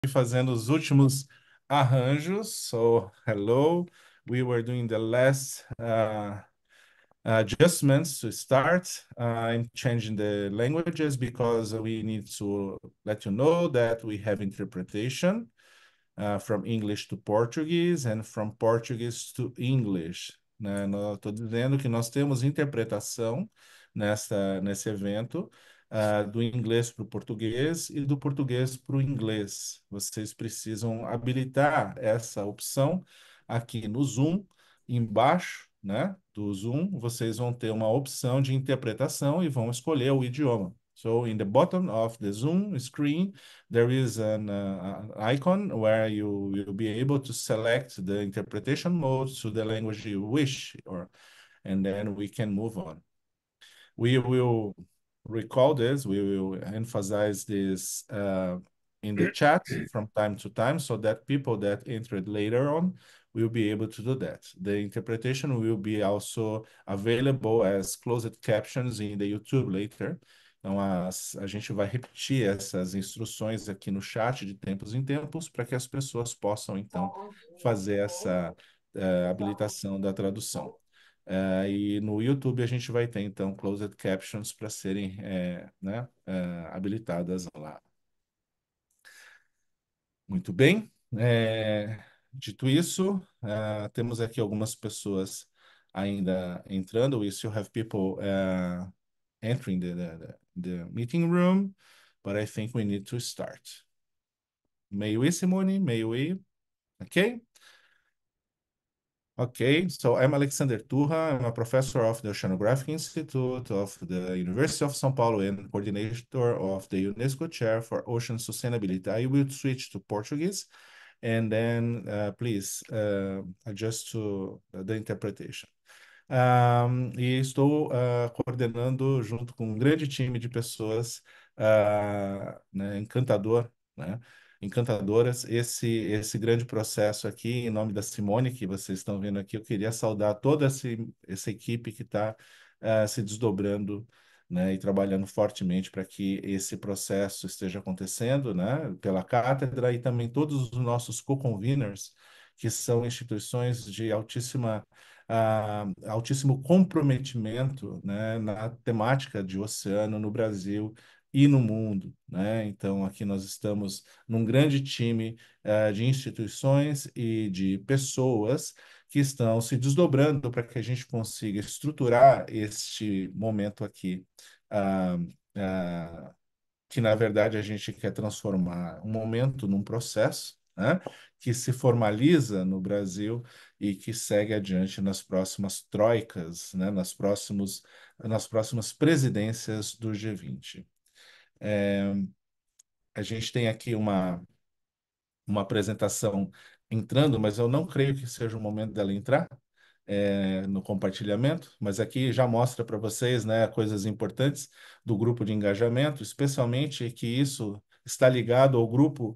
Fazendo os últimos arranjos. So, hello. We were doing the last adjustments to start. I'm changing the languages because we need to let you know that we have interpretation from English to Portuguese and from Portuguese to English. Né? Estou dizendo que nós temos interpretação nesse evento, do inglês para o português e do português para o inglês. Vocês precisam habilitar essa opção aqui no Zoom, embaixo, né, do Zoom, vocês vão ter uma opção de interpretação e vão escolher o idioma. So, in the bottom of the Zoom screen, there is an icon where you will be able to select the interpretation mode to the language you wish, and then we can move on. We will recall this, we will emphasize this in the chat from time to time so that people that entered later on will be able to do that. The interpretation will be also available as closed captions in the YouTube later. Então, a gente vai repetir essas instruções aqui no chat de tempos em tempos para que as pessoas possam, então, fazer essa habilitação da tradução. E no YouTube a gente vai ter, então, closed captions para serem né, habilitadas lá. Muito bem. Dito isso, temos aqui algumas pessoas ainda entrando. We still have people entering the meeting room, but I think we need to start. May we, Simone? May we? Okay. Okay, so I'm Alexander Turra. I'm a professor of the Oceanographic Institute of the University of São Paulo and coordinator of the UNESCO Chair for Ocean Sustainability. I will switch to Portuguese and then please adjust to the interpretation. E estou coordenando junto com um grande time de pessoas, né, encantador, né, encantadoras, esse grande processo aqui, em nome da Simone, que vocês estão vendo aqui. Eu queria saudar toda essa equipe que está se desdobrando, né, e trabalhando fortemente para que esse processo esteja acontecendo, né, pela cátedra, e também todos os nossos co-conveners, que são instituições de altíssimo comprometimento, né, na temática de oceano no Brasil e no mundo, né? Então, aqui nós estamos num grande time de instituições e de pessoas que estão se desdobrando para que a gente consiga estruturar este momento aqui, ah, ah, que na verdade a gente quer transformar um momento num processo, né, que se formaliza no Brasil e que segue adiante nas próximas troicas, né, nas próximas presidências do G20. A gente tem aqui uma apresentação entrando, mas eu não creio que seja o momento dela entrar no compartilhamento, mas aqui já mostra para vocês, né, coisas importantes do grupo de engajamento, especialmente que isso está ligado ao grupo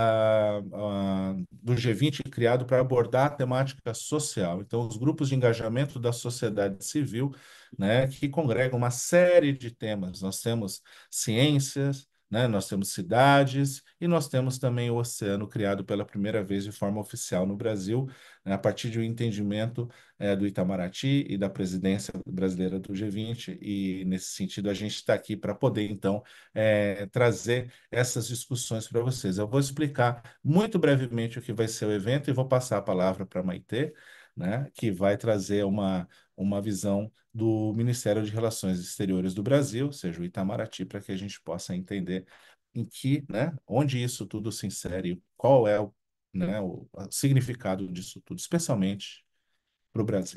do G20 criado para abordar a temática social. Então, os grupos de engajamento da sociedade civil, né, que congregam uma série de temas. Nós temos ciências, né, nós temos cidades e nós temos também o oceano, criado pela primeira vez de forma oficial no Brasil, né, a partir de um entendimento do Itamaraty e da presidência brasileira do G20, e nesse sentido a gente está aqui para poder, então, trazer essas discussões para vocês. Eu vou explicar muito brevemente o que vai ser o evento e vou passar a palavra para a Maitê, né, que vai trazer uma visão do Ministério de Relações Exteriores do Brasil, ou seja, o Itamaraty, para que a gente possa entender né, onde isso tudo se insere, qual é né, o significado disso tudo, especialmente para o Brasil.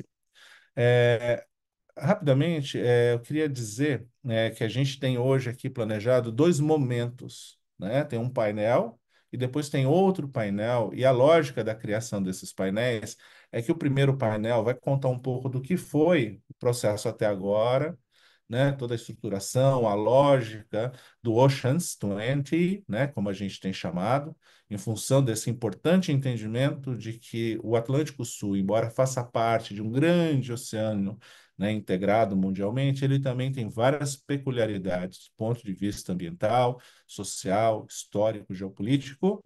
Rapidamente, eu queria dizer que a gente tem hoje aqui planejado dois momentos, né? Tem um painel e depois tem outro painel, e a lógica da criação desses painéis é que o primeiro painel vai contar um pouco do que foi o processo até agora, né? Toda a estruturação, a lógica do Oceans 20, né? Como a gente tem chamado, em função desse importante entendimento de que o Atlântico Sul, embora faça parte de um grande oceano, né, integrado mundialmente, ele também tem várias peculiaridades do ponto de vista ambiental, social, histórico, geopolítico,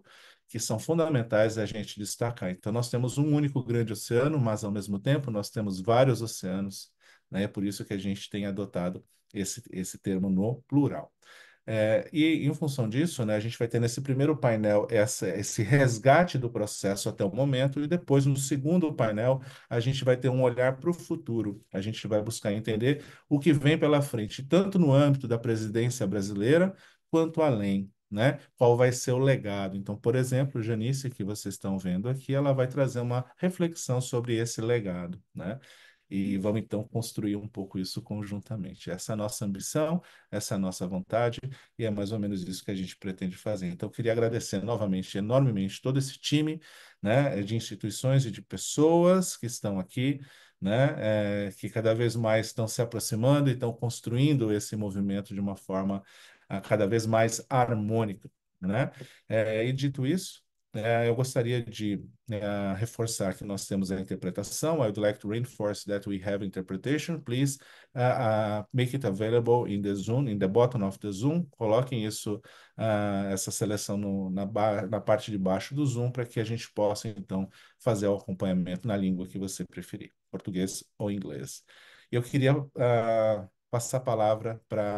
que são fundamentais a gente destacar. Então, nós temos um único grande oceano, mas, ao mesmo tempo, nós temos vários oceanos, né? É por isso que a gente tem adotado esse termo no plural. E, em função disso, né, a gente vai ter nesse primeiro painel esse resgate do processo até o momento, e depois, no segundo painel, a gente vai ter um olhar para o futuro. A gente vai buscar entender o que vem pela frente, tanto no âmbito da presidência brasileira, quanto além. Né? Qual vai ser o legado? Então, por exemplo, Janice, que vocês estão vendo aqui, ela vai trazer uma reflexão sobre esse legado, né? E vamos então construir um pouco isso conjuntamente. Essa é a nossa ambição, essa é a nossa vontade, e é mais ou menos isso que a gente pretende fazer. Então, eu queria agradecer novamente, enormemente, todo esse time, né, de instituições e de pessoas que estão aqui, né, que cada vez mais estão se aproximando e estão construindo esse movimento de uma forma cada vez mais harmônica, né? E dito isso, eu gostaria de reforçar que nós temos a interpretação. I would like to reinforce that we have interpretation. Please make it available in the Zoom, in the bottom of the Zoom. Coloquem isso, essa seleção na parte de baixo do Zoom, para que a gente possa, então, fazer o acompanhamento na língua que você preferir, português ou inglês. Eu queria passar a palavra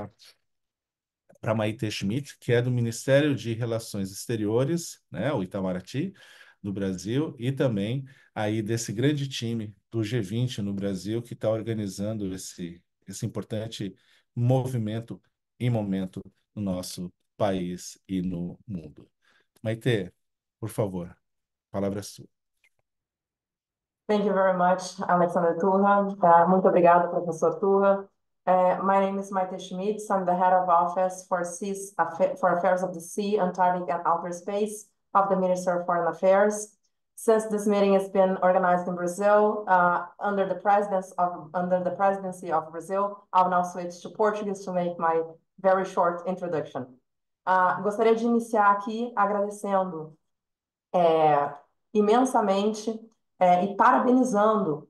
para Maite Schmidt, que é do Ministério de Relações Exteriores, né, o Itamaraty, do Brasil, e também aí desse grande time do G20 no Brasil, que está organizando esse importante movimento e momento no nosso país e no mundo. Maite, por favor, a palavra é sua. Thank you very much, Alexander Turra. Muito obrigado, professor Turra. My name is Maite Schmitz. I'm the head of office for for Affairs of the Sea, Antarctic and Outer Space of the Minister of Foreign Affairs. Since this meeting has been organized in Brazil under the presidency of Brazil, I'll now switch to Portuguese to make my very short introduction. Gostaria de iniciar aqui agradecendo imensamente e parabenizando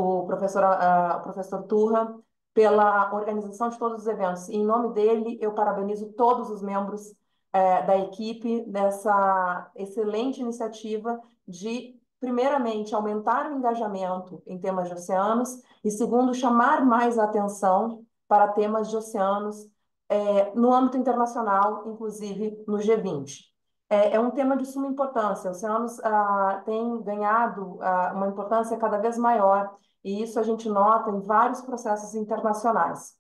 o professor Turra pela organização de todos os eventos. E, em nome dele, eu parabenizo todos os membros da equipe dessa excelente iniciativa de, primeiramente, aumentar o engajamento em temas de oceanos e, segundo, chamar mais a atenção para temas de oceanos no âmbito internacional, inclusive no G20. É um tema de suma importância. Os oceanos têm ganhado uma importância cada vez maior, e isso a gente nota em vários processos internacionais.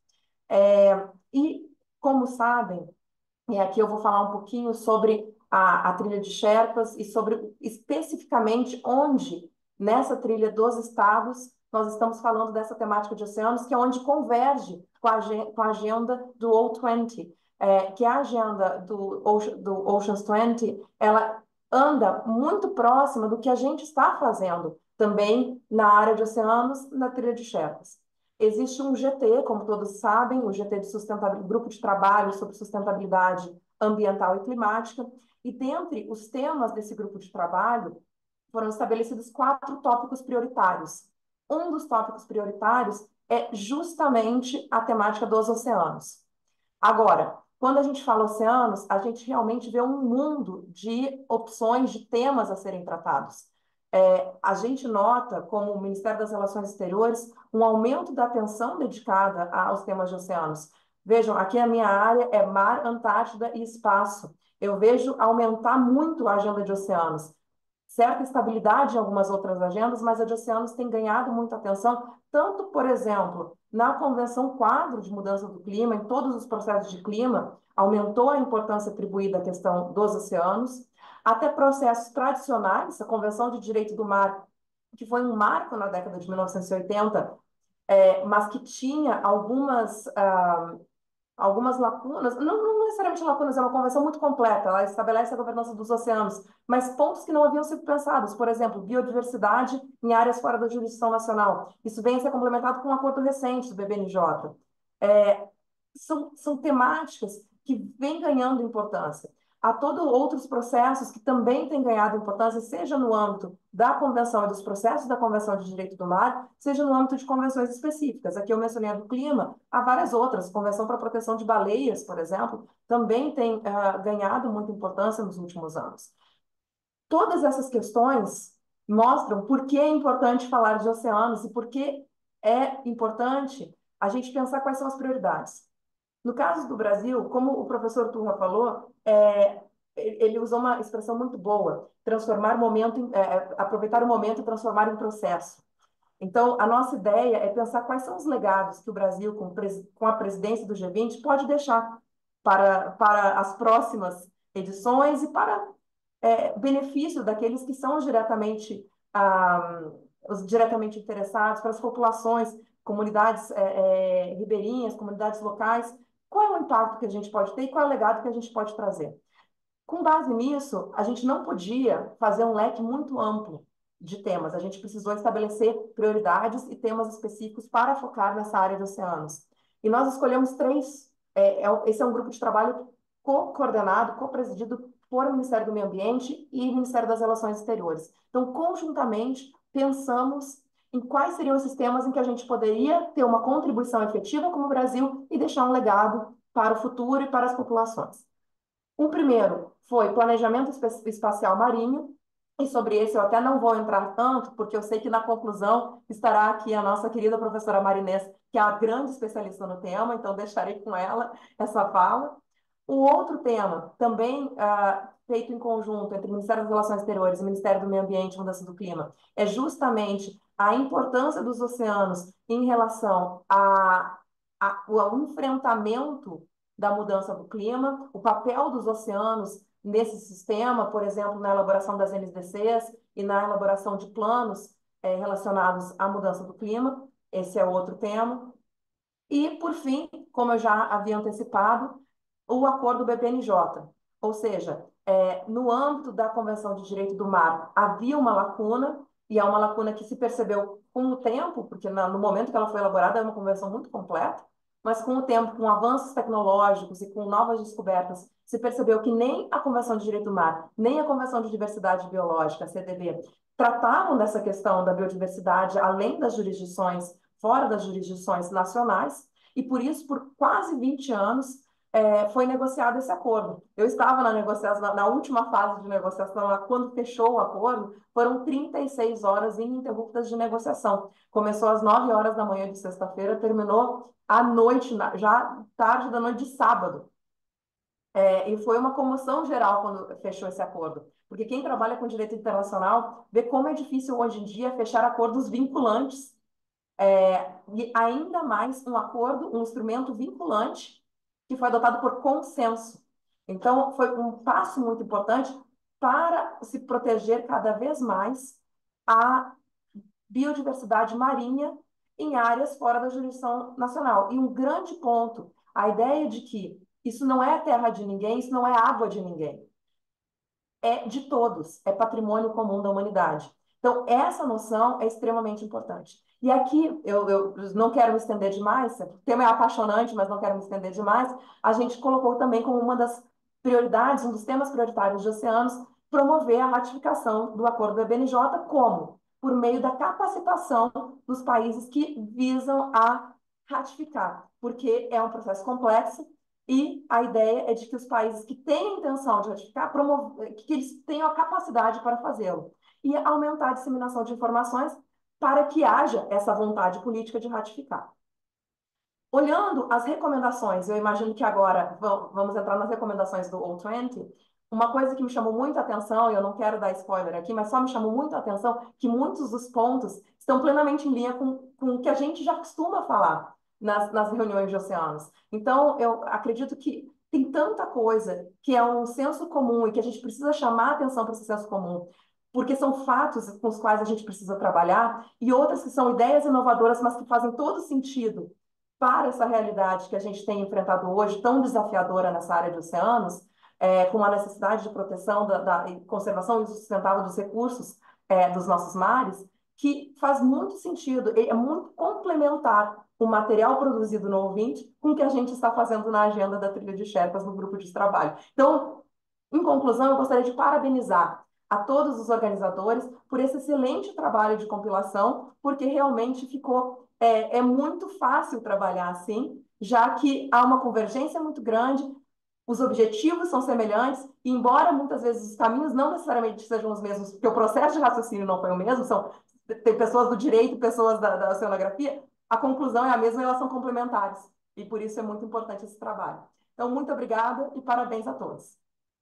E, como sabem, e aqui eu vou falar um pouquinho sobre a trilha de Sherpas e sobre especificamente onde, nessa trilha dos estados, nós estamos falando dessa temática de oceanos, que é onde converge com a agenda do O20, que é a agenda do Oceans 20, ela anda muito próxima do que a gente está fazendo também na área de oceanos, na trilha de Sherpas. Existe um GT, como todos sabem, o GT de sustentabilidade, Grupo de Trabalho sobre Sustentabilidade Ambiental e Climática, e dentre os temas desse grupo de trabalho foram estabelecidos 4 tópicos prioritários. Um dos tópicos prioritários é justamente a temática dos oceanos. Agora, quando a gente fala oceanos, a gente realmente vê um mundo de opções, de temas a serem tratados. A gente nota, como o Ministério das Relações Exteriores, um aumento da atenção dedicada aos temas de oceanos. Vejam, aqui a minha área é mar, Antártida e espaço. Eu vejo aumentar muito a agenda de oceanos. Certa estabilidade em algumas outras agendas, mas a de oceanos tem ganhado muita atenção, tanto, por exemplo, na Convenção Quadro de Mudança do Clima, em todos os processos de clima, aumentou a importância atribuída à questão dos oceanos, até processos tradicionais, a Convenção de Direito do Mar, que foi um marco na década de 1980, mas que tinha algumas lacunas, não necessariamente lacunas, é uma convenção muito completa, ela estabelece a governança dos oceanos, mas pontos que não haviam sido pensados, por exemplo, biodiversidade em áreas fora da jurisdição nacional. Isso vem a ser complementado com um acordo recente do BBNJ. São temáticas que vêm ganhando importância. Há todos outros processos que também têm ganhado importância, seja no âmbito da Convenção e dos processos da Convenção de Direito do Mar, seja no âmbito de convenções específicas. Aqui eu mencionei a do clima, há várias outras. Convenção para a Proteção de Baleias, por exemplo, também tem ganhado muita importância nos últimos anos. Todas essas questões mostram por que é importante falar de oceanos e por que é importante a gente pensar quais são as prioridades. No caso do Brasil, como o professor Turra falou, ele usou uma expressão muito boa, transformar momento, aproveitar o momento e transformar em processo. Então, a nossa ideia é pensar quais são os legados que o Brasil, com a presidência do G20, pode deixar para as próximas edições e para benefício daqueles que são os diretamente interessados, para as populações, comunidades ribeirinhas, comunidades locais. Qual é o impacto que a gente pode ter e qual é o legado que a gente pode trazer? Com base nisso, a gente não podia fazer um leque muito amplo de temas. A gente precisou estabelecer prioridades e temas específicos para focar nessa área de oceanos. E nós escolhemos três. Esse é um grupo de trabalho coordenado, co-presidido por Ministério do Meio Ambiente e Ministério das Relações Exteriores. Então, conjuntamente, pensamos em quais seriam esses temas em que a gente poderia ter uma contribuição efetiva como Brasil e deixar um legado para o futuro e para as populações. O primeiro foi planejamento espacial marinho, e sobre esse eu até não vou entrar tanto, porque eu sei que na conclusão estará aqui a nossa querida professora Marinês, que é a grande especialista no tema, então deixarei com ela essa fala. O outro tema, também feito em conjunto entre o Ministério das Relações Exteriores e o Ministério do Meio Ambiente e Mudança do Clima, é justamente a importância dos oceanos em relação ao enfrentamento da mudança do clima, o papel dos oceanos nesse sistema, por exemplo, na elaboração das NDCs e na elaboração de planos relacionados à mudança do clima. Esse é outro tema. E, por fim, como eu já havia antecipado, o acordo BPNJ, ou seja, no âmbito da Convenção de Direito do Mar havia uma lacuna, e é uma lacuna que se percebeu com o tempo, porque no momento que ela foi elaborada é uma convenção muito completa, mas com o tempo, com avanços tecnológicos e com novas descobertas, se percebeu que nem a Convenção de Direito do Mar, nem a Convenção de Diversidade Biológica, a CDB, tratavam dessa questão da biodiversidade além das jurisdições, fora das jurisdições nacionais, e por isso, por quase 20 anos, foi negociado esse acordo. Eu estava na negociação, na última fase de negociação, lá, quando fechou o acordo, foram 36 horas ininterruptas de negociação. Começou às 9 horas da manhã de sexta-feira, terminou à noite, já tarde da noite de sábado. E foi uma comoção geral quando fechou esse acordo. Porque quem trabalha com direito internacional vê como é difícil hoje em dia fechar acordos vinculantes. E ainda mais um acordo, um instrumento vinculante que foi adotado por consenso. Então, foi um passo muito importante para se proteger cada vez mais a biodiversidade marinha em áreas fora da jurisdição nacional. E um grande ponto, a ideia de que isso não é terra de ninguém, isso não é água de ninguém, é de todos, é patrimônio comum da humanidade. Então, essa noção é extremamente importante. E aqui, eu não quero me estender demais, o tema é apaixonante, mas não quero me estender demais, a gente colocou também como uma das prioridades, um dos temas prioritários de oceanos, promover a ratificação do acordo do EBNJ, como? Por meio da capacitação dos países que visam a ratificar, porque é um processo complexo, e a ideia é de que os países que têm a intenção de ratificar, que eles tenham a capacidade para fazê-lo. E aumentar a disseminação de informações para que haja essa vontade política de ratificar. Olhando as recomendações, eu imagino que agora vamos entrar nas recomendações do O20, uma coisa que me chamou muita atenção, e eu não quero dar spoiler aqui, mas só me chamou muita atenção, que muitos dos pontos estão plenamente em linha com o que a gente já costuma falar nas reuniões de oceanos. Então, eu acredito que tem tanta coisa que é um senso comum e que a gente precisa chamar a atenção para esse senso comum, porque são fatos com os quais a gente precisa trabalhar, e outras que são ideias inovadoras, mas que fazem todo sentido para essa realidade que a gente tem enfrentado hoje, tão desafiadora nessa área de oceanos, com a necessidade de proteção da conservação e sustentável dos recursos dos nossos mares, que faz muito sentido, é muito complementar o material produzido no ouvinte com o que a gente está fazendo na agenda da Trilha de Sherpas no grupo de trabalho. Então, em conclusão, eu gostaria de parabenizar a todos os organizadores por esse excelente trabalho de compilação, porque realmente é muito fácil trabalhar assim, já que há uma convergência muito grande, os objetivos são semelhantes, e embora muitas vezes os caminhos não necessariamente sejam os mesmos, porque o processo de raciocínio não foi o mesmo, tem pessoas do direito e pessoas da oceanografia, a conclusão é a mesma e elas são complementares. E por isso é muito importante esse trabalho. Então, muito obrigada e parabéns a todos.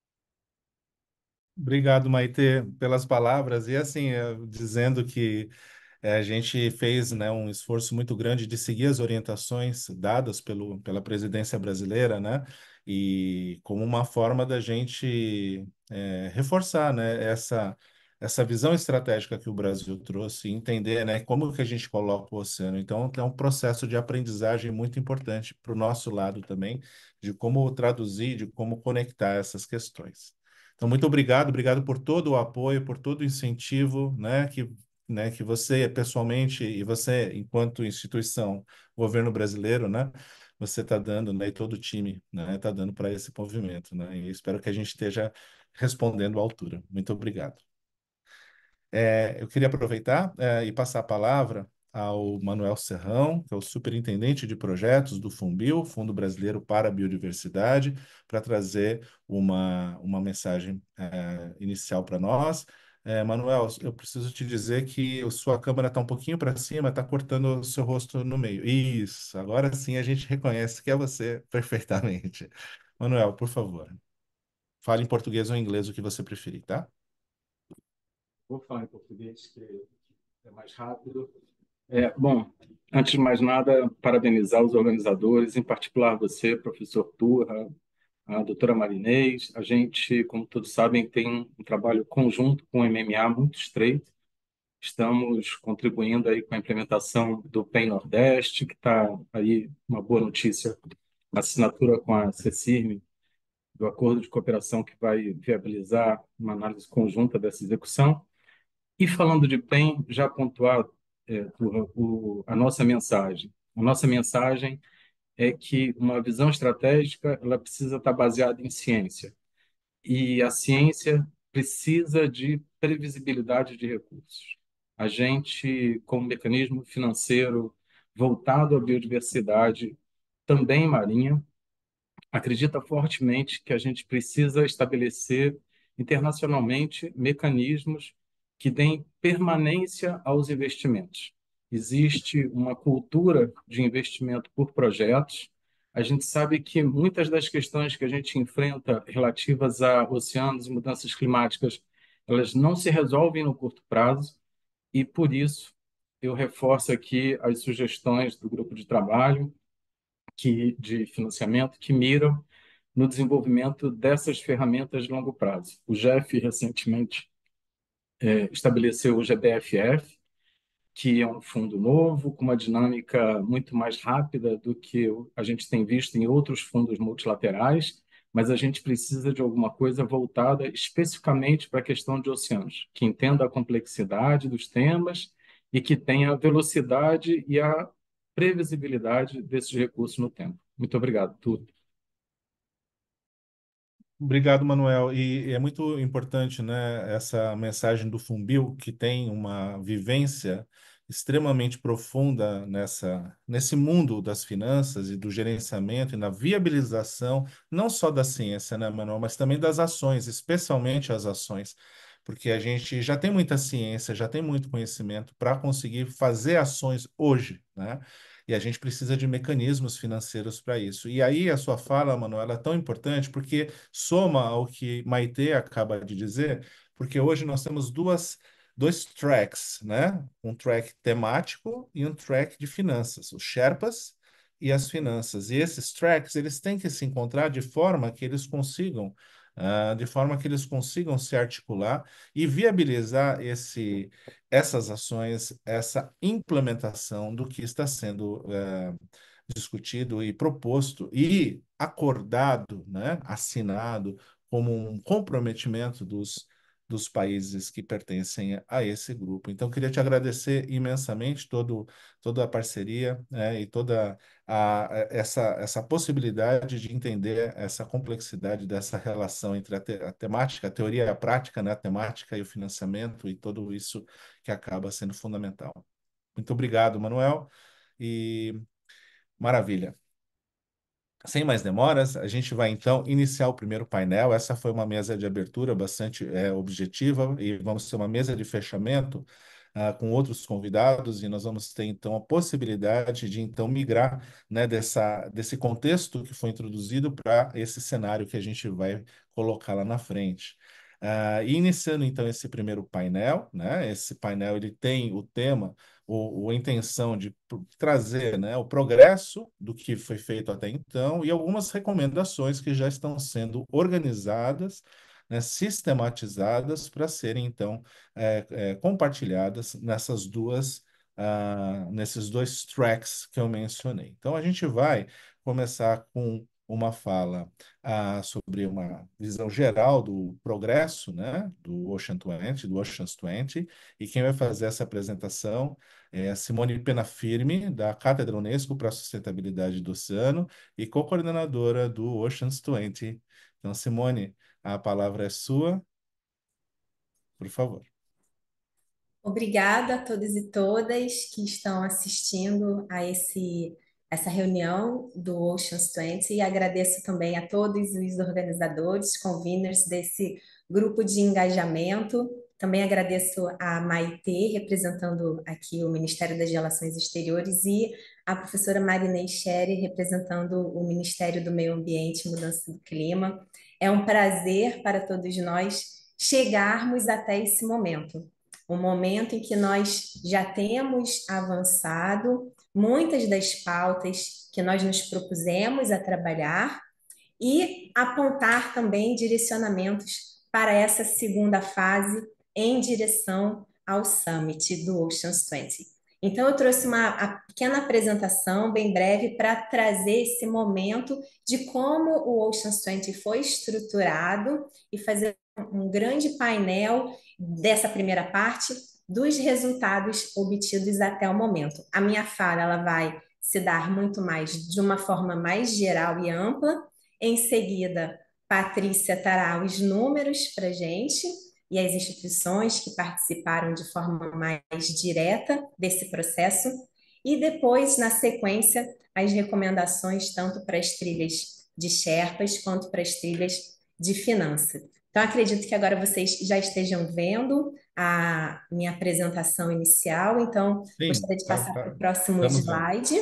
Obrigado, Maite, pelas palavras. E assim, dizendo que a gente fez, né, um esforço muito grande de seguir as orientações dadas pela presidência brasileira, né, e como uma forma da gente reforçar, né, essa visão estratégica que o Brasil trouxe, e entender, né, como que a gente coloca o oceano. Então, é um processo de aprendizagem muito importante para o nosso lado também, de como traduzir, de como conectar essas questões. Então, muito obrigado, obrigado por todo o apoio, por todo o incentivo, né, que você pessoalmente e você, enquanto instituição, governo brasileiro, né, você está dando, né, e todo o time, né, está dando para esse movimento, né, e espero que a gente esteja respondendo à altura. Muito obrigado. Eu queria aproveitar, e passar a palavra ao Manuel Serrão, que é o superintendente de projetos do FUNBIO, Fundo Brasileiro para a Biodiversidade, para trazer uma mensagem, inicial para nós. Manuel, eu preciso te dizer que a sua câmera está um pouquinho para cima, está cortando o seu rosto no meio. Isso, agora sim a gente reconhece que é você perfeitamente. Manuel, por favor, fale em português ou em inglês, o que você preferir, tá? Vou falar em português, que é mais rápido. Bom, antes de mais nada, parabenizar os organizadores, em particular você, professor Turra, a doutora Marinês. A gente, como todos sabem, tem um trabalho conjunto com o MMA muito estreito. Estamos contribuindo aí com a implementação do PEN Nordeste, que está aí uma boa notícia, a assinatura com a CECIRM, do acordo de cooperação que vai viabilizar uma análise conjunta dessa execução. E falando de PEN, já pontuar a nossa mensagem. A nossa mensagem é que uma visão estratégica ela precisa estar baseada em ciência. E a ciência precisa de previsibilidade de recursos. A gente, como mecanismo financeiro voltado à biodiversidade, também marinha, acredita fortemente que a gente precisa estabelecer internacionalmente mecanismos que deem permanência aos investimentos. Existe uma cultura de investimento por projetos. A gente sabe que muitas das questões que a gente enfrenta relativas a oceanos e mudanças climáticas, elas não se resolvem no curto prazo e, por isso, eu reforço aqui as sugestões do grupo de trabalho de financiamento que miram no desenvolvimento dessas ferramentas de longo prazo. O GEF recentemente estabeleceu o GBFF, que é um fundo novo, com uma dinâmica muito mais rápida do que a gente tem visto em outros fundos multilaterais, mas a gente precisa de alguma coisa voltada especificamente para a questão de oceanos, que entenda a complexidade dos temas e que tenha a velocidade e a previsibilidade desses recursos no tempo. Muito obrigado, tudo. Obrigado, Manuel. E é muito importante, né, essa mensagem do Fumbil, que tem uma vivência extremamente profunda nesse mundo das finanças e do gerenciamento e na viabilização, não só da ciência, né, Manuel, mas também das ações, especialmente as ações, porque a gente já tem muita ciência, já tem muito conhecimento para conseguir fazer ações hoje, né? E a gente precisa de mecanismos financeiros para isso. E aí a sua fala, Manuel, é tão importante porque soma ao que Maite acaba de dizer, porque hoje nós temos dois tracks, né? Um track temático e um track de finanças, os Sherpas e as finanças. E esses tracks, eles têm que se encontrar de forma que eles consigam se articular e viabilizar essas ações, essa implementação do que está sendo discutido e proposto e acordado, né, assinado como um comprometimento dos países que pertencem a esse grupo. Então, queria te agradecer imensamente toda a parceria, né, e toda essa possibilidade de entender essa complexidade dessa relação entre a temática, a teoria e a prática, né, a temática e o financiamento e tudo isso que acaba sendo fundamental. Muito obrigado, Manuel, e maravilha. Sem mais demoras, a gente vai então iniciar o primeiro painel. Essa foi uma mesa de abertura bastante objetiva e vamos ter uma mesa de fechamento com outros convidados e nós vamos ter então a possibilidade de então migrar, né, desse contexto que foi introduzido para esse cenário que a gente vai colocar lá na frente. E iniciando então esse primeiro painel, né? Esse painel ele tem o tema a intenção de trazer, né, o progresso do que foi feito até então e algumas recomendações que já estão sendo organizadas, né, sistematizadas para serem, então, compartilhadas nesses dois tracks que eu mencionei. Então, a gente vai começar com uma fala sobre uma visão geral do progresso, né, do Ocean 20, do Oceans 20, e quem vai fazer essa apresentação é a Simone Penafirme, da Cátedra Unesco para a Sustentabilidade do Oceano e co-coordenadora do Oceans 20. Então, Simone, a palavra é sua, por favor. Obrigada a todos e todas que estão assistindo a essa reunião do Oceans 20 e agradeço também a todos os organizadores, conveners desse grupo de engajamento. Também agradeço a Maitê, representando aqui o Ministério das Relações Exteriores, e a professora Marinês Sherry, representando o Ministério do Meio Ambiente e Mudança do Clima. É um prazer para todos nós chegarmos até esse momento. Um momento em que nós já temos avançado muitas das pautas que nós nos propusemos a trabalhar e apontar também direcionamentos para essa segunda fase em direção ao Summit do Oceans 20. Então, eu trouxe uma pequena apresentação, bem breve, para trazer esse momento de como o Oceans 20 foi estruturado e fazer um grande painel dessa primeira parte dos resultados obtidos até o momento. A minha fala ela vai se dar muito mais de uma forma mais geral e ampla. Em seguida, Patrícia trará os números para a gente e as instituições que participaram de forma mais direta desse processo. E depois, na sequência, as recomendações tanto para as trilhas de Sherpas quanto para as trilhas de finanças. Então, acredito que agora vocês já estejam vendo a minha apresentação inicial. Então, Sim, gostaria de passar para o próximo estamos vendo. slide.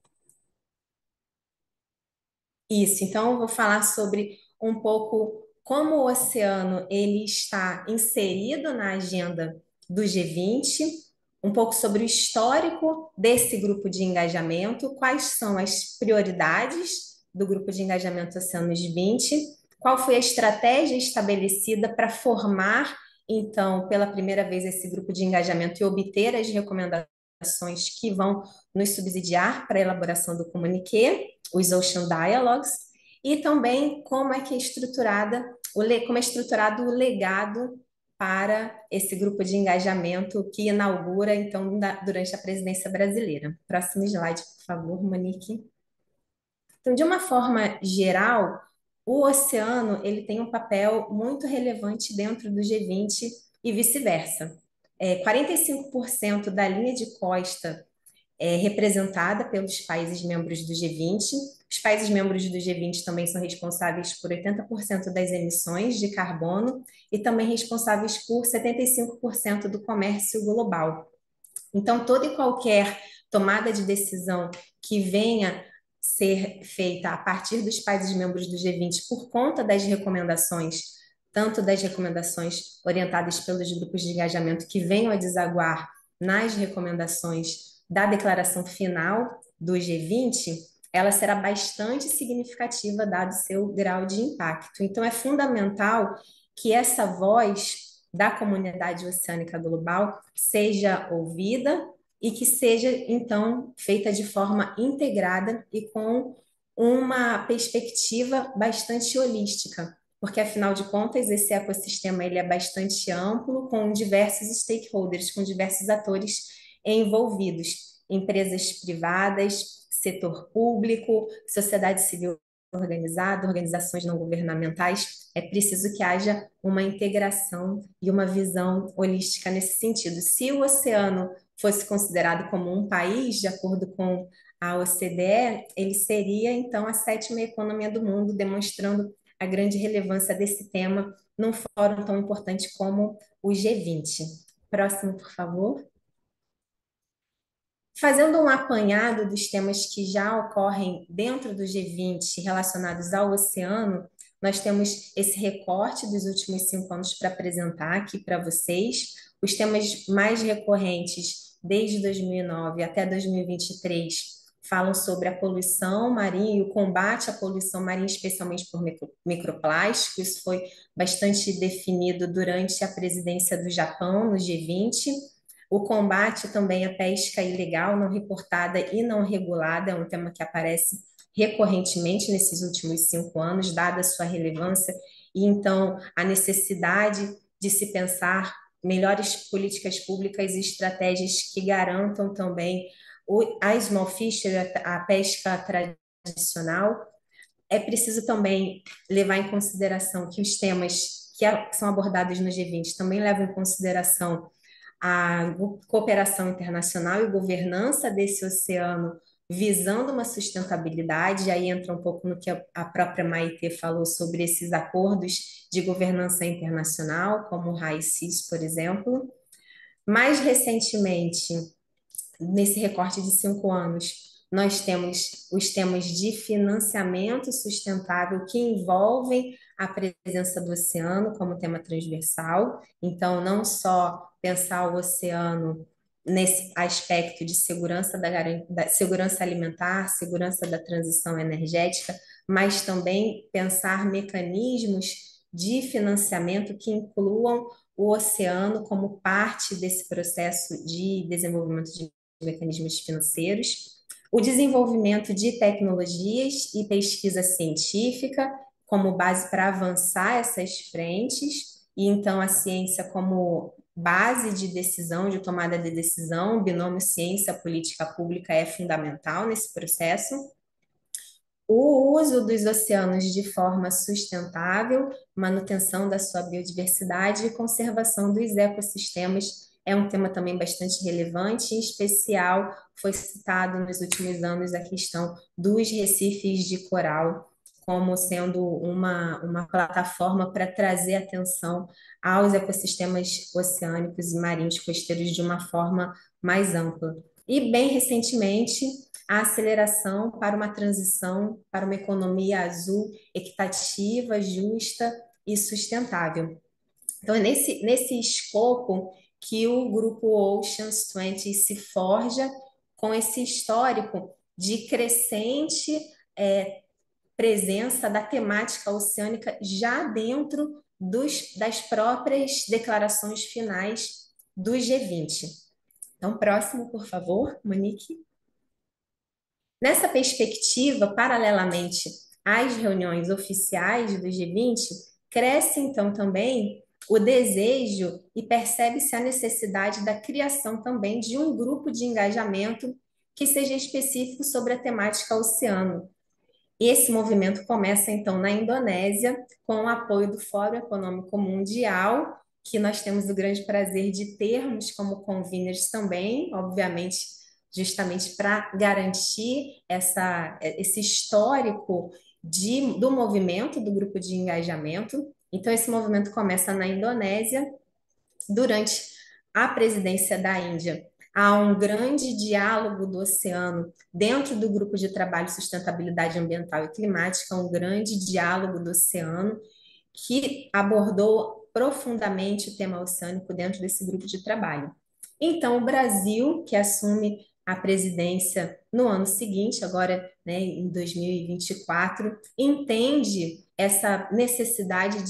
Isso, então eu vou falar sobre um pouco como o oceano ele está inserido na agenda do G20, um pouco sobre o histórico desse grupo de engajamento, quais são as prioridades do grupo de engajamento Oceanos 20, qual foi a estratégia estabelecida para formar, então, pela primeira vez esse grupo de engajamento e obter as recomendações que vão nos subsidiar para a elaboração do comuniqué, os Ocean Dialogues, e também como é que é estruturada, como é estruturado o legado para esse grupo de engajamento que inaugura, então, durante a presidência brasileira. Próximo slide, por favor, Monique. Então, de uma forma geral, o oceano ele tem um papel muito relevante dentro do G20 e vice-versa. 45% da linha de costa representada pelos países membros do G20. Os países membros do G20 também são responsáveis por 80% das emissões de carbono e também responsáveis por 75% do comércio global. Então, toda e qualquer tomada de decisão que venha ser feita a partir dos países membros do G20 por conta das recomendações, tanto das recomendações orientadas pelos grupos de engajamento que venham a desaguar nas recomendações da declaração final do G20, ela será bastante significativa dado seu grau de impacto. Então, é fundamental que essa voz da comunidade oceânica global seja ouvida e que seja, então, feita de forma integrada e com uma perspectiva bastante holística, porque, afinal de contas, esse ecossistema ele é bastante amplo, com diversos stakeholders, com diversos atores envolvidos, empresas privadas, setor público, sociedade civil organizada, organizações não governamentais. É preciso que haja uma integração e uma visão holística nesse sentido. Se o oceano fosse considerado como um país, de acordo com à OCDE, ele seria, então, a sétima economia do mundo, demonstrando a grande relevância desse tema num fórum tão importante como o G20. Próximo, por favor. Fazendo um apanhado dos temas que já ocorrem dentro do G20 relacionados ao oceano, nós temos esse recorte dos últimos 5 anos para apresentar aqui para vocês. Os temas mais recorrentes desde 2009 até 2023 falam sobre a poluição marinha e o combate à poluição marinha, especialmente por microplástico. Isso foi bastante definido durante a presidência do Japão no G20. O combate também à pesca ilegal, não reportada e não regulada, é um tema que aparece recorrentemente nesses últimos 5 anos, dada a sua relevância, e então a necessidade de se pensar melhores políticas públicas e estratégias que garantam também a small fishery, a pesca tradicional. É preciso também levar em consideração que os temas que são abordados no G20 também levam em consideração a cooperação internacional e governança desse oceano visando uma sustentabilidade, aí entra um pouco no que a própria Maite falou sobre esses acordos de governança internacional, como o RAICIS, por exemplo. Mais recentemente, nesse recorte de 5 anos, nós temos os temas de financiamento sustentável que envolvem a presença do oceano como tema transversal. Então, não só pensar o oceano nesse aspecto de segurança da segurança alimentar, segurança da transição energética, mas também pensar mecanismos de financiamento que incluam o oceano como parte desse processo de desenvolvimento de mecanismos financeiros, o desenvolvimento de tecnologias e pesquisa científica como base para avançar essas frentes, e então a ciência como base de decisão, de tomada de decisão, o binômio ciência-política pública é fundamental nesse processo. O uso dos oceanos de forma sustentável, manutenção da sua biodiversidade e conservação dos ecossistemas é um tema também bastante relevante, em especial foi citado nos últimos anos a questão dos recifes de coral, como sendo uma plataforma para trazer atenção aos ecossistemas oceânicos e marinhos costeiros de uma forma mais ampla. E, bem recentemente, a aceleração para uma transição para uma economia azul equitativa, justa e sustentável. Então, é nesse escopo que o grupo Oceans 20 se forja com esse histórico de crescente presença da temática oceânica já dentro das próprias declarações finais do G20. Então, próximo, por favor, Monique. Nessa perspectiva, paralelamente às reuniões oficiais do G20, cresce então também o desejo e percebe-se a necessidade da criação também de um grupo de engajamento que seja específico sobre a temática oceano. Esse movimento começa então na Indonésia, com o apoio do Fórum Econômico Mundial, que nós temos o grande prazer de termos como conveners também, obviamente, justamente para garantir esse histórico do movimento, do grupo de engajamento. Então, esse movimento começa na Indonésia, durante a presidência da Índia. Há um grande diálogo do oceano dentro do grupo de trabalho Sustentabilidade Ambiental e Climática, um grande diálogo do oceano que abordou profundamente o tema oceânico dentro desse grupo de trabalho. Então, o Brasil, que assume a presidência no ano seguinte, agora, né, em 2024, entende essa necessidade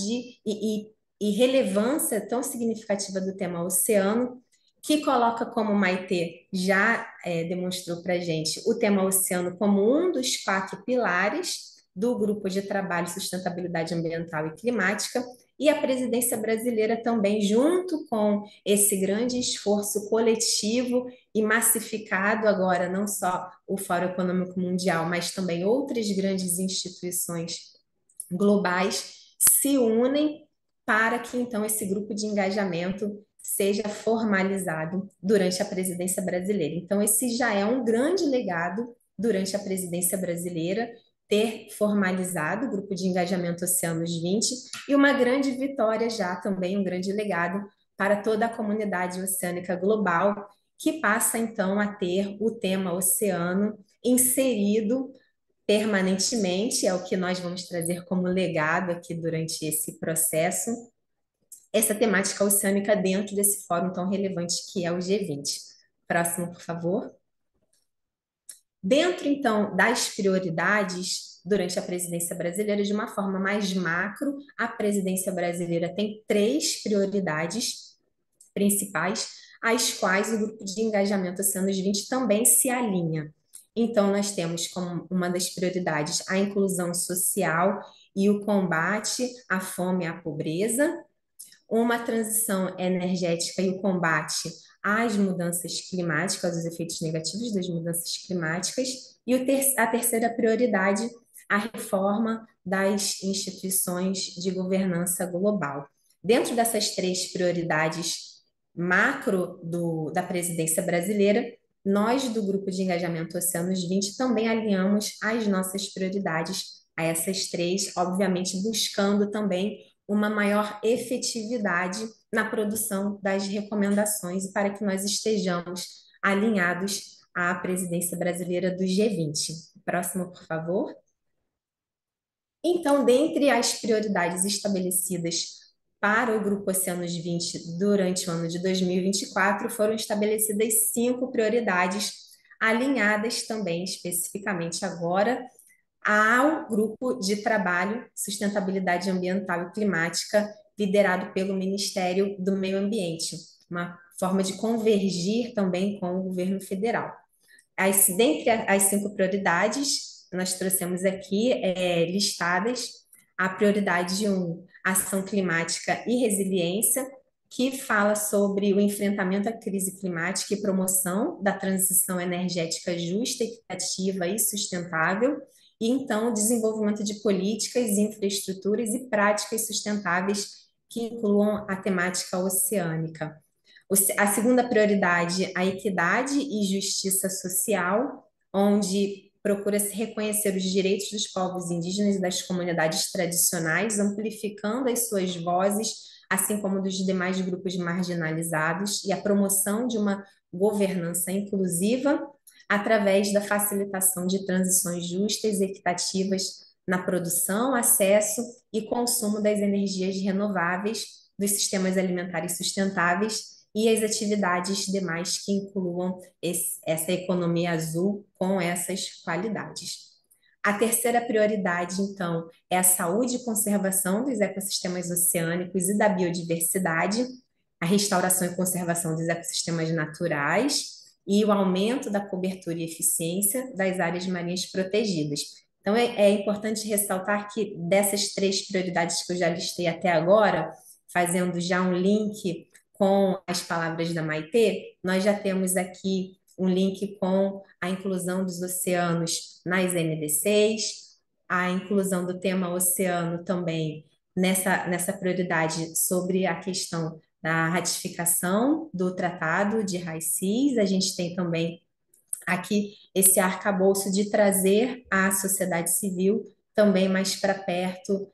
e relevância tão significativa do tema oceano, que coloca, como Maite já demonstrou para a gente, o tema oceano como um dos 4 pilares do Grupo de Trabalho Sustentabilidade Ambiental e Climática, e a presidência brasileira também, junto com esse grande esforço coletivo e massificado agora, não só o Fórum Econômico Mundial, mas também outras grandes instituições globais, se unem para que então esse grupo de engajamento seja formalizado durante a presidência brasileira. Então, esse já é um grande legado durante a presidência brasileira, ter formalizado o Grupo de Engajamento Oceanos 20 e uma grande vitória já também, um grande legado para toda a comunidade oceânica global, que passa então a ter o tema oceano inserido permanentemente, é o que nós vamos trazer como legado aqui durante esse processo, essa temática oceânica dentro desse fórum tão relevante que é o G20. Próximo, por favor. Dentro, então, das prioridades durante a presidência brasileira, de uma forma mais macro, a presidência brasileira tem 3 prioridades principais, às quais o Grupo de Engajamento Oceanos 20 também se alinha. Então, nós temos como uma das prioridades a inclusão social e o combate à fome e à pobreza, uma transição energética e o combate às mudanças climáticas, aos efeitos negativos das mudanças climáticas, e a terceira prioridade, a reforma das instituições de governança global. Dentro dessas 3 prioridades macro da presidência brasileira, nós do Grupo de Engajamento Oceanos 20 também alinhamos as nossas prioridades a essas 3, obviamente buscando também uma maior efetividade na produção das recomendações e para que nós estejamos alinhados à presidência brasileira do G20. Próximo, por favor. Então, dentre as prioridades estabelecidas para o Grupo Oceanos 20 durante o ano de 2024, foram estabelecidas 5 prioridades alinhadas também especificamente agora ao Grupo de Trabalho, Sustentabilidade Ambiental e Climática, liderado pelo Ministério do Meio Ambiente, uma forma de convergir também com o governo federal. Dentre as 5 prioridades, nós trouxemos aqui listadas a prioridade 1, ação climática e resiliência, que fala sobre o enfrentamento à crise climática e promoção da transição energética justa, equitativa e sustentável, e então o desenvolvimento de políticas, infraestruturas e práticas sustentáveis que incluam a temática oceânica. A segunda prioridade, a equidade e justiça social, onde procura-se reconhecer os direitos dos povos indígenas e das comunidades tradicionais, amplificando as suas vozes, assim como dos demais grupos marginalizados, e a promoção de uma governança inclusiva através da facilitação de transições justas e equitativas na produção, acesso e consumo das energias renováveis, dos sistemas alimentares sustentáveis e as atividades demais que incluam essa economia azul com essas qualidades. A terceira prioridade, então, é a saúde e conservação dos ecossistemas oceânicos e da biodiversidade, a restauração e conservação dos ecossistemas naturais e o aumento da cobertura e eficiência das áreas marinhas protegidas. Então, é importante ressaltar que dessas 3 prioridades que eu já listei até agora, fazendo já um link com as palavras da Maitê, nós já temos aqui um link com a inclusão dos oceanos nas NDCs, a inclusão do tema oceano também nessa prioridade sobre a questão da ratificação do Tratado de High Seas. A gente tem também aqui esse arcabouço de trazer a sociedade civil também mais para perto,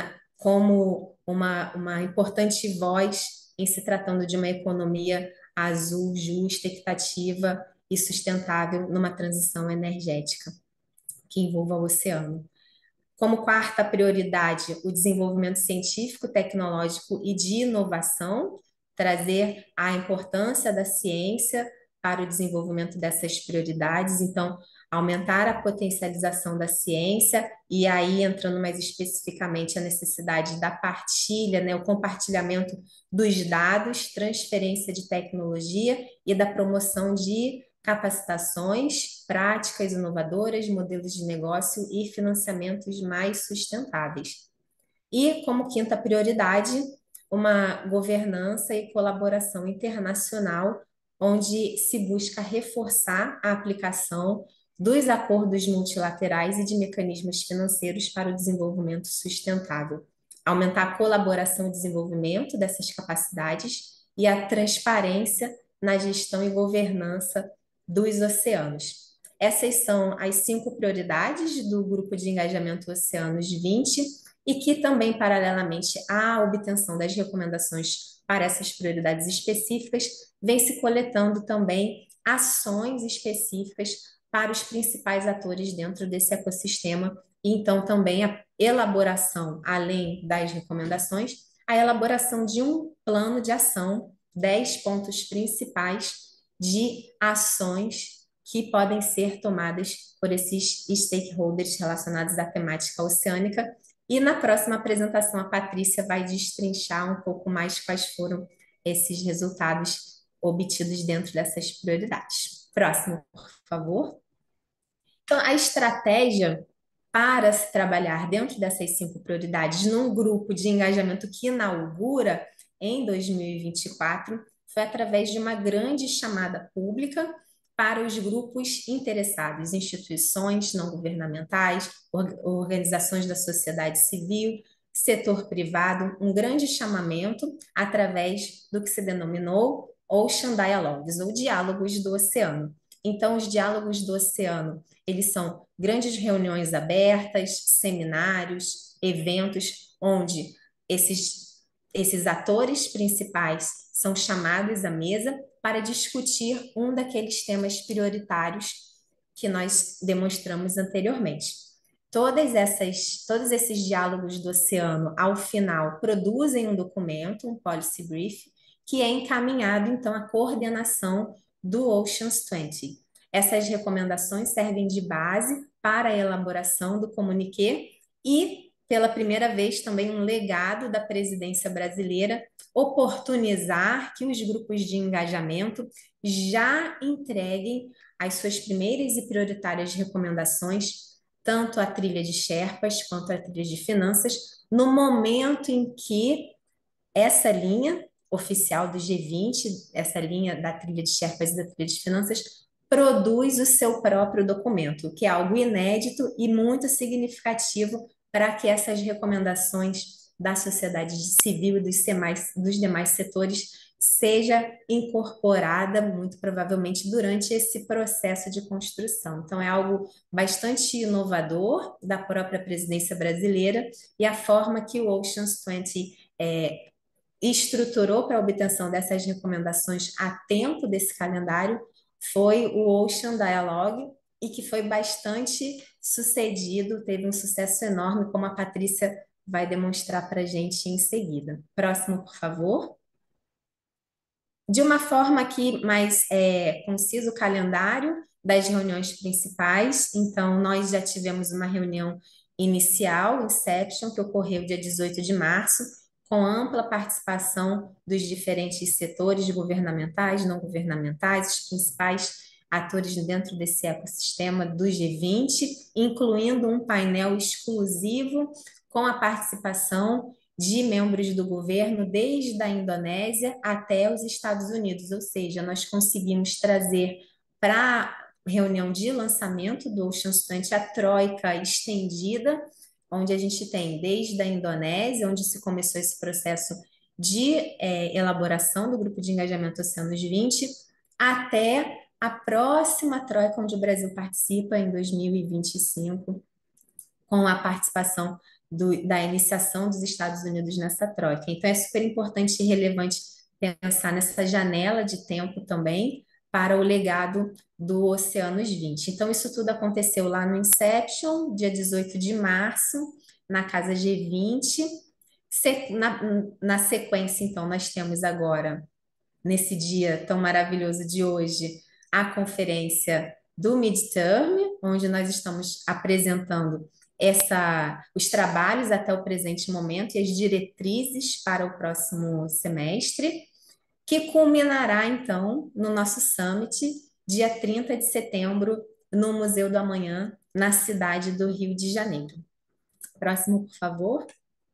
como uma importante voz em se tratando de uma economia azul, justa, equitativa e sustentável numa transição energética que envolva o oceano. Como quarta prioridade, o desenvolvimento científico, tecnológico e de inovação, trazer a importância da ciência para o desenvolvimento dessas prioridades, então, aumentar a potencialização da ciência, e aí entrando mais especificamente a necessidade da partilha, né, o compartilhamento dos dados, transferência de tecnologia e da promoção de capacitações, práticas inovadoras, modelos de negócio e financiamentos mais sustentáveis. E, como quinta prioridade, uma governança e colaboração internacional, onde se busca reforçar a aplicação dos acordos multilaterais e de mecanismos financeiros para o desenvolvimento sustentável, aumentar a colaboração e desenvolvimento dessas capacidades e a transparência na gestão e governança dos oceanos. Essas são as 5 prioridades do Grupo de Engajamento Oceanos 20 e que também, paralelamente à obtenção das recomendações para essas prioridades específicas, vem se coletando também ações específicas para os principais atores dentro desse ecossistema, e então também a elaboração, além das recomendações, a elaboração de um plano de ação, 10 pontos principais de ações que podem ser tomadas por esses stakeholders relacionados à temática oceânica. E na próxima apresentação, a Patrícia vai destrinchar um pouco mais quais foram esses resultados obtidos dentro dessas prioridades. Próximo, por favor. Então, a estratégia para se trabalhar dentro dessas 5 prioridades num grupo de engajamento que inaugura em 2024 foi através de uma grande chamada pública para os grupos interessados, instituições não governamentais, organizações da sociedade civil, setor privado, um grande chamamento através do que se denominou Ocean Dialogues, ou Diálogos do Oceano. Então, os Diálogos do Oceano, eles são grandes reuniões abertas, seminários, eventos, onde esses atores principais são chamados à mesa para discutir um daqueles temas prioritários que nós demonstramos anteriormente. Todos esses diálogos do oceano, ao final, produzem um documento, um policy brief, que é encaminhado, então, à coordenação do Oceans 20. Essas recomendações servem de base para a elaboração do comuniquê e, pela primeira vez, também um legado da presidência brasileira, oportunizar que os grupos de engajamento já entreguem as suas primeiras e prioritárias recomendações, tanto a trilha de Sherpas quanto a trilha de finanças, no momento em que essa linha oficial do G20, essa linha da trilha de Sherpas e da trilha de finanças, produz o seu próprio documento, o que é algo inédito e muito significativo para que essas recomendações da sociedade civil e dos demais setores seja incorporada, muito provavelmente, durante esse processo de construção. Então, é algo bastante inovador da própria presidência brasileira e a forma que o Oceans 20 estruturou para a obtenção dessas recomendações a tempo desse calendário foi o Ocean Dialogue e que foi bastante sucedido, teve um sucesso enorme, como a Patrícia vai demonstrar para a gente em seguida. Próximo, por favor. De uma forma aqui mais concisa o calendário das reuniões principais, então nós já tivemos uma reunião inicial, Inception, que ocorreu dia 18 de março, com ampla participação dos diferentes setores governamentais, não governamentais, os principais atores dentro desse ecossistema do G20, incluindo um painel exclusivo com a participação de membros do governo, desde a Indonésia até os Estados Unidos, ou seja, nós conseguimos trazer para a reunião de lançamento do Oceans 20 a troika estendida, onde a gente tem desde a Indonésia, onde se começou esse processo de elaboração do Grupo de Engajamento Oceanos 20, até a próxima troika, onde o Brasil participa em 2025, com a participação da iniciação dos Estados Unidos nessa troika. Então, é super importante e relevante pensar nessa janela de tempo também para o legado do Oceanos 20. Então, isso tudo aconteceu lá no Inception, dia 18 de março, na Casa G20. Na sequência, então, nós temos agora, nesse dia tão maravilhoso de hoje, a conferência do Midterm, onde nós estamos apresentando os trabalhos até o presente momento e as diretrizes para o próximo semestre, que culminará, então, no nosso Summit, dia 30 de setembro, no Museu do Amanhã, na cidade do Rio de Janeiro. Próximo, por favor.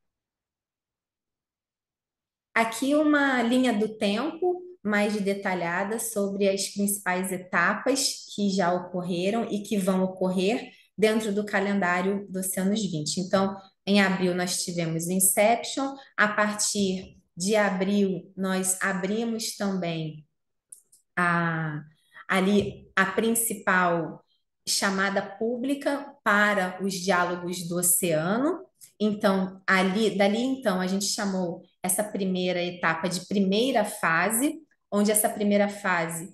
Aqui uma linha do tempo mais detalhada sobre as principais etapas que já ocorreram e que vão ocorrer dentro do calendário do Oceanos 20. Então, em abril nós tivemos o Inception, a partir de abril nós abrimos também ali a principal chamada pública para os diálogos do oceano. Então, dali então, a gente chamou essa primeira etapa de primeira fase, onde essa primeira fase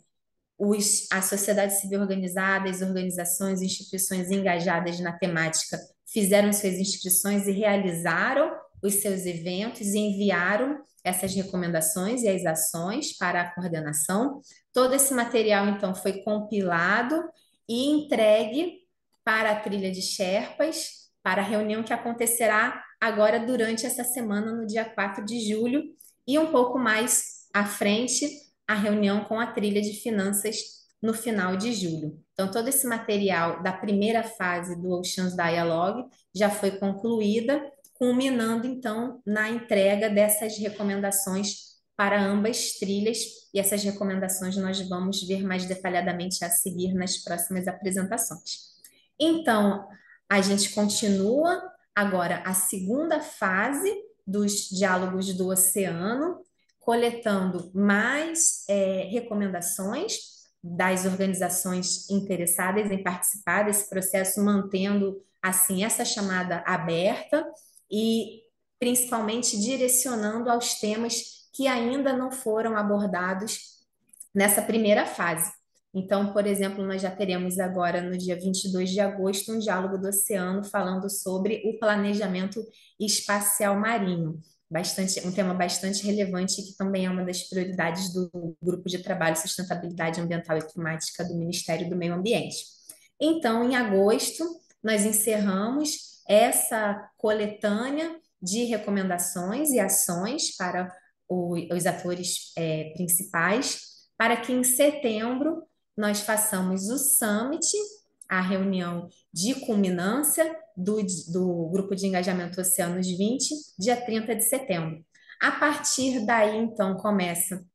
a sociedade civil organizada, as organizações e instituições engajadas na temática fizeram suas inscrições e realizaram os seus eventos e enviaram essas recomendações e as ações para a coordenação. Todo esse material, então, foi compilado e entregue para a trilha de Sherpas, para a reunião que acontecerá agora durante essa semana, no dia 4 de julho, e um pouco mais à frente, a reunião com a trilha de finanças no final de julho. Então, todo esse material da primeira fase do Oceans Dialogue já foi concluída, culminando, então, na entrega dessas recomendações para ambas trilhas, e essas recomendações nós vamos ver mais detalhadamente a seguir nas próximas apresentações. Então, a gente continua agora a segunda fase dos diálogos do oceano, coletando mais recomendações das organizações interessadas em participar desse processo, mantendo, assim, essa chamada aberta e, principalmente, direcionando aos temas que ainda não foram abordados nessa primeira fase. Então, por exemplo, nós já teremos agora, no dia 22 de agosto, um diálogo do oceano falando sobre o planejamento espacial marinho. Um tema bastante relevante, que também é uma das prioridades do Grupo de Trabalho Sustentabilidade Ambiental e Climática do Ministério do Meio Ambiente. Então, em agosto, nós encerramos essa coletânea de recomendações e ações para os atores principais, para que em setembro nós façamos o Summit, a reunião de culminância do Grupo de Engajamento Oceanos 20, dia 30 de setembro. A partir daí, então, começa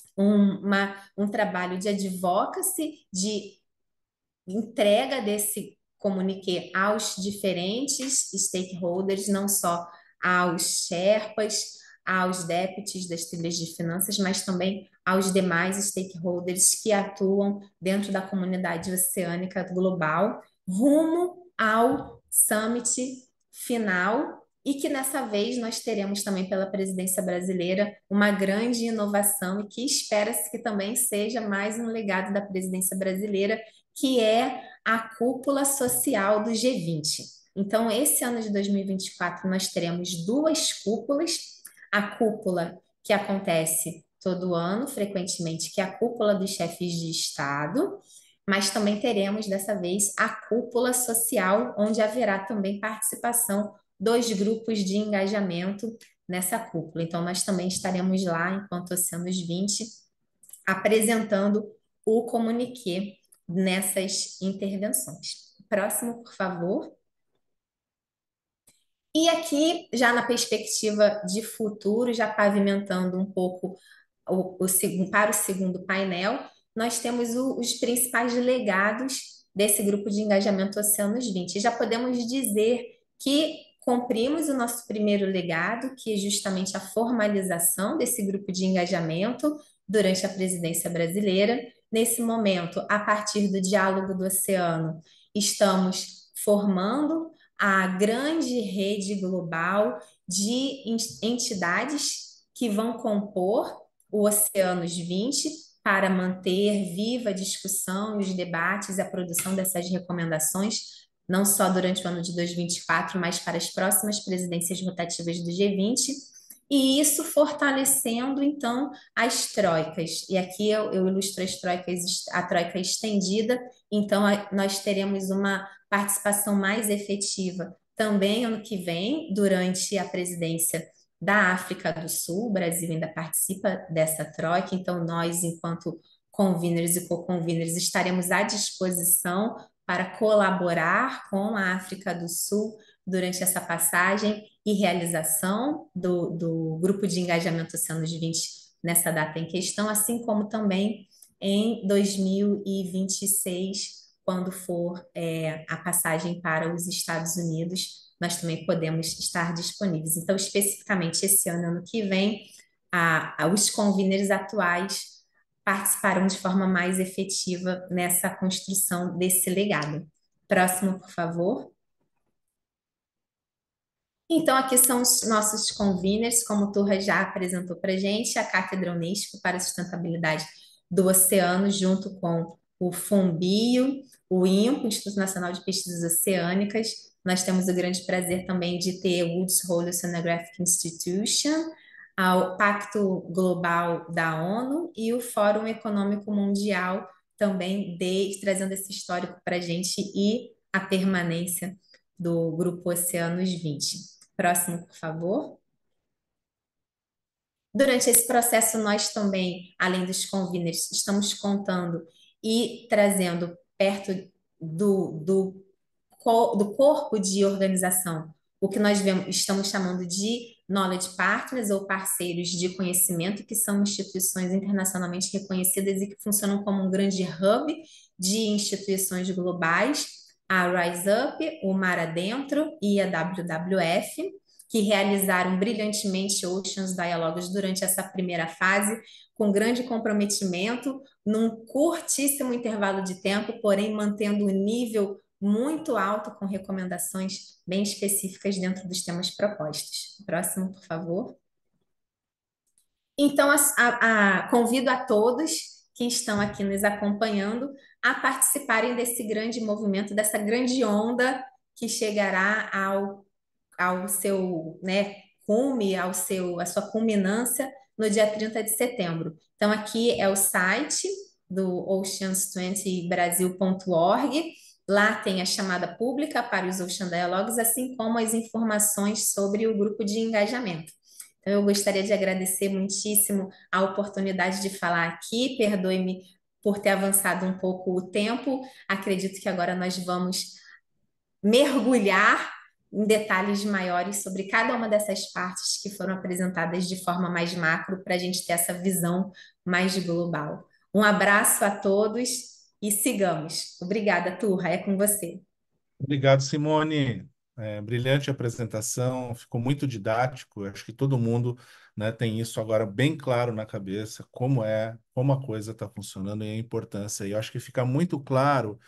um trabalho de advocacy, de entrega desse comuniquê aos diferentes stakeholders, não só aos Sherpas, aos deputies das trilhas de finanças, mas também aos demais stakeholders que atuam dentro da comunidade oceânica global, rumo ao summit final, e que nessa vez nós teremos também pela presidência brasileira uma grande inovação, e que espera-se que também seja mais um legado da presidência brasileira, que é a cúpula social do G20. Então, esse ano de 2024, nós teremos duas cúpulas: a cúpula que acontece todo ano, frequentemente, que é a cúpula dos chefes de Estado, mas também teremos, dessa vez, a cúpula social, onde haverá também participação dos grupos de engajamento nessa cúpula. Então, nós também estaremos lá, enquanto Oceanos 20, apresentando o comuniquê nessas intervenções. Próximo, por favor. E aqui, já na perspectiva de futuro, já pavimentando um pouco para o segundo painel, nós temos os principais legados desse grupo de engajamento Oceanos 20. E já podemos dizer que cumprimos o nosso primeiro legado, que é justamente a formalização desse grupo de engajamento durante a presidência brasileira. Nesse momento, a partir do diálogo do oceano, estamos formando a grande rede global de entidades que vão compor o Oceanos 20 para manter viva a discussão e os debates e a produção dessas recomendações, não só durante o ano de 2024, mas para as próximas presidências rotativas do G20, e isso fortalecendo, então, as troicas. E aqui eu ilustro as troicas, a troika estendida. Então, nós teremos uma participação mais efetiva também ano que vem, durante a presidência da África do Sul. O Brasil ainda participa dessa troika, então nós, enquanto conveners e co-conveners, estaremos à disposição para colaborar com a África do Sul durante essa passagem e realização do Grupo de Engajamento Oceanos 20 nessa data em questão, assim como também em 2026, quando for a passagem para os Estados Unidos, nós também podemos estar disponíveis. Então, especificamente esse ano que vem, os conveners atuais participarão de forma mais efetiva nessa construção desse legado. Próximo, por favor. Então, aqui são os nossos conveners, como o Turra já apresentou para a gente, a Cátedra Unesco para a Sustentabilidade do Oceano, junto com o FONBio, o INPO, Instituto Nacional de Pesquisas Oceânicas. Nós temos o grande prazer também de ter o Woods Hole Oceanographic Institution, o Pacto Global da ONU e o Fórum Econômico Mundial também trazendo esse histórico para a gente e a permanência do Grupo Oceanos 20. Próximo, por favor. Durante esse processo, nós também, além dos conveners, estamos contando e trazendo perto do corpo de organização o que nós estamos chamando de knowledge partners ou parceiros de conhecimento, que são instituições internacionalmente reconhecidas e que funcionam como um grande hub de instituições globais, a Rise Up, o Mar Adentro e a WWF, que realizaram brilhantemente Oceans Dialogues durante essa primeira fase, com grande comprometimento, num curtíssimo intervalo de tempo, porém mantendo o nível muito alto, com recomendações bem específicas dentro dos temas propostos. Próximo, por favor. Então, convido a todos que estão aqui nos acompanhando a participarem desse grande movimento, dessa grande onda que chegará ao seu, né, cume, à sua culminância no dia 30 de setembro. Então, aqui é o site do oceans20brasil.org. Lá tem a chamada pública para os Ocean Dialogues, assim como as informações sobre o grupo de engajamento. Então, eu gostaria de agradecer muitíssimo a oportunidade de falar aqui. Perdoe-me por ter avançado um pouco o tempo. Acredito que agora nós vamos mergulhar em detalhes maiores sobre cada uma dessas partes que foram apresentadas de forma mais macro, para a gente ter essa visão mais global. Um abraço a todos e sigamos. Obrigada, Turra, é com você. Obrigado, Simone. Brilhante apresentação, ficou muito didático. Acho que todo mundo, né, tem isso agora bem claro na cabeça, como a coisa está funcionando e a importância. E eu acho que fica muito claro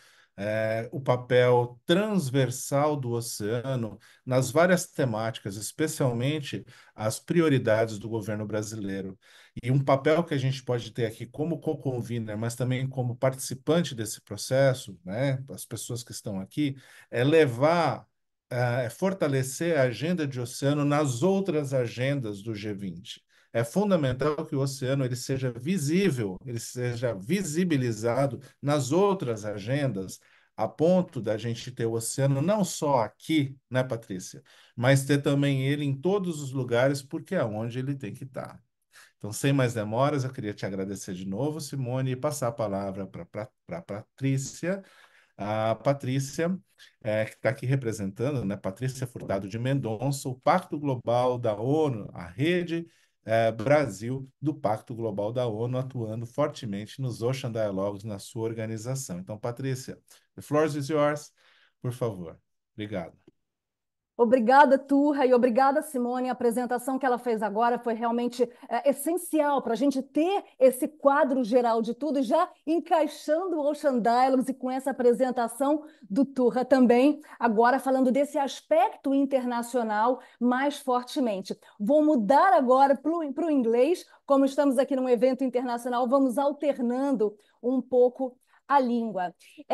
o papel transversal do oceano nas várias temáticas, especialmente as prioridades do governo brasileiro. E um papel que a gente pode ter aqui como co-convener, mas também como participante desse processo, né, as pessoas que estão aqui, é levar, fortalecer a agenda de oceano nas outras agendas do G20. É fundamental que o oceano ele seja visível, ele seja visibilizado nas outras agendas, a ponto da gente ter o oceano não só aqui, né, Patrícia, mas ter também ele em todos os lugares, porque é onde ele tem que estar. Então, sem mais demoras, eu queria te agradecer de novo, Simone, e passar a palavra para Patrícia. A Patrícia, que está aqui representando, né, Patrícia Furtado de Mendonça, o Pacto Global da ONU, a rede Brasil do Pacto Global da ONU, atuando fortemente nos Ocean Dialogues na sua organização. Então, Patrícia, the floor is yours, por favor. Obrigado. Obrigada, Turra, e obrigada, Simone. A apresentação que ela fez agora foi realmente essencial para a gente ter esse quadro geral de tudo, já encaixando o Ocean Dialogues e com essa apresentação do Turra também, agora falando desse aspecto internacional mais fortemente. Vou mudar agora para o inglês, como estamos aqui num evento internacional, vamos alternando um pouco a língua.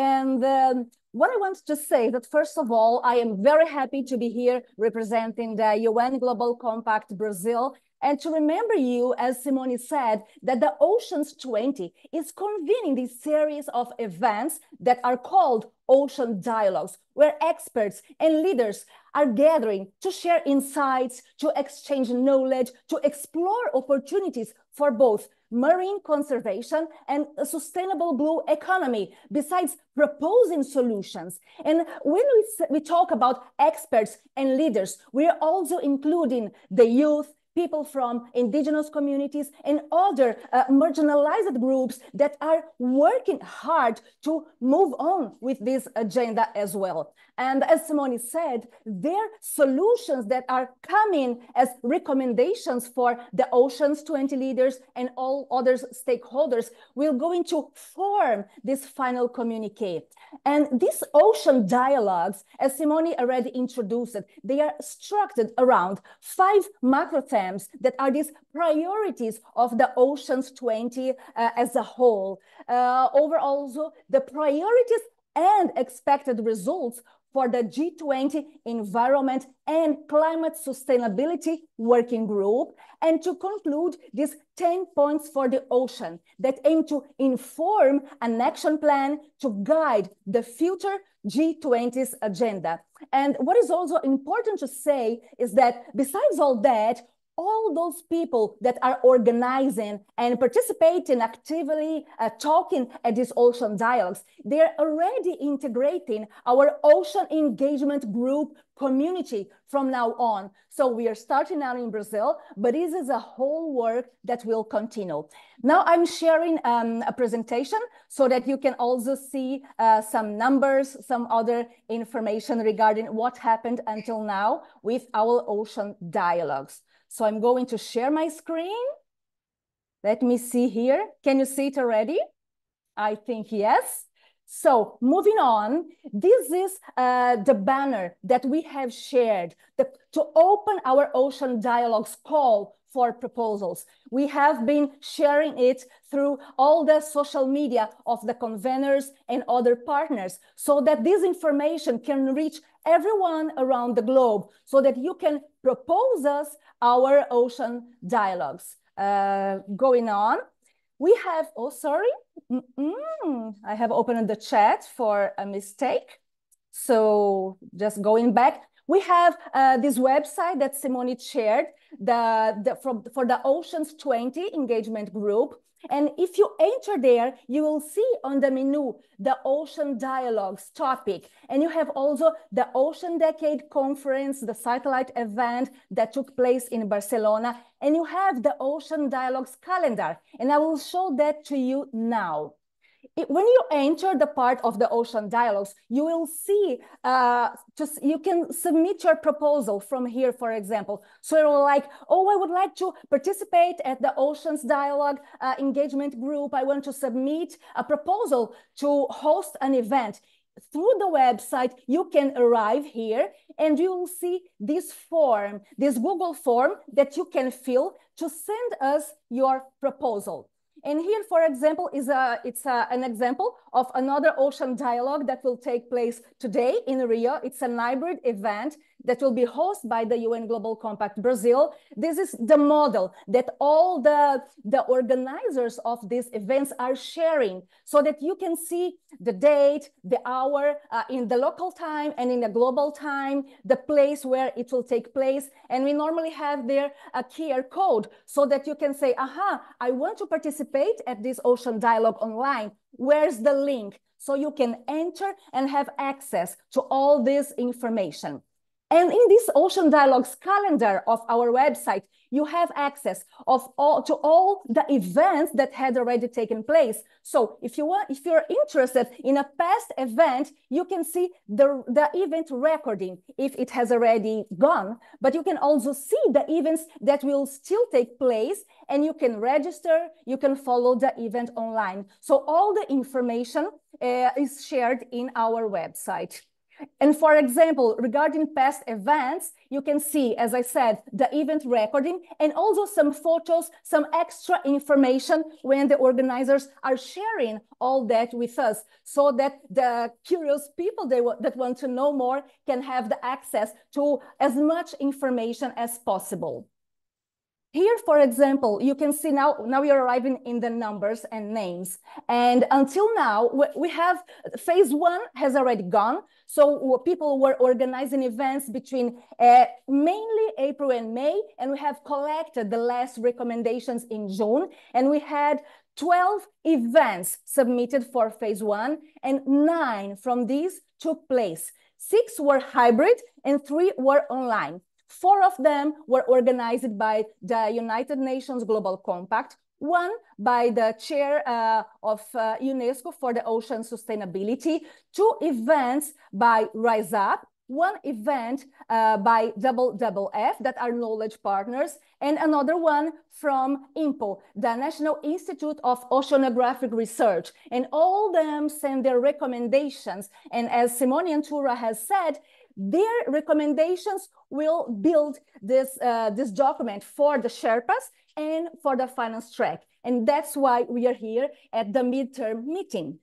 What I want to say that, first of all, I am very happy to be here representing the UN Global Compact Brazil, and to remember you, as Simone said, that the Oceans 20 is convening this series of events that are called Ocean Dialogues, where experts and leaders are gathering to share insights, to exchange knowledge, to explore opportunities for both marine conservation and a sustainable blue economy, besides proposing solutions. And when we talk about experts and leaders, we're also including the youth, people from indigenous communities and other marginalized groups that are working hard to move on with this agenda as well. And as Simone said, their solutions that are coming as recommendations for the Oceans 20 leaders and all other stakeholders will go into form this final communique. And these ocean dialogues, as Simone already introduced, they are structured around 5 macro themes that are these priorities of the Oceans 20 as a whole. Overall, also, the priorities and expected results for the G20 Environment and Climate Sustainability Working Group, and to conclude these 10 points for the ocean that aim to inform an action plan to guide the future G20's agenda. And what is also important to say is that besides all that, all those people that are organizing and participating actively, talking at these ocean dialogues, they're already integrating our ocean engagement group community from now on. So we are starting out in Brazil, but this is a whole work that will continue. Now I'm sharing a presentation so that you can also see some numbers, some other information regarding what happened until now with our ocean dialogues. So I'm going to share my screen. Let me see here. Can you see it already? I think yes. So moving on, this is the banner that we have shared to open our ocean dialogues call for proposals. We have been sharing it through all the social media of the conveners and other partners so that this information can reach everyone around the globe so that you can propose us our ocean dialogues. Going on, we have, oh, sorry. I have opened the chat for a mistake. So just going back, we have this website that Simone shared for the Oceans 20 engagement group. And if you enter there, you will see on the menu the Ocean Dialogues topic. And you have also the Ocean Decade Conference, the satellite event that took place in Barcelona. And you have the Ocean Dialogues calendar. And I will show that to you now. When you enter the part of the ocean dialogues, you will see, you can submit your proposal from here, for example. So you're like, oh, I would like to participate at the Oceans Dialogue engagement group. I want to submit a proposal to host an event. Through the website, you can arrive here and you will see this form, this Google form that you can fill to send us your proposal. And here, for example, is an example of another ocean dialogue that will take place today in Rio. It's a hybrid event that will be hosted by the UN Global Compact Brazil. This is the model that all the organizers of these events are sharing so that you can see the date, the hour in the local time and in the global time, the place where it will take place. And we normally have there a QR code so that you can say, aha, I want to participate at this ocean dialogue online. Where's the link? So you can enter and have access to all this information. And in this Ocean Dialogues calendar of our website, you have access to all the events that had already taken place. So if you're interested in a past event, you can see the event recording if it has already gone, but you can also see the events that will still take place and you can register, you can follow the event online. So all the information is shared in our website. And for example, regarding past events, you can see, as I said, the event recording and also some photos, some extra information when the organizers are sharing all that with us so that the curious people that want to know more can have the access to as much information as possible. Here, for example, you can see now you're arriving in the numbers and names. And until now, we have phase 1 has already gone. So people were organizing events between mainly April and May, and we have collected the last recommendations in June. And we had 12 events submitted for phase 1, and 9 from these took place. 6 were hybrid and 3 were online. 4 of them were organized by the United Nations Global Compact, 1 by the chair of UNESCO for the ocean sustainability, 2 events by Rise Up, 1 event by WWF, that are knowledge partners, and another one from INPO, the National Institute of Oceanographic Research. And all them send their recommendations. And as Simone and Tura has said, their recommendations will build this document for the Sherpas and for the finance track. And that's why we are here at the midterm meeting.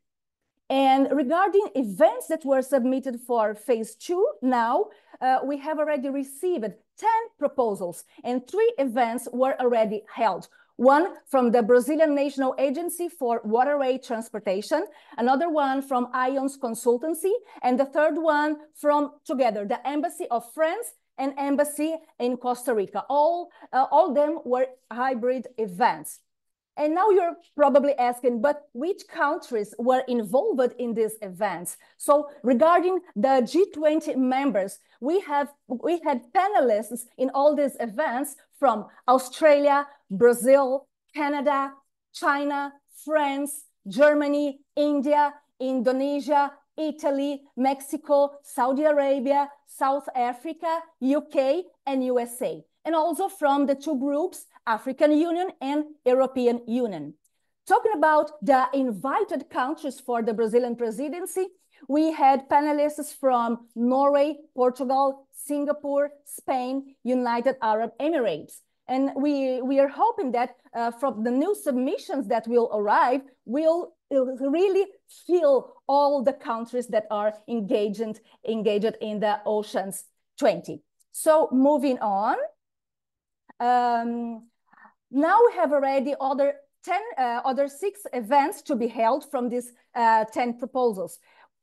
And regarding events that were submitted for phase 2, now we have already received 10 proposals and 3 events were already held. 1 from the Brazilian National Agency for Waterway Transportation, another one from IONS Consultancy, and the third one from together, the Embassy of France and Embassy in Costa Rica. All them were hybrid events. And now you're probably asking, but which countries were involved in these events? So regarding the G20 members, we had panelists in all these events from Australia, Brazil, Canada, China, France, Germany, India, Indonesia, Italy, Mexico, Saudi Arabia, South Africa, UK, and USA. And also from the 2 groups, African Union and European Union. Talking about the invited countries for the Brazilian presidency, we had panelists from Norway, Portugal, Singapore, Spain, United Arab Emirates. And we are hoping that from the new submissions that will arrive, we'll really fill all the countries that are engaged in the Oceans 20. So moving on. Now we have already other 6 events to be held from these 10 proposals.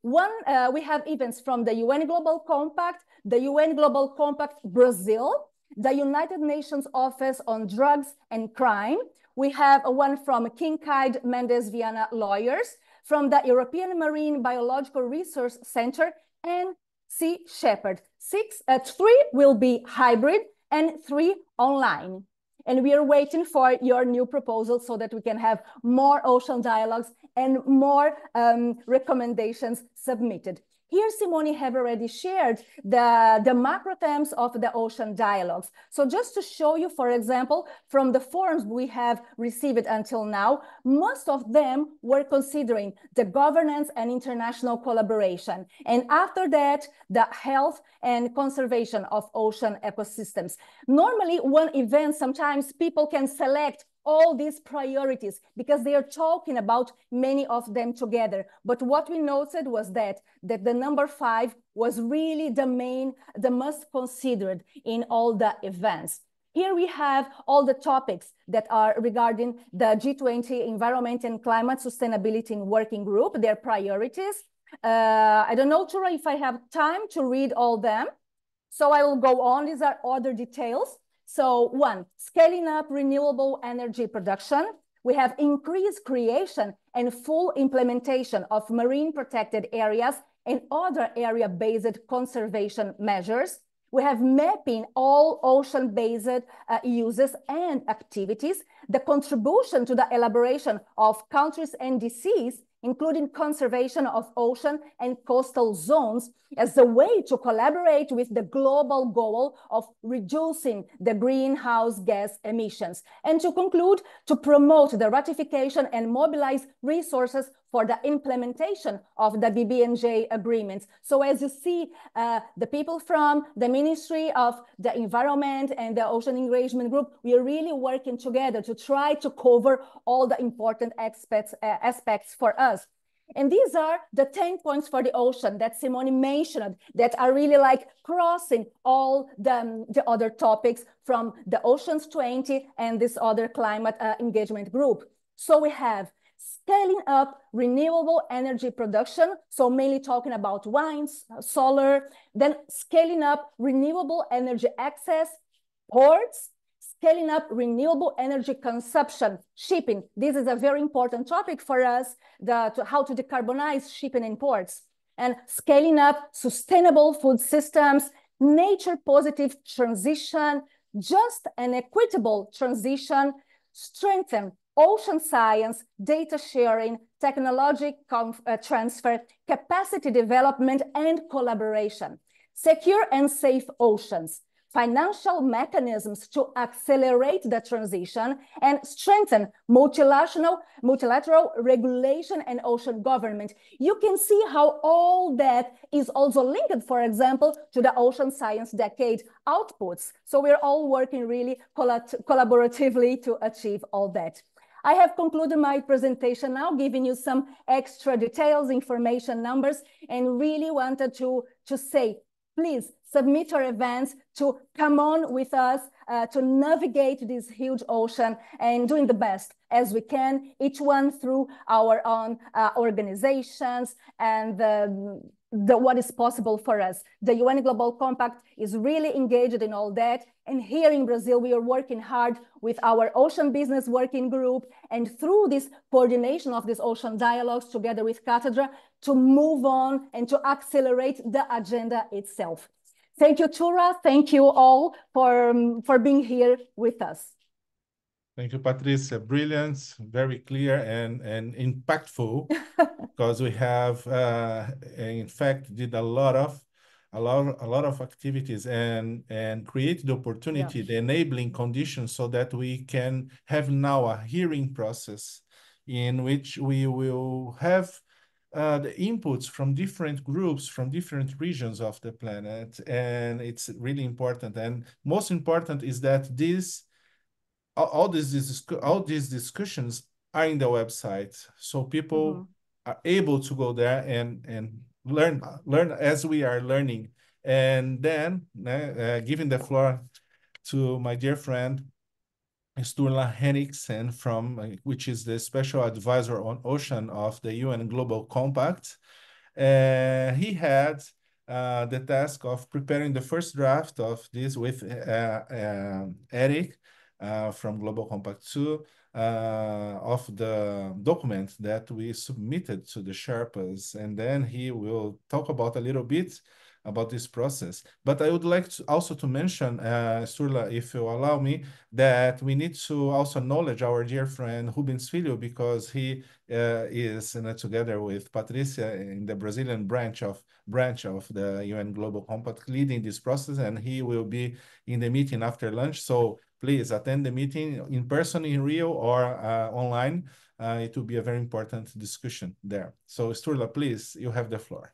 We have events from the UN Global Compact, the UN Global Compact Brazil, the United Nations Office on Drugs and Crime. We have one from Kincaid Mendes Viana Lawyers, from the European Marine Biological Resource Center, and Sea Shepherd. 3 will be hybrid and 3 online. And we are waiting for your new proposals so that we can have more ocean dialogues and more recommendations submitted. Here, Simone have already shared the macro themes of the ocean dialogues. So just to show you, for example, from the forums we have received until now, most of them were considering the governance and international collaboration. And after that, the health and conservation of ocean ecosystems. Normally, one event, sometimes people can select all these priorities because they are talking about many of them together. But what we noted was that the number 5 was really the most considered in all the events. Here we have all the topics that are regarding the G20 Environment and Climate Sustainability Working Group, their priorities. I don't know, Tura, if I have time to read all them. So I will go on. These are other details. So 1, scaling up renewable energy production. We have increased creation and full implementation of marine protected areas and other area-based conservation measures. We have mapping all ocean-based uses and activities, the contribution to the elaboration of countries' NDCs, including conservation of ocean and coastal zones as a way to collaborate with the global goal of reducing the greenhouse gas emissions. And to conclude, to promote the ratification and mobilize resources for the implementation of the BBNJ agreements. So as you see, the people from the Ministry of the Environment and the Ocean Engagement Group, we are really working together to try to cover all the important aspects for us. And these are the 10 points for the ocean that Simone mentioned that are really like crossing all the other topics from the Oceans 20 and this other climate engagement group. So we have scaling up renewable energy production, so mainly talking about wind, solar, then scaling up renewable energy access, ports, scaling up renewable energy consumption, shipping. This is a very important topic for us, how to decarbonize shipping and ports, and scaling up sustainable food systems, nature positive transition, just and equitable transition, strengthen ocean science, data sharing, technology transfer, capacity development, and collaboration, secure and safe oceans, financial mechanisms to accelerate the transition, and strengthen multilateral regulation and ocean government. You can see how all that is also linked, for example, to the Ocean Science Decade outputs. So we're all working really collaboratively to achieve all that. I have concluded my presentation now, giving you some extra details, information, numbers, and really wanted to say, please submit your events to come on with us to navigate this huge ocean and doing the best as we can, each one through our own organizations and what is possible for us. The UN Global Compact is really engaged in all that. And here in Brazil, we are working hard with our Ocean Business Working Group and through this coordination of these ocean dialogues together with Cátedra to move on and to accelerate the agenda itself. Thank you, Tura. Thank you all for being here with us. Thank you, Patricia. Brilliant, very clear and impactful, because we have, in fact, did a lot of activities and create the opportunity, the enabling conditions, so that we can have now a hearing process in which we will have the inputs from different groups, from different regions of the planet, and it's really important. And most important is that all these discussions are in the website, so people are able to go there and learn as we are learning. And then giving the floor to my dear friend Sturla Henriksen, which is the special advisor on ocean of the UN Global Compact. He had the task of preparing the first draft of this with Eric from Global Compact 2 of the document that we submitted to the Sherpas. And then he will talk about a little bit about this process. But I would like to also to mention, Sturla, if you allow me, that we need to also acknowledge our dear friend Rubens Filho, because he is together with Patricia in the Brazilian branch of the UN Global Compact, leading this process, and he will be in the meeting after lunch. So please attend the meeting in person in Rio or online. It will be a very important discussion there. So Sturla, please, you have the floor.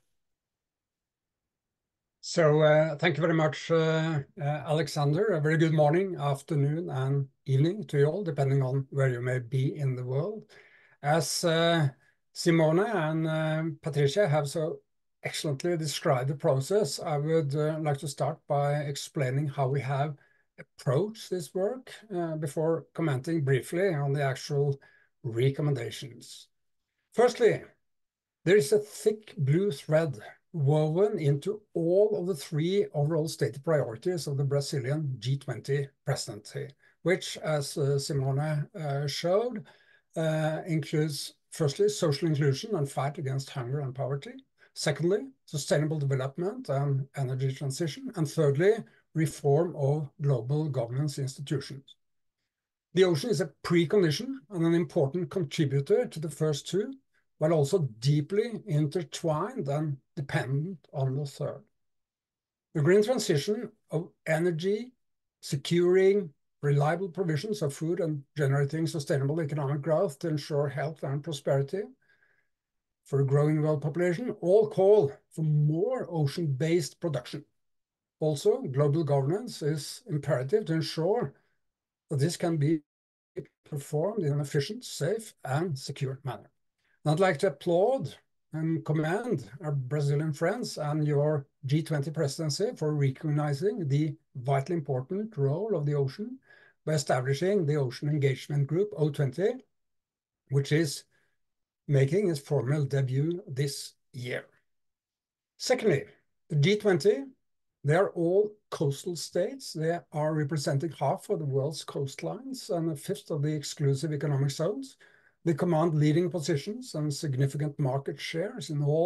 So thank you very much, Alexander. A very good morning, afternoon, and evening to you all, depending on where you may be in the world. As Simone and Patricia have so excellently described the process, I would like to start by explaining how we have approached this work before commenting briefly on the actual recommendations. Firstly, there is a thick blue thread woven into all of the three overall stated priorities of the Brazilian G20 presidency, which, as Simone showed, includes, firstly, social inclusion and fight against hunger and poverty. Secondly, sustainable development and energy transition. And thirdly, reform of global governance institutions. The ocean is a precondition and an important contributor to the first two, while also deeply intertwined and dependent on the third. The green transition of energy, securing reliable provisions of food and generating sustainable economic growth to ensure health and prosperity for a growing world population, all call for more ocean-based production. Also, global governance is imperative to ensure that this can be performed in an efficient, safe, and secure manner. I'd like to applaud and commend our Brazilian friends and your G20 presidency for recognizing the vitally important role of the ocean by establishing the Ocean Engagement Group, O20, which is making its formal debut this year. Secondly, the G20, they are all coastal states. They are representing half of the world's coastlines and a fifth of the exclusive economic zones. They command leading positions and significant market shares in all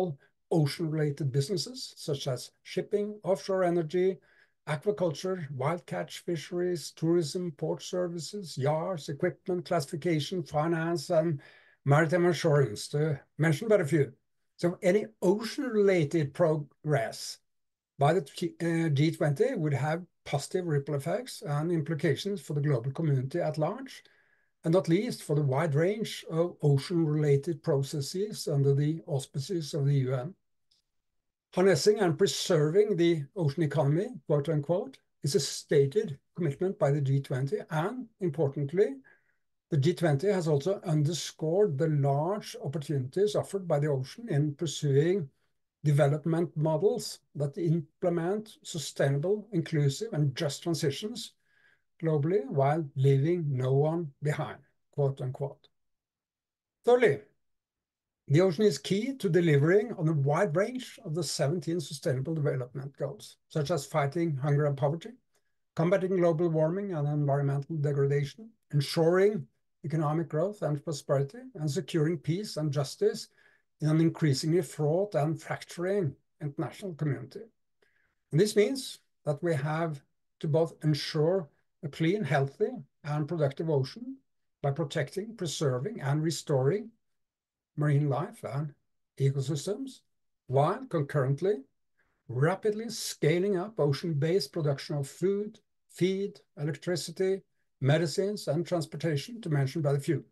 ocean-related businesses, such as shipping, offshore energy, aquaculture, wild catch fisheries, tourism, port services, yards, equipment, classification, finance, and maritime assurance, to mention but a few. So any ocean-related progress by the G20 would have positive ripple effects and implications for the global community at large, and not least for the wide range of ocean-related processes under the auspices of the UN. Harnessing and preserving the ocean economy, quote unquote, is a stated commitment by the G20, and importantly, the G20 has also underscored the large opportunities offered by the ocean in pursuing development models that implement sustainable, inclusive, and just transitions globally while leaving no one behind, quote unquote. Thirdly, the ocean is key to delivering on a wide range of the 17 Sustainable Development Goals, such as fighting hunger and poverty, combating global warming and environmental degradation, ensuring economic growth and prosperity, and securing peace and justice in an increasingly fraught and fracturing international community. And this means that we have to both ensure a clean, healthy, and productive ocean by protecting, preserving, and restoring marine life and ecosystems, while concurrently rapidly scaling up ocean-based production of food, feed, electricity, medicines, and transportation, to mention but a few.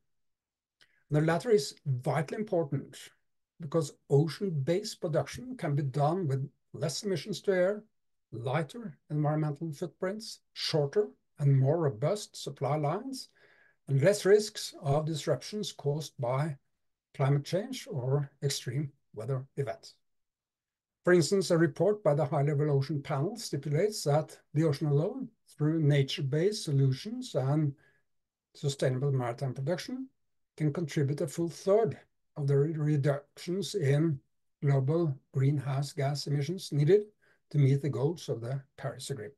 The latter is vitally important because ocean-based production can be done with less emissions to air, lighter environmental footprints, shorter and more robust supply lines, and less risks of disruptions caused by climate change or extreme weather events. For instance, a report by the High-Level Ocean Panel stipulates that the ocean alone, through nature-based solutions and sustainable maritime production, can contribute a full third of the reductions in global greenhouse gas emissions needed to meet the goals of the Paris Agreement.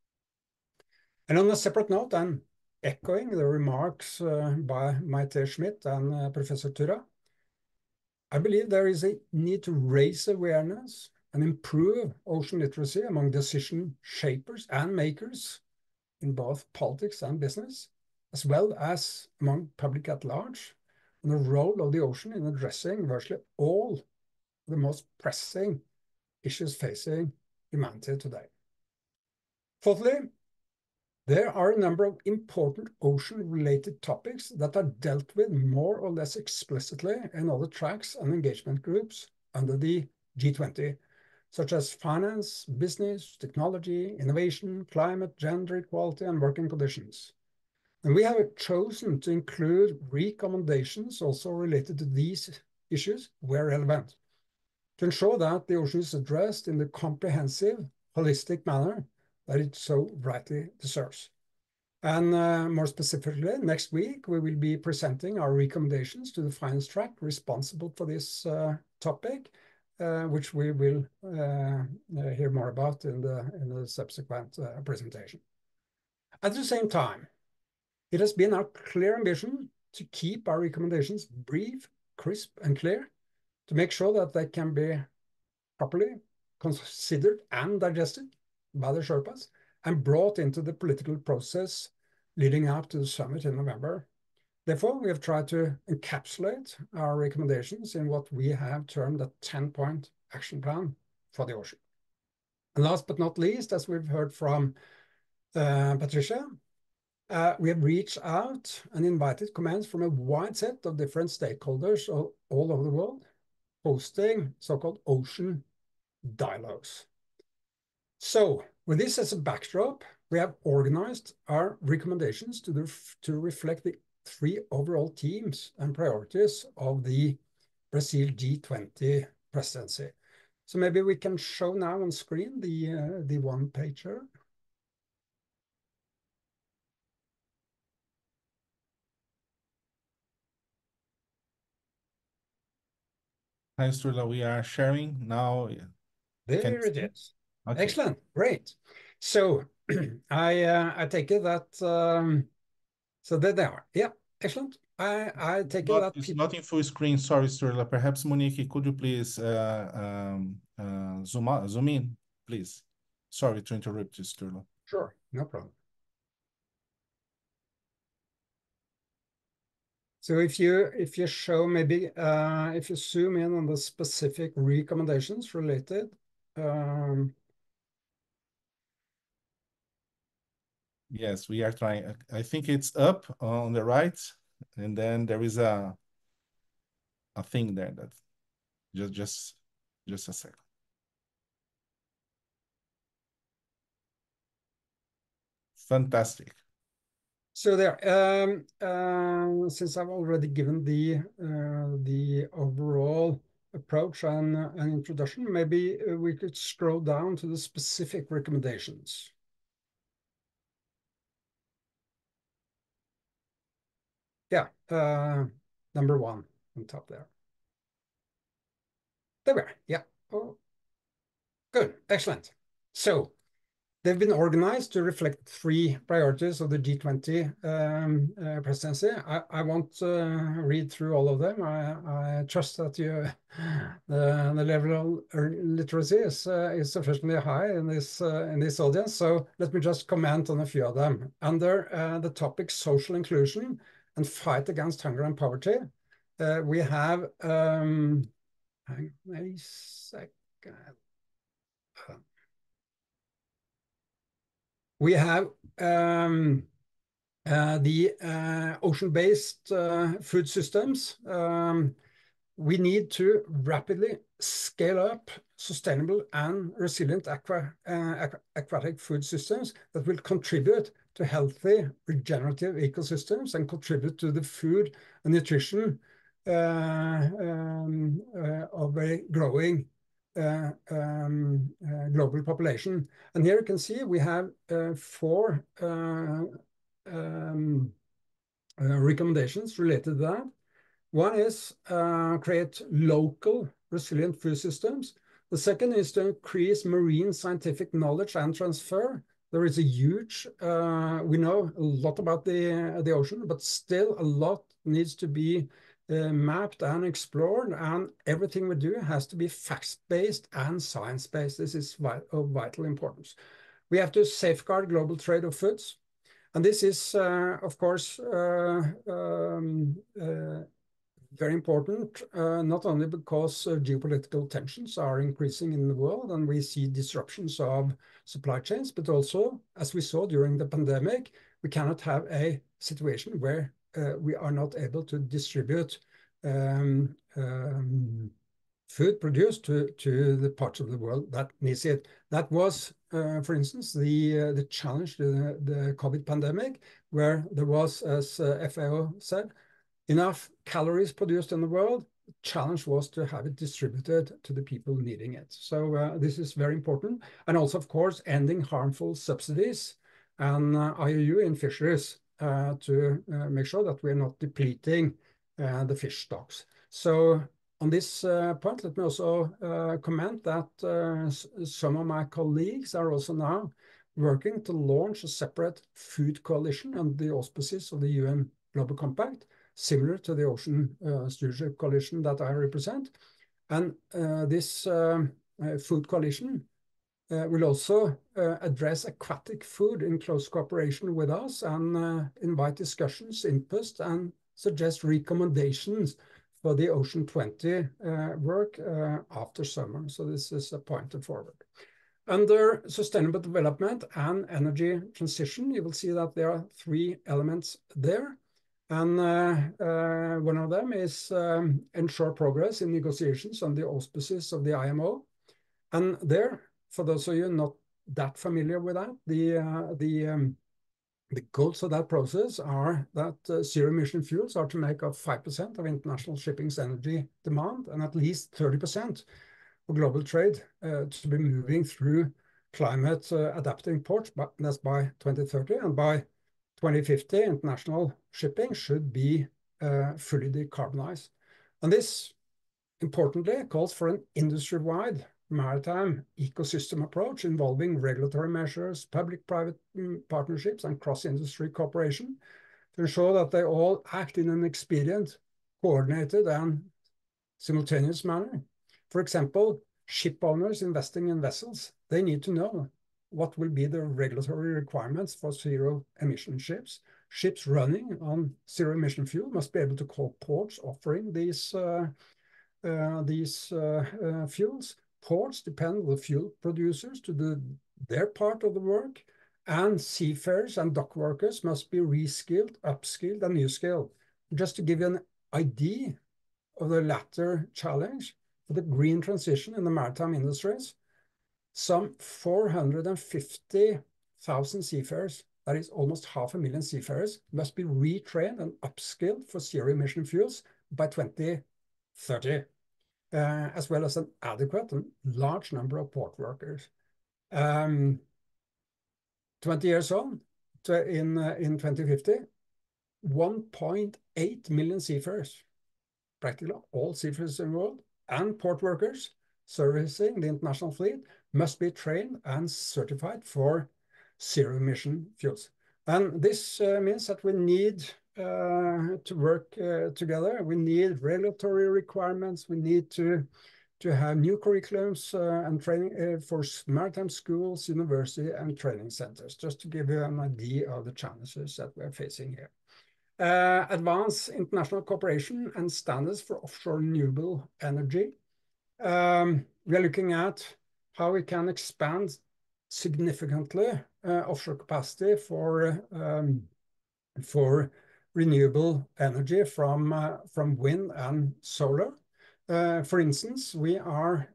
And on a separate note, and echoing the remarks by Maite Schmidt and Professor Turra, I believe there is a need to raise awareness and improve ocean literacy among decision shapers and makers in both politics and business, as well as among public at large, on the role of the ocean in addressing virtually all the most pressing issues facing humanity today. Fourthly, there are a number of important ocean-related topics that are dealt with more or less explicitly in other tracks and engagement groups under the G20, such as finance, business, technology, innovation, climate, gender equality, and working conditions. And we have chosen to include recommendations also related to these issues where relevant, to ensure that the ocean is addressed in the comprehensive, holistic manner that it so rightly deserves. And more specifically, next week, we will be presenting our recommendations to the finance track responsible for this topic, which we will hear more about in the subsequent presentation. At the same time, it has been our clear ambition to keep our recommendations brief, crisp, and clear, to make sure that they can be properly considered and digested by the Sherpas and brought into the political process leading up to the summit in November. Therefore, we have tried to encapsulate our recommendations in what we have termed a 10-point action plan for the ocean. And last but not least, as we've heard from Patricia, we have reached out and invited comments from a wide set of different stakeholders all over the world, hosting so-called ocean dialogues. So, with this as a backdrop, we have organized our recommendations to reflect the three overall themes and priorities of the Brazil G20 presidency. So maybe we can show now on screen the one-pager. Hi, Sturla, we are sharing now. There it is. Okay. Excellent, great. So I take it that, so there they are. Yeah, excellent. I take it that It's not in full screen. Sorry, Sturla. Perhaps Monique, could you please zoom in, please? Sorry to interrupt you, Sturla. Sure, no problem. So if you show maybe if you zoom in on the specific recommendations related, yes, we are trying. I think it's up on the right, and then there is a thing there that just a second. Fantastic. So there, since I've already given the overall approach and an introduction, maybe we could scroll down to the specific recommendations. Yeah, number 1 on top there. There we are. Yeah. Oh, good. Excellent. So they've been organized to reflect 3 priorities of the G20 presidency. I won't read through all of them. I trust that the level of literacy is sufficiently high in this audience. So let me just comment on a few of them. Under the topic social inclusion and fight against hunger and poverty, we have hang on a second. We have the ocean-based food systems. We need to rapidly scale up sustainable and resilient aquatic food systems that will contribute to healthy regenerative ecosystems and contribute to the food and nutrition of a growing global population. And here you can see we have 4 recommendations related to that. One is create local resilient food systems. The second is to increase marine scientific knowledge and transfer. There is a huge, we know a lot about the ocean, but still a lot needs to be mapped and explored, and everything we do has to be facts-based and science-based. This is of vital importance. We have to safeguard global trade of foods. And this is, of course, very important, not only because geopolitical tensions are increasing in the world and we see disruptions of supply chains, but also, as we saw during the pandemic, we cannot have a situation where we are not able to distribute food produced to the parts of the world that needs it. That was, for instance, the challenge to the COVID pandemic, where there was, as FAO said, enough calories produced in the world. The challenge was to have it distributed to the people needing it. So this is very important. And also, of course, ending harmful subsidies and IUU in fisheries to make sure that we're not depleting the fish stocks. So on this point, let me also comment that some of my colleagues are also now working to launch a separate food coalition under the auspices of the UN Global Compact, similar to the Ocean Stewardship Coalition that I represent. And this food coalition will also address aquatic food in close cooperation with us and invite discussions, inputs, and suggest recommendations for the Ocean 20 work after summer. So this is a pointed forward. Under sustainable development and energy transition, you will see that there are 3 elements there. And one of them is ensure progress in negotiations on the auspices of the IMO. And there, for those of you not that familiar with that, the goals of that process are that zero-emission fuels are to make up 5% of international shipping's energy demand and at least 30% of global trade to be moving through climate adapting ports, but that's by 2030. And by 2050, international shipping should be fully decarbonized. And this, importantly, calls for an industry-wide maritime ecosystem approach involving regulatory measures, public-private partnerships, and cross-industry cooperation to ensure that they all act in an expedient, coordinated, and simultaneous manner. For example, ship owners investing in vessels, they need to know what will be the regulatory requirements for zero-emission ships. Ships running on zero-emission fuel must be able to call ports offering these fuels. Ports depend on the fuel producers to do their part of the work, and seafarers and dock workers must be reskilled, upskilled, and new-skilled. Just to give you an idea of the latter challenge for the green transition in the maritime industries, some 450,000 seafarers, that is almost 500,000 seafarers, must be retrained and upskilled for zero-emission fuels by 2030, as well as an adequate and large number of port workers. 20 years on, in 2050, 1.8 million seafarers, practically all seafarers in the world, and port workers servicing the international fleet must be trained and certified for zero-emission fuels. And this means that we need to work together. We need regulatory requirements. We need to have new curriculums and training for maritime schools, university, and training centers, just to give you an idea of the challenges that we're facing here. Advance international cooperation and standards for offshore renewable energy. We are looking at how we can expand significantly offshore capacity for renewable energy from wind and solar. For instance, we are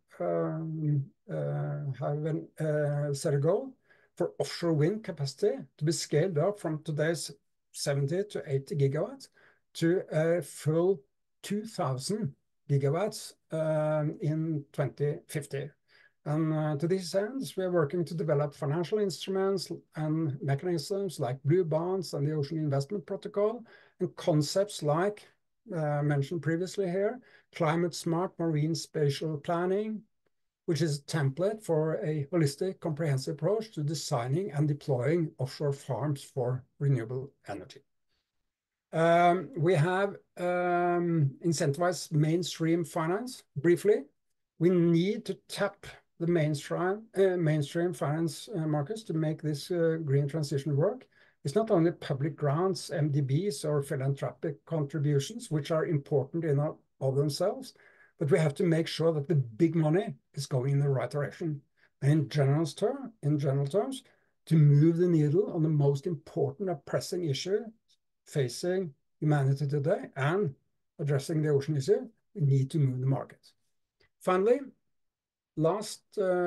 having set a goal for offshore wind capacity to be scaled up from today's 70 to 80 gigawatts to a full 2,000 gigawatts in 2050. And to these ends, we are working to develop financial instruments and mechanisms like blue bonds and the Ocean Investment Protocol, and concepts like mentioned previously here, climate smart marine spatial planning, which is a template for a holistic, comprehensive approach to designing and deploying offshore farms for renewable energy. We have incentivized mainstream finance. Briefly, we need to tap the mainstream finance markets to make this green transition work. It's not only public grants, MDBs, or philanthropic contributions, which are important in and of themselves, but we have to make sure that the big money is going in the right direction. And in general terms, to move the needle on the most important and pressing issue facing humanity today and addressing the ocean issue, we need to move the market. Finally, last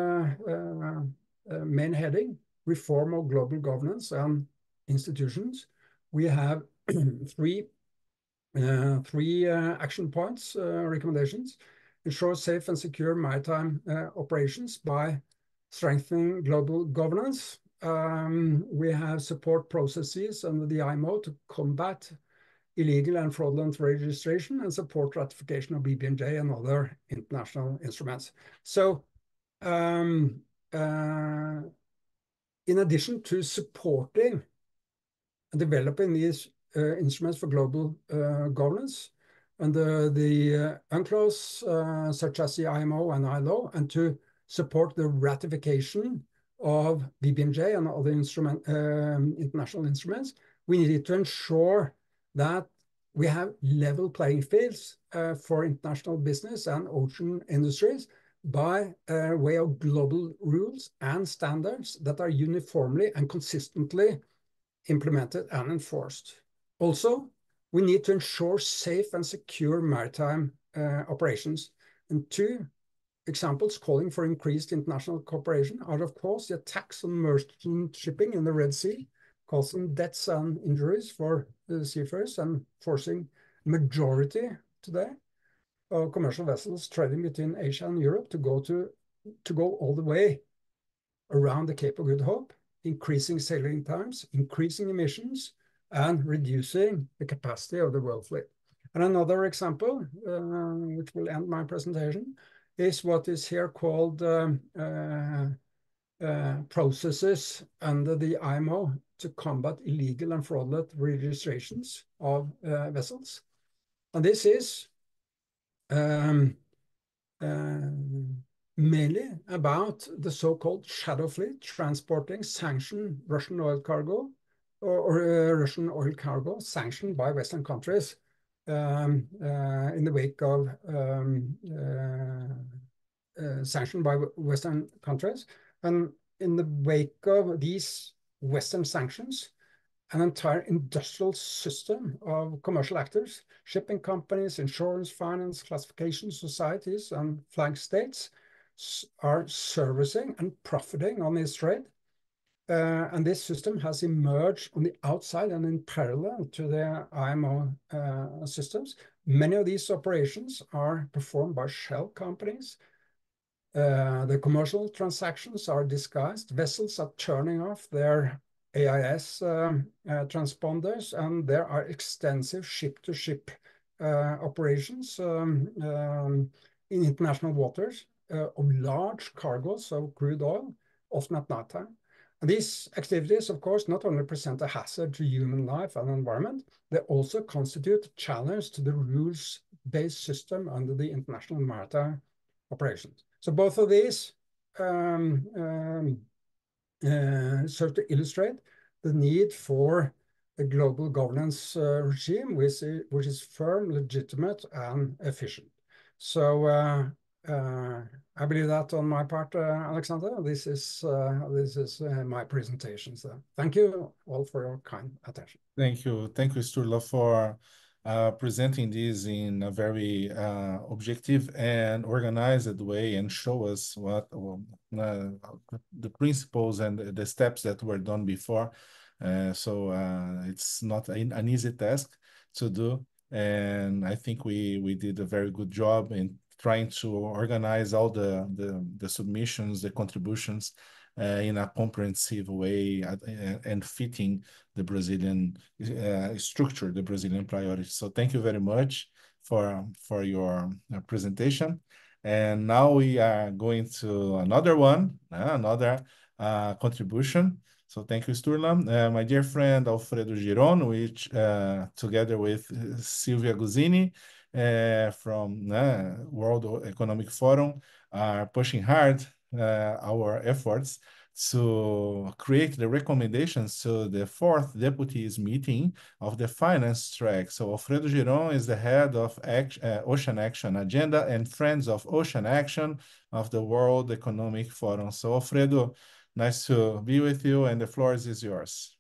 main heading, reform of global governance and institutions. We have three action points, recommendations. Ensure safe and secure maritime operations by strengthening global governance. We have support processes under the IMO to combat illegal and fraudulent registration and support ratification of BBNJ and other international instruments. So in addition to supporting and developing these instruments for global governance under the UNCLOS, such as the IMO and ILO, and to support the ratification of BBNJ and other international instruments, we need to ensure that we have level playing fields for international business and ocean industries by way of global rules and standards that are uniformly and consistently implemented and enforced. Also, we need to ensure safe and secure maritime operations. And two examples calling for increased international cooperation are, of course, the attacks on merchant shipping in the Red Sea, causing deaths and injuries for the seafarers and forcing majority today of commercial vessels trading between Asia and Europe to go all the way around the Cape of Good Hope, increasing sailing times, increasing emissions, and reducing the capacity of the world fleet. And another example, which will end my presentation, is what is here called processes under the IMO to combat illegal and fraudulent registrations of vessels. And this is mainly about the so-called shadow fleet transporting sanctioned Russian oil cargo or Russian oil cargo sanctioned by Western countries in the wake of sanctioned by Western countries. And in the wake of these Western sanctions, an entire industrial system of commercial actors, shipping companies, insurance, finance, classification societies, and flag states are servicing and profiting on this trade. And this system has emerged on the outside and in parallel to the IMO systems. Many of these operations are performed by shell companies. The commercial transactions are disguised. Vessels are turning off their AIS transponders, and there are extensive ship-to-ship operations in international waters of large cargoes of crude oil, often at night time. And these activities, of course, not only present a hazard to human life and environment, they also constitute a challenge to the rules-based system under the International Maritime Operations. So both of these serve to illustrate the need for a global governance regime which is firm, legitimate, and efficient. So I believe that on my part, Alexander, this is my presentation. So thank you all for your kind attention. Thank you, Sturla, for presenting this in a very objective and organized way, and show us what the principles and the steps that were done before. So it's not an easy task to do, and I think we did a very good job in trying to organize all the submissions, the contributions in a comprehensive way and fitting the Brazilian structure, the Brazilian priorities. So thank you very much for your presentation. And now we are going to another one, another contribution. So thank you, Sturla. My dear friend Alfredo Giron, which together with Silvia Guzini from World Economic Forum are pushing hard our efforts to create the recommendations to the 4th Deputies Meeting of the Finance Track. So Alfredo Giron is the head of Ocean Action Agenda and Friends of Ocean Action of the World Economic Forum. So Alfredo, nice to be with you, and the floor is yours.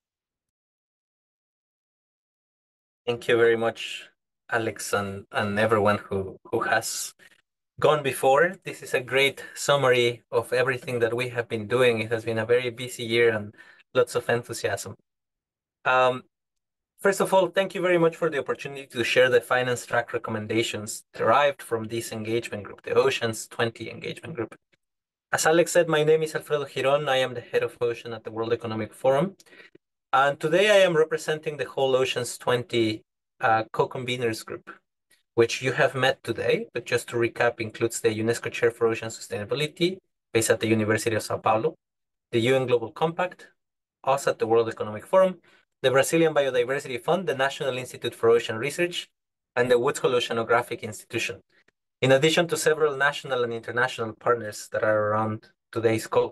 Thank you very much, Alex, and everyone who has gone before. This is a great summary of everything that we have been doing. It has been a very busy year and lots of enthusiasm. First of all, thank you very much for the opportunity to share the Finance Track recommendations derived from this engagement group, the Oceans 20 engagement group. As Alex said, my name is Alfredo Giron. I am the head of Ocean at the World Economic Forum. And today I am representing the whole Oceans 20 co-conveners group, which you have met today, but just to recap, includes the UNESCO Chair for Ocean Sustainability, based at the University of Sao Paulo, the UN Global Compact, us at the World Economic Forum, the Brazilian Biodiversity Fund, the National Institute for Ocean Research, and the Woods Hole Oceanographic Institution, in addition to several national and international partners that are around today's call.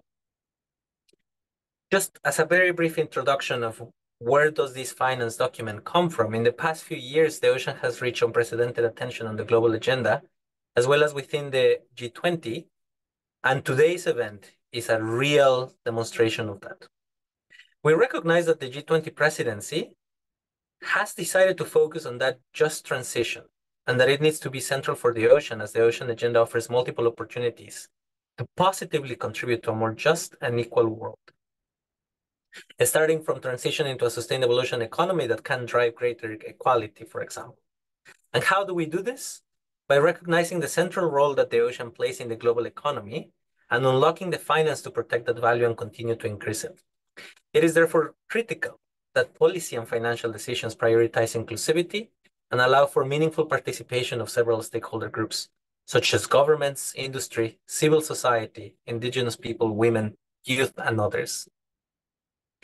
Just as a very brief introduction of where does this finance document come from? In the past few years, the ocean has reached unprecedented attention on the global agenda, as well as within the G20, and today's event is a real demonstration of that. We recognize that the G20 presidency has decided to focus on that just transition, and that it needs to be central for the ocean, as the ocean agenda offers multiple opportunities to positively contribute to a more just and equal world. Starting from transition into a sustainable ocean economy that can drive greater equality, for example. And how do we do this? By recognizing the central role that the ocean plays in the global economy and unlocking the finance to protect that value and continue to increase it. It is therefore critical that policy and financial decisions prioritize inclusivity and allow for meaningful participation of several stakeholder groups, such as governments, industry, civil society, indigenous people, women, youth, and others.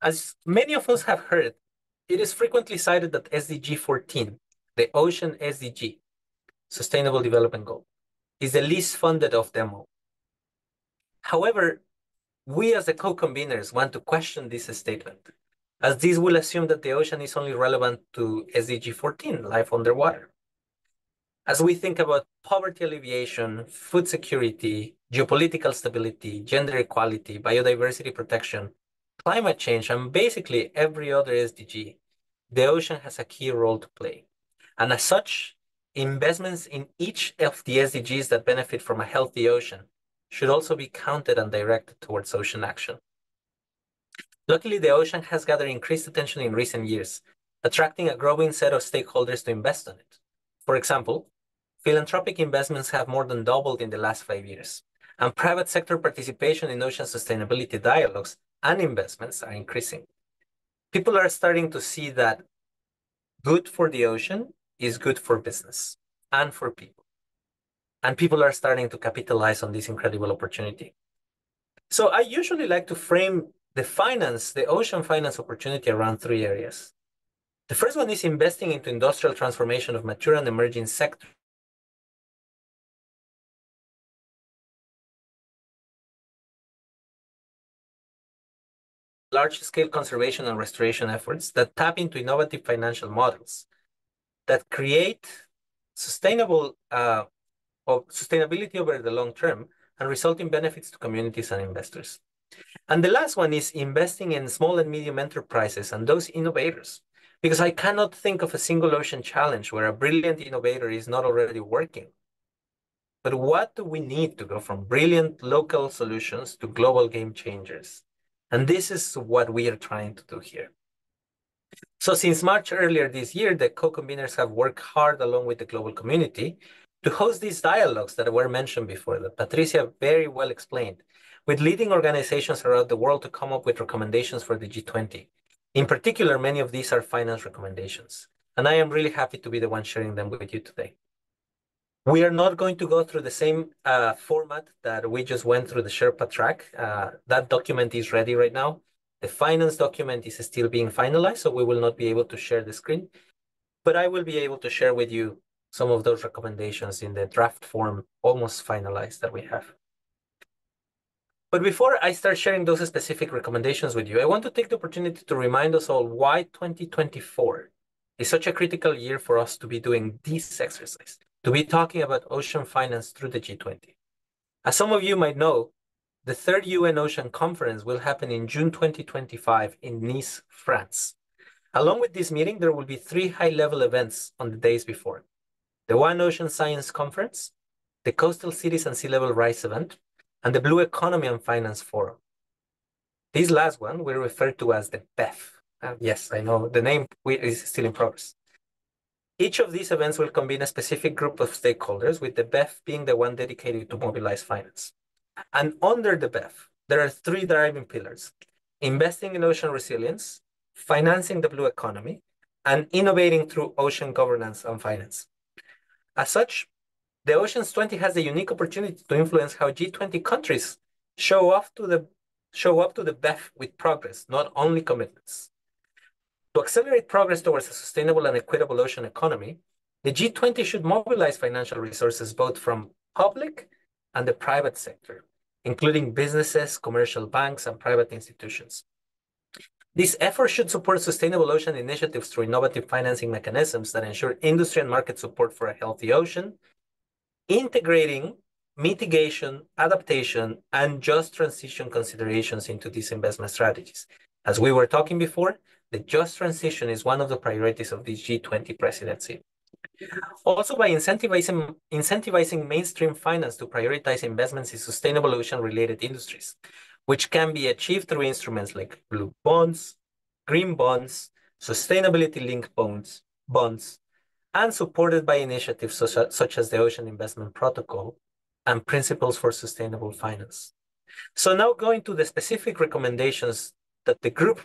As many of us have heard, it is frequently cited that SDG 14, the Ocean SDG, Sustainable Development Goal, is the least funded of them all. However, we as the co-conveners want to question this statement, as this will assume that the ocean is only relevant to SDG 14, life underwater. As we think about poverty alleviation, food security, geopolitical stability, gender equality, biodiversity protection, climate change, and basically every other SDG, the ocean has a key role to play. And as such, investments in each of the SDGs that benefit from a healthy ocean should also be counted and directed towards ocean action. Luckily, the ocean has gathered increased attention in recent years, attracting a growing set of stakeholders to invest in it. For example, philanthropic investments have more than doubled in the last 5 years, and private sector participation in ocean sustainability dialogues and investments are increasing. People are starting to see that good for the ocean is good for business and for people. And people are starting to capitalize on this incredible opportunity. So I usually like to frame the ocean finance opportunity around 3 areas. The first one is investing into industrial transformation of mature and emerging sectors. Large-scale conservation and restoration efforts that tap into innovative financial models that create sustainability over the long term and result in benefits to communities and investors. And the last one is investing in small and medium enterprises and those innovators, because I cannot think of a single ocean challenge where a brilliant innovator is not already working. But what do we need to go from brilliant local solutions to global game changers? And this is what we are trying to do here. So since March earlier this year, the co-conveners have worked hard along with the global community to host these dialogues that were mentioned before, that Patricia very well explained, with leading organizations around the world to come up with recommendations for the G20. In particular, many of these are finance recommendations. And I am really happy to be the one sharing them with you today. We are not going to go through the same format that we just went through the Sherpa track. That document is ready right now. The finance document is still being finalized, so we will not be able to share the screen. But I will be able to share with you some of those recommendations in the draft form, almost finalized, that we have. But before I start sharing those specific recommendations with you, I want to take the opportunity to remind us all why 2024 is such a critical year for us to be doing this exercise, to be talking about ocean finance through the G20. As some of you might know, the third UN Ocean Conference will happen in June 2025 in Nice, France. Along with this meeting, there will be 3 high-level events on the days before. The One Ocean Science Conference, the Coastal Cities and Sea Level Rise event, and the Blue Economy and Finance Forum. This last one we refer to as the BEF. Yes, I know the name is still in progress. Each of these events will convene a specific group of stakeholders, with the BEF being the one dedicated to mobilize finance. And under the BEF, there are 3 driving pillars: investing in ocean resilience, financing the blue economy, and innovating through ocean governance and finance. As such, the Oceans 20 has the unique opportunity to influence how G20 countries show up to the BEF with progress, not only commitments. To accelerate progress towards a sustainable and equitable ocean economy, the G20 should mobilize financial resources both from public and the private sector, including businesses, commercial banks, and private institutions. This effort should support sustainable ocean initiatives through innovative financing mechanisms that ensure industry and market support for a healthy ocean, integrating mitigation, adaptation, and just transition considerations into these investment strategies. As we were talking before, the just transition is one of the priorities of this G20 presidency. Also, by incentivizing mainstream finance to prioritize investments in sustainable ocean-related industries, which can be achieved through instruments like blue bonds, green bonds, sustainability-linked bonds, and supported by initiatives such as the Ocean Investment Protocol and Principles for Sustainable Finance. So now going to the specific recommendations that the group,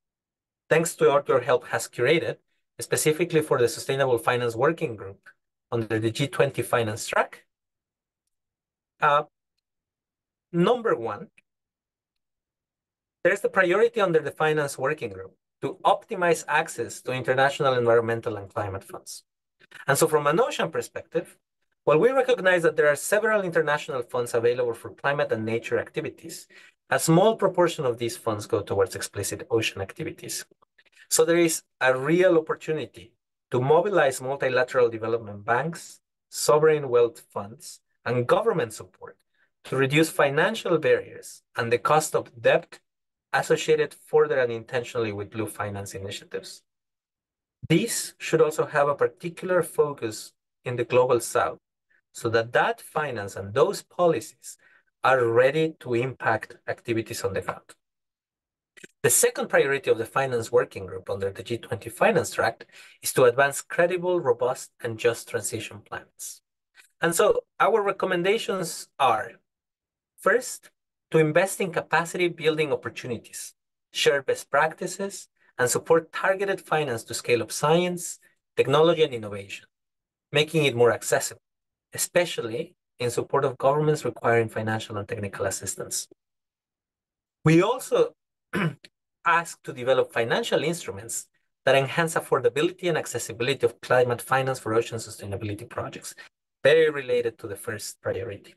thanks to your help, has curated, specifically for the Sustainable Finance Working Group under the G20 Finance track. Number 1, There's the priority under the Finance Working Group to optimize access to international environmental and climate funds. And so from an ocean perspective, while we recognize that there are several international funds available for climate and nature activities, a small proportion of these funds go towards explicit ocean activities. So there is a real opportunity to mobilize multilateral development banks, sovereign wealth funds, and government support to reduce financial barriers and the cost of debt associated further and intentionally with blue finance initiatives. These should also have a particular focus in the global south so that that finance and those policies are ready to impact activities on the ground. The second priority of the Finance Working Group under the G20 Finance Tract is to advance credible, robust, and just transition plans. And so our recommendations are, first, to invest in capacity building opportunities, share best practices, and support targeted finance to scale up science, technology, and innovation, making it more accessible, especially in support of governments requiring financial and technical assistance. We also ask to develop financial instruments that enhance affordability and accessibility of climate finance for ocean sustainability projects, very related to the first priority.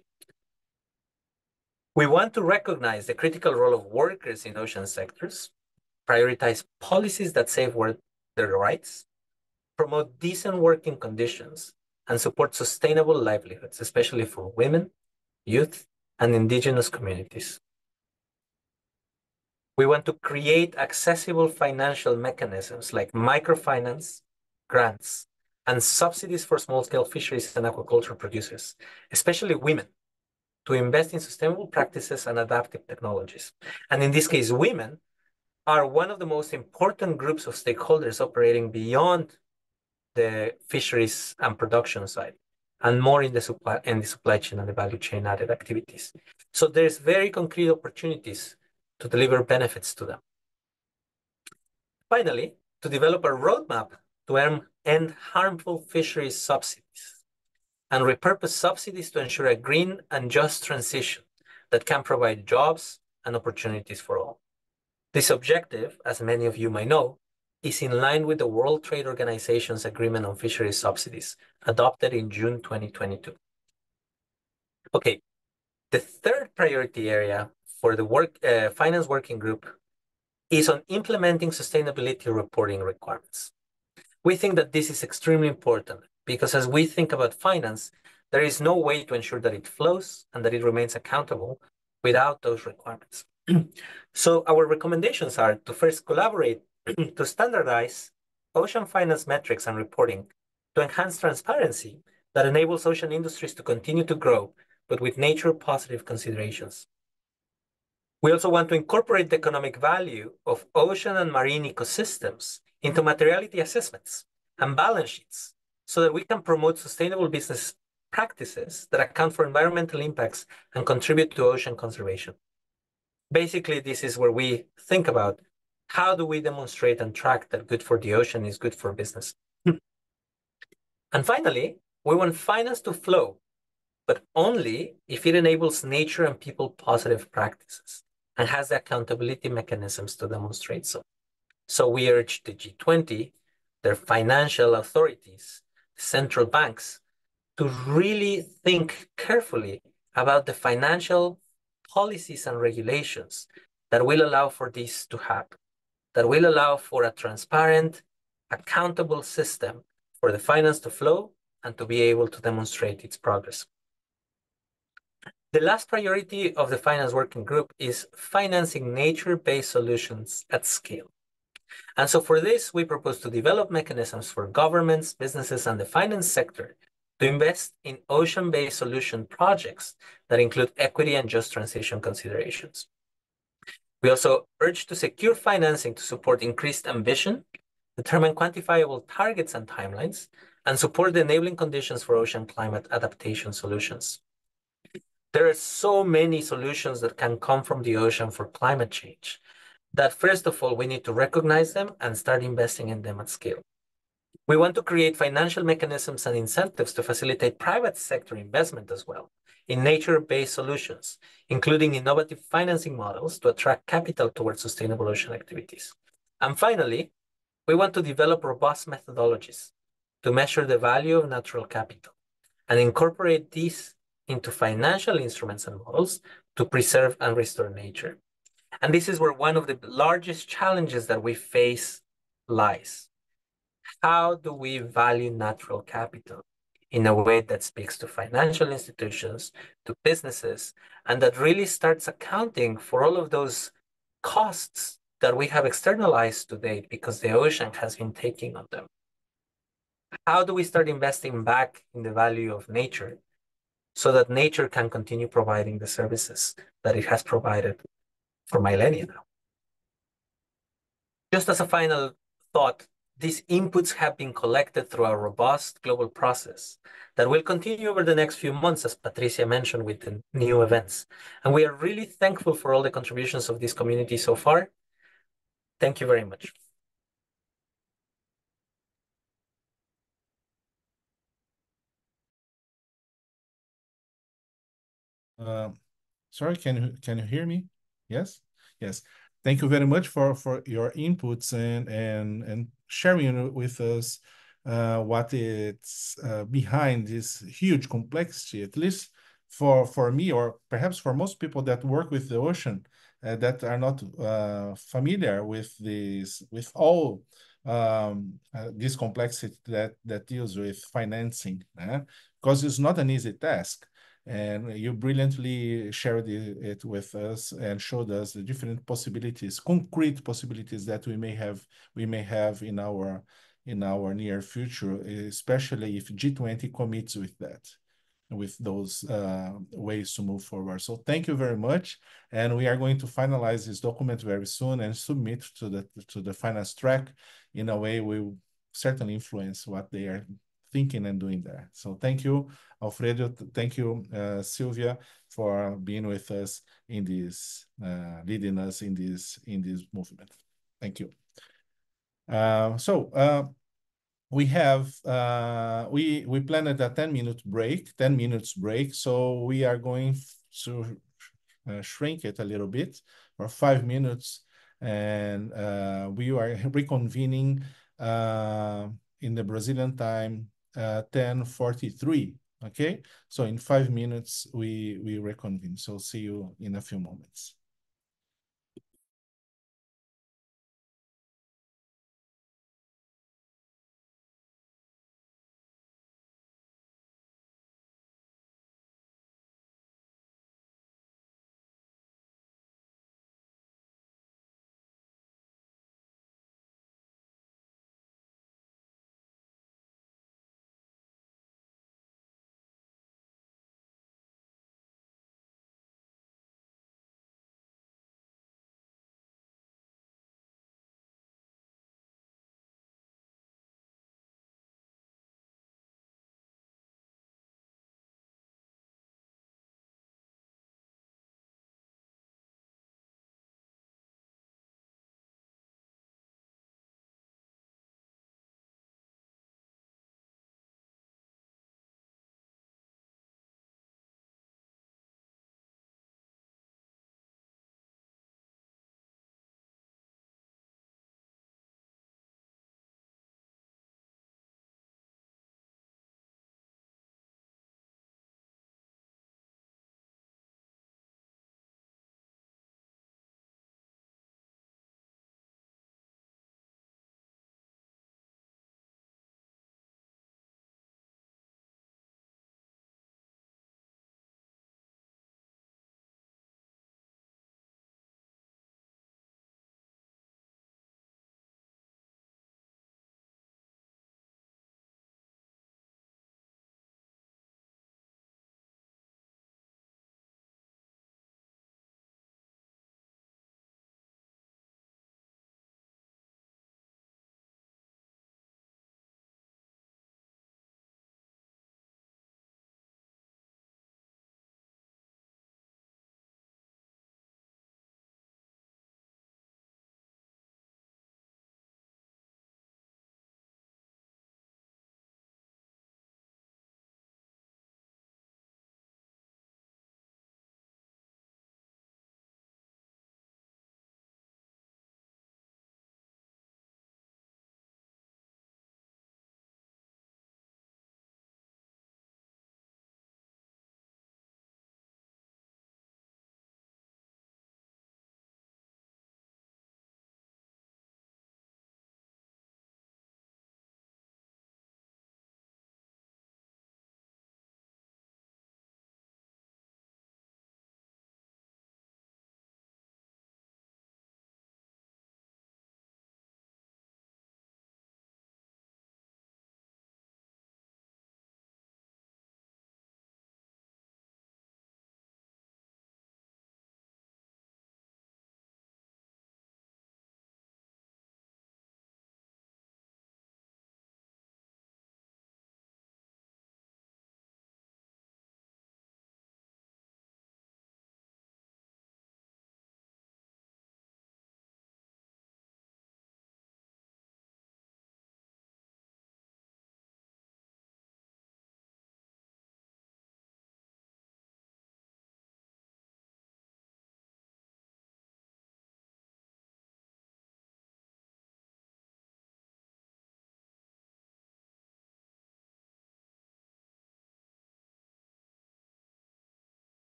We want to recognize the critical role of workers in ocean sectors, prioritize policies that safeguard their rights, promote decent working conditions, and support sustainable livelihoods, especially for women, youth, and indigenous communities. We want to create accessible financial mechanisms like microfinance, grants, and subsidies for small-scale fisheries and aquaculture producers, especially women, to invest in sustainable practices and adaptive technologies. And in this case, women are one of the most important groups of stakeholders operating beyond the fisheries and production side, and more in the supply chain and the value chain added activities. So there's very concrete opportunities to deliver benefits to them. Finally, to develop a roadmap to end harmful fisheries subsidies and repurpose subsidies to ensure a green and just transition that can provide jobs and opportunities for all. This objective, as many of you might know, is in line with the World Trade Organization's Agreement on Fisheries Subsidies, adopted in June 2022. Okay, the third priority area for the Finance Working Group is on implementing sustainability reporting requirements. We think that this is extremely important because as we think about finance, there is no way to ensure that it flows and that it remains accountable without those requirements. So our recommendations are to first collaborate to standardize ocean finance metrics and reporting to enhance transparency that enables ocean industries to continue to grow, but with nature-positive considerations. We also want to incorporate the economic value of ocean and marine ecosystems into materiality assessments and balance sheets so that we can promote sustainable business practices that account for environmental impacts and contribute to ocean conservation. Basically, this is where we think about how do we demonstrate and track that good for the ocean is good for business. And finally, we want finance to flow, but only if it enables nature and people positive practices and has the accountability mechanisms to demonstrate so. So we urge the G20, their financial authorities, central banks, to really think carefully about the financial policies and regulations that will allow for this to happen, that will allow for a transparent, accountable system for the finance to flow and to be able to demonstrate its progress. The last priority of the Finance Working Group is financing nature-based solutions at scale. And so for this, we propose to develop mechanisms for governments, businesses, and the finance sector to invest in ocean-based solution projects that include equity and just transition considerations. We also urge to secure financing to support increased ambition, determine quantifiable targets and timelines, and support the enabling conditions for ocean climate adaptation solutions. There are so many solutions that can come from the ocean for climate change that first of all, we need to recognize them and start investing in them at scale. We want to create financial mechanisms and incentives to facilitate private sector investment as well in nature-based solutions, including innovative financing models to attract capital towards sustainable ocean activities. And finally, we want to develop robust methodologies to measure the value of natural capital and incorporate these into financial instruments and models to preserve and restore nature. And this is where one of the largest challenges that we face lies. How do we value natural capital in a way that speaks to financial institutions, to businesses, and that really starts accounting for all of those costs that we have externalized to date because the ocean has been taking on them? How do we start investing back in the value of nature so that nature can continue providing the services that it has provided for millennia now? Just as a final thought, these inputs have been collected through a robust global process that will continue over the next few months, as Patricia mentioned, with the new events. And we are really thankful for all the contributions of this community so far. Thank you very much. Sorry, can you hear me? Yes? Yes. Thank you very much for your inputs and sharing with us what is behind this huge complexity, at least for me, or perhaps for most people that work with the ocean, that are not familiar with all this complexity that deals with financing, because it's not an easy task. And you brilliantly shared it with us and showed us the different possibilities, concrete possibilities that we may have in our near future, especially if G20 commits with that, with those ways to move forward. So thank you very much, and we are going to finalize this document very soon and submit to the finance track. In a way, we will certainly influence what they are thinking and doing there. So thank you, Alfredo. Thank you, Sylvia, for being with us in this, leading us in this movement. Thank you. We have we planned a 10-minute break. 10 minutes break. So we are going to shrink it a little bit for 5 minutes, and we are reconvening in the Brazilian time 10:43. Okay, so in 5 minutes we reconvene. So see you in a few moments.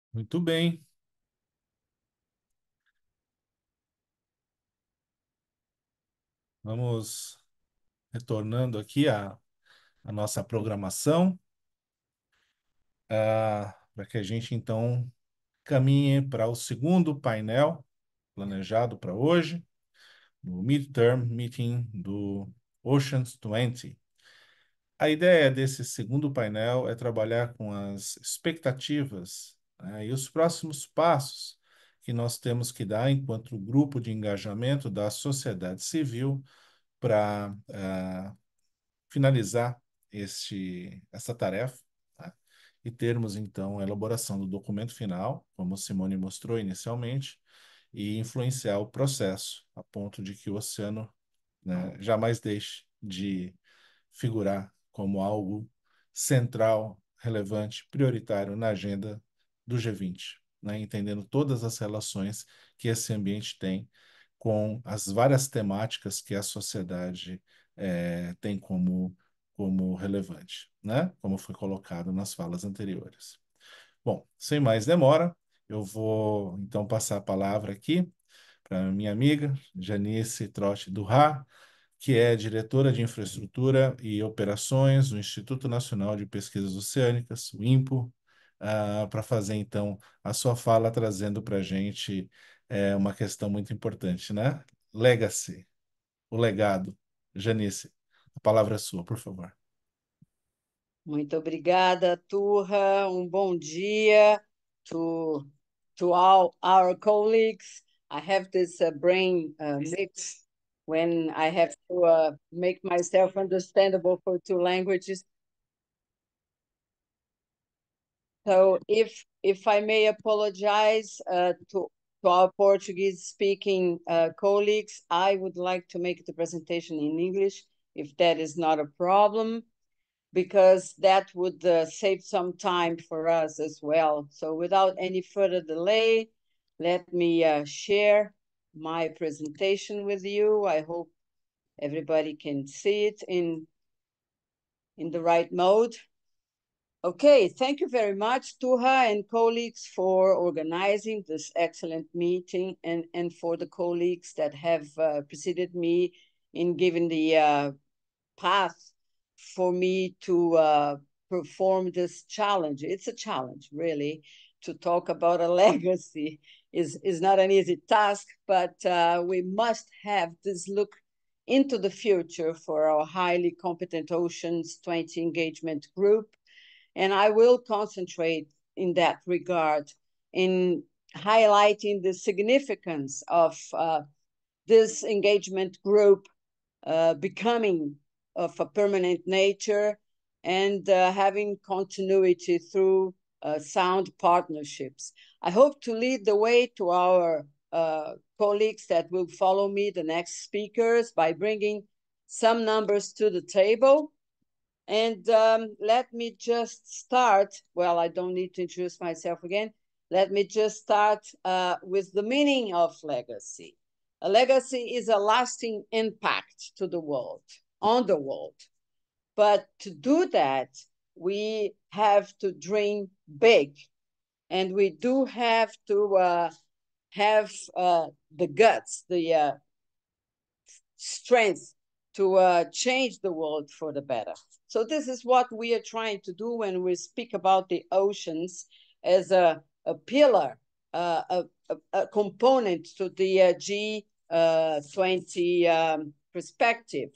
Muito bem. Vamos retornando aqui à nossa programação, para que a gente, então, caminhe para o segundo painel planejado para hoje, no Midterm Meeting do Oceans 20. A ideia desse segundo painel é trabalhar com as expectativas, né, e os próximos passos que nós temos que dar enquanto grupo de engajamento da sociedade civil para finalizar essa tarefa, tá? E termos, então, a elaboração do documento final, como Simone mostrou inicialmente, e influenciar o processo, a ponto de que o oceano, né, jamais deixe de figurar como algo central, relevante, prioritário na agenda do G20, né, entendendo todas as relações que esse ambiente tem com as várias temáticas que a sociedade tem como relevante, né? Como foi colocado nas falas anteriores. Bom, sem mais demora, eu vou então passar a palavra aqui para minha amiga Janice Trotti Durra, que é diretora de Infraestrutura e Operações do Instituto Nacional de Pesquisas Oceânicas, o INPO, para fazer então a sua fala, trazendo para a gente uma questão muito importante, né? Legacy, o legado. Janice, a palavra é sua, por favor. Muito obrigada, Turra. Bom dia to all our colleagues. I have this brain mix when I have to make myself understandable for two languages. So if I may apologize to our Portuguese-speaking colleagues, I would like to make the presentation in English, if that is not a problem, because that would save some time for us as well. So without any further delay, let me share my presentation with you. I hope everybody can see it in the right mode. Okay, thank you very much, Turra and colleagues, for organizing this excellent meeting, and for the colleagues that have preceded me in giving the path for me to perform this challenge. It's a challenge, really. To talk about a legacy is not an easy task, but we must have this look into the future for our highly competent Oceans 20 engagement group. And I will concentrate in that regard in highlighting the significance of this engagement group becoming of a permanent nature and having continuity through sound partnerships. I hope to lead the way to our colleagues that will follow me, the next speakers, by bringing some numbers to the table. And let me just start, well, I don't need to introduce myself again. Let me just start with the meaning of legacy. A legacy is a lasting impact to the world, on the world. But to do that, we have to dream big. And we do have to have the guts, the strength to change the world for the better. So this is what we are trying to do when we speak about the oceans as a pillar, a component to the G20 perspective.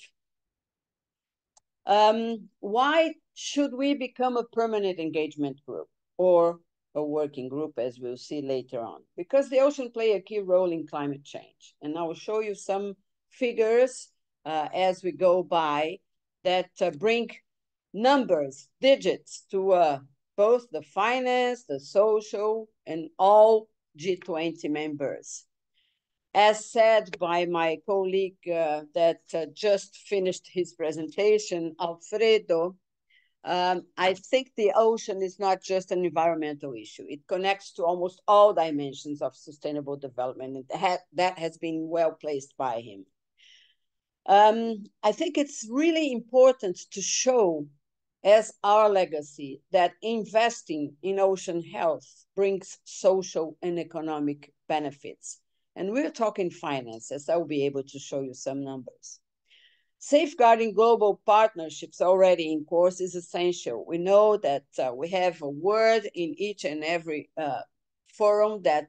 Why should we become a permanent engagement group or a working group, as we'll see later on? Because the ocean play a key role in climate change. And I will show you some figures as we go by that bring numbers, digits to both the finance, the social, and all G20 members. As said by my colleague that just finished his presentation, Alfredo, I think the ocean is not just an environmental issue. It connects to almost all dimensions of sustainable development, and that has been well placed by him. I think it's really important to show as our legacy that investing in ocean health brings social and economic benefits. And we're talking finances. I'll be able to show you some numbers. Safeguarding global partnerships already in course is essential. We know that we have a word in each and every forum that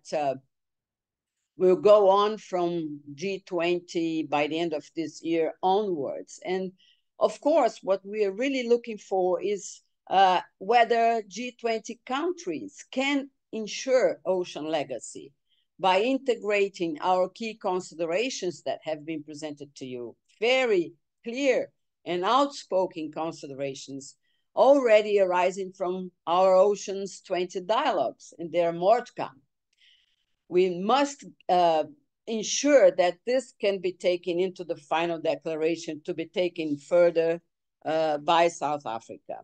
will go on from G20 by the end of this year onwards. And of course, what we are really looking for is whether G20 countries can ensure ocean legacy by integrating our key considerations that have been presented to you. Very clear and outspoken considerations already arising from our Oceans 20 dialogues, and there are more to come. We must ensure that this can be taken into the final declaration to be taken further by South Africa.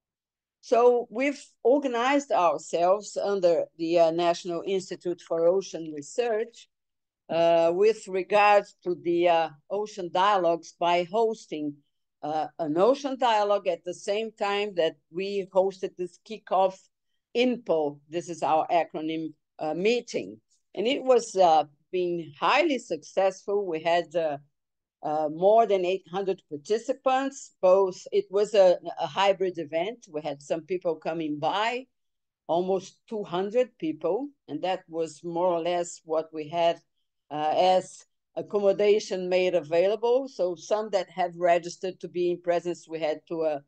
So we've organized ourselves under the National Institute for Ocean Research with regards to the ocean dialogues by hosting an ocean dialogue at the same time that we hosted this kickoff INPO, this is our acronym, meeting. And it was being highly successful. We had more than 800 participants, both. It was a hybrid event. We had some people coming by, almost 200 people, and that was more or less what we had as accommodation made available. So some that have registered to be in presence, we had to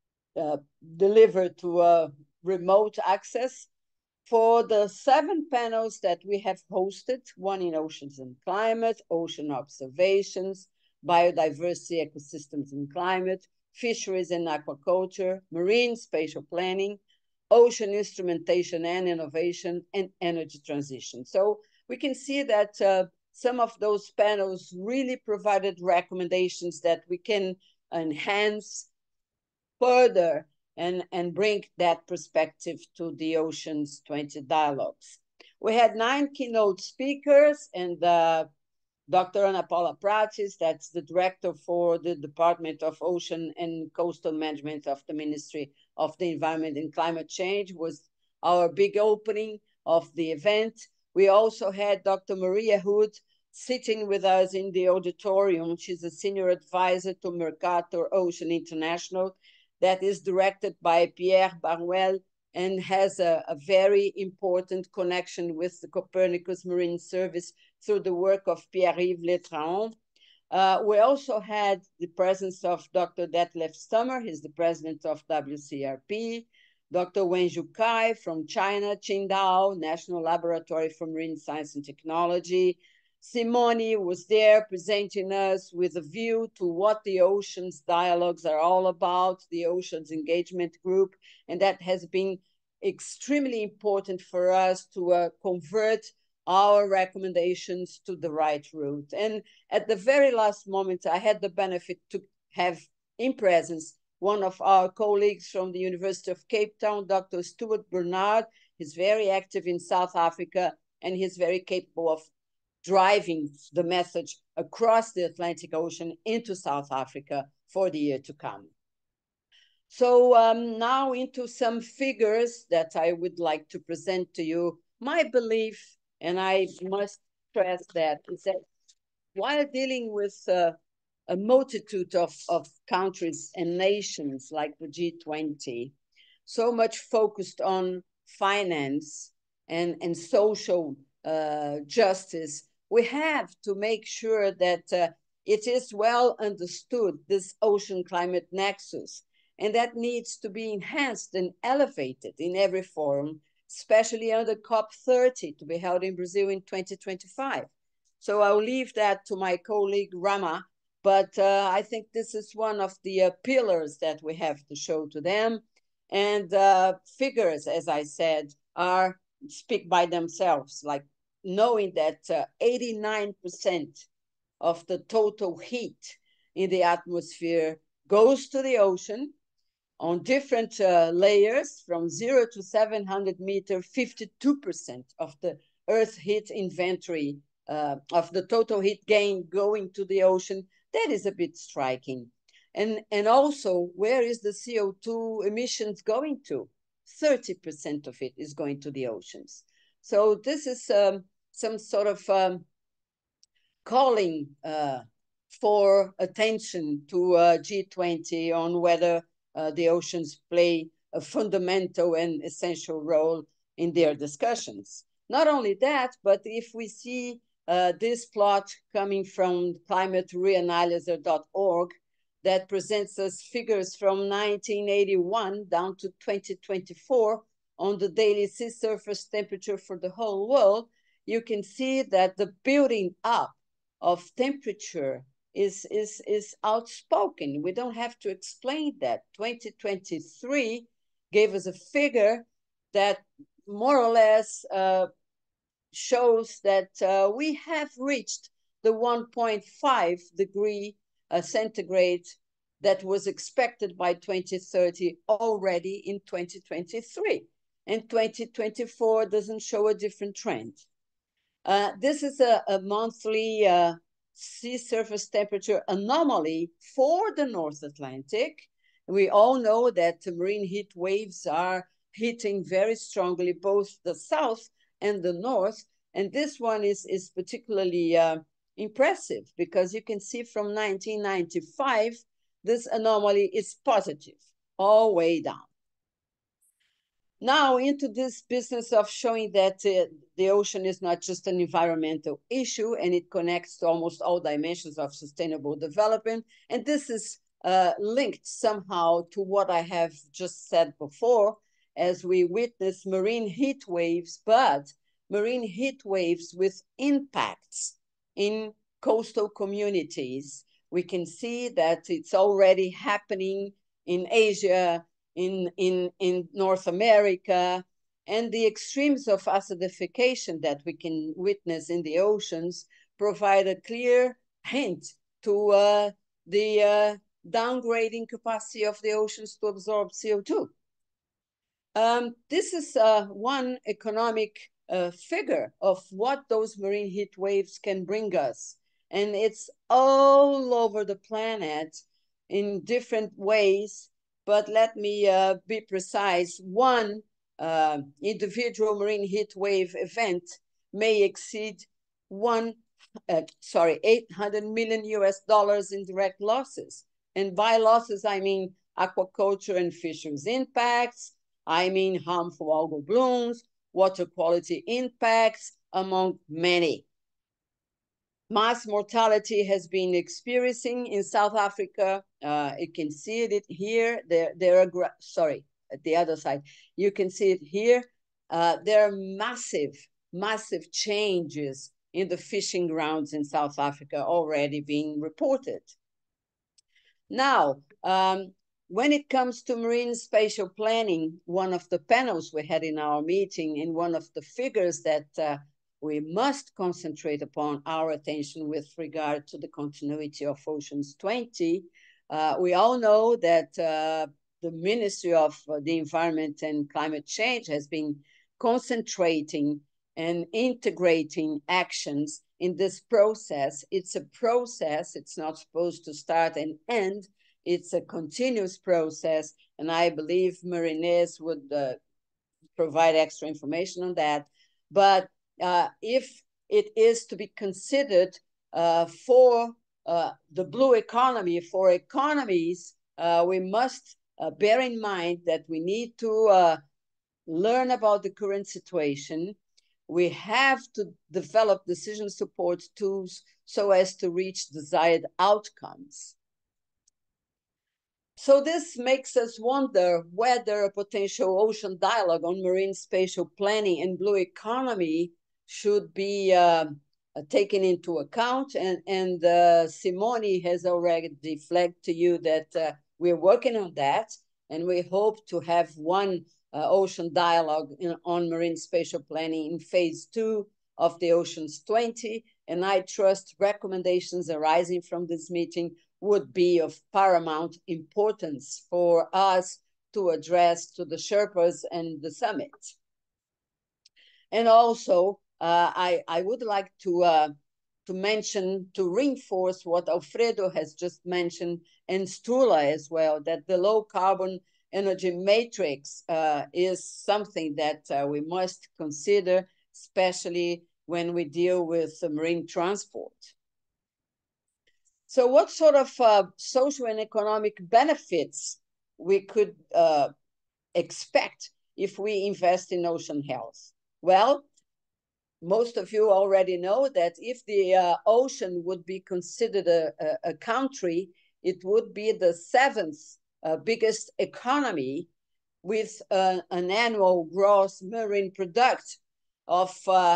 deliver to remote access. For the 7 panels that we have hosted, one in oceans and climate, ocean observations, biodiversity, ecosystems and climate, fisheries and aquaculture, marine spatial planning, ocean instrumentation and innovation, and energy transition. So we can see that some of those panels really provided recommendations that we can enhance further and bring that perspective to the Oceans 20 dialogues. We had 9 keynote speakers, and Dr. Ana Paula Prates, that's the director for the Department of Ocean and Coastal Management of the Ministry of the Environment and Climate Change, was our big opening of the event. We also had Dr. Maria Hood sitting with us in the auditorium. She's a senior advisor to Mercator Ocean International, that is directed by Pierre Baruel and has a very important connection with the Copernicus Marine Service through the work of Pierre-Yves Letraon. We also had the presence of Dr. Detlef Stummer, he's the president of WCRP, Dr. Wenju Kai from China, Qingdao National Laboratory for Marine Science and Technology. Simone was there presenting us with a view to what the Oceans Dialogues are all about, the Oceans Engagement Group, and that has been extremely important for us to convert our recommendations to the right route. And at the very last moment, I had the benefit to have in presence one of our colleagues from the University of Cape Town, Dr. Stuart Bernard. He's very active in South Africa, and he's very capable of driving the message across the Atlantic Ocean into South Africa for the year to come. So now into some figures that I would like to present to you. My belief, and I must stress that, is that while dealing with a multitude of countries and nations like the G20, so much focused on finance and social justice, we have to make sure that it is well understood, this ocean climate nexus, and that needs to be enhanced and elevated in every forum, especially under COP30 to be held in Brazil in 2025. So I'll leave that to my colleague Rama, but I think this is one of the pillars that we have to show to them. And figures, as I said, speak by themselves, like knowing that 89% of the total heat in the atmosphere goes to the ocean on different layers from 0 to 700 meters, 52% of the Earth heat inventory of the total heat gain going to the ocean. That is a bit striking. And also, where is the CO2 emissions going to? 30% of it is going to the oceans. So this is some sort of calling for attention to G20 on whether the oceans play a fundamental and essential role in their discussions. Not only that, but if we see this plot coming from climatereanalyzer.org that presents us figures from 1981 down to 2024 on the daily sea surface temperature for the whole world, you can see that the building up of temperature is outspoken. We don't have to explain that. 2023 gave us a figure that more or less shows that we have reached the 1.5 degree centigrade that was expected by 2030 already in 2023. And 2024 doesn't show a different trend. This is a monthly sea surface temperature anomaly for the North Atlantic. We all know that marine heat waves are hitting very strongly both the south and the north. And this one is particularly impressive because you can see from 1995, this anomaly is positive, all way down. Now into this business of showing that the ocean is not just an environmental issue and it connects to almost all dimensions of sustainable development. And this is linked somehow to what I have just said before, as we witness marine heat waves, but marine heat waves with impacts in coastal communities. We can see that it's already happening in Asia, in North America, and the extremes of acidification that we can witness in the oceans provide a clear hint to the downgrading capacity of the oceans to absorb CO2. This is one economic figure of what those marine heat waves can bring us. And it's all over the planet in different ways. But let me be precise. One individual marine heat wave event may exceed $800 million in direct losses. And by losses, I mean aquaculture and fisheries impacts. I mean harmful algal blooms, water quality impacts, among many. Mass mortality has been experiencing in South Africa. You can see it here. There are, sorry, at the other side. You can see it here. There are massive changes in the fishing grounds in South Africa already being reported. Now, when it comes to marine spatial planning, one of the panels we had in our meeting, and one of the figures that we must concentrate upon our attention with regard to the continuity of Oceans 20. We all know that the Ministry of the Environment and Climate Change has been concentrating and integrating actions in this process. It's a process. It's not supposed to start and end. It's a continuous process. And I believe Marinês would provide extra information on that. But if it is to be considered for the blue economy, for economies, we must bear in mind that we need to learn about the current situation. We have to develop decision support tools so as to reach desired outcomes. So this makes us wonder whether a potential ocean dialogue on marine spatial planning and blue economy should be taken into account. And Simone has already flagged to you that we're working on that, and we hope to have one ocean dialogue on marine spatial planning in phase 2 of the Oceans 20. And I trust recommendations arising from this meeting would be of paramount importance for us to address to the Sherpas and the summit. And also, I would like to mention, to reinforce what Alfredo has just mentioned, and Sturla as well, that the low carbon energy matrix is something that we must consider, especially when we deal with marine transport. So what sort of social and economic benefits we could expect if we invest in ocean health? Well, most of you already know that if the ocean would be considered a country, it would be the 7th biggest economy, with an annual gross marine product of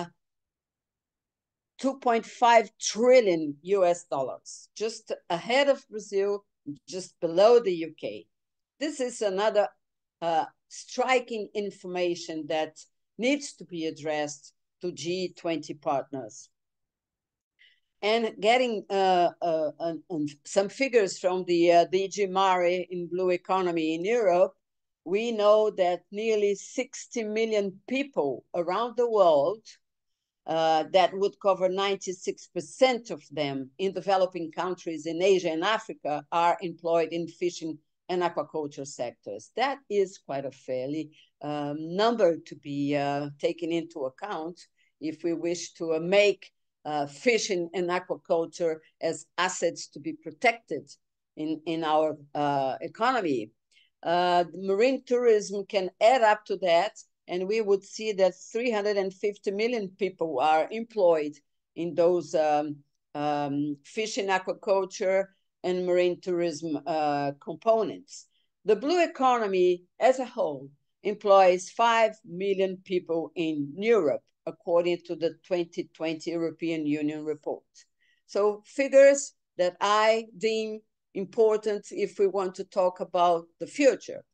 2.5 trillion US dollars, just ahead of Brazil, just below the UK. This is another striking information that needs to be addressed to G20 partners. And getting some figures from the DG Mare in Blue Economy in Europe, we know that nearly 60 million people around the world, that would cover 96% of them in developing countries in Asia and Africa, are employed in fishing and aquaculture sectors. That is quite a fairly number to be taken into account if we wish to make fishing and aquaculture as assets to be protected in our economy. Marine tourism can add up to that, and we would see that 350 million people are employed in those fishing, aquaculture, and marine tourism components. The blue economy as a whole employs 5 million people in Europe, according to the 2020 European Union report. So figures that I deem important if we want to talk about the future.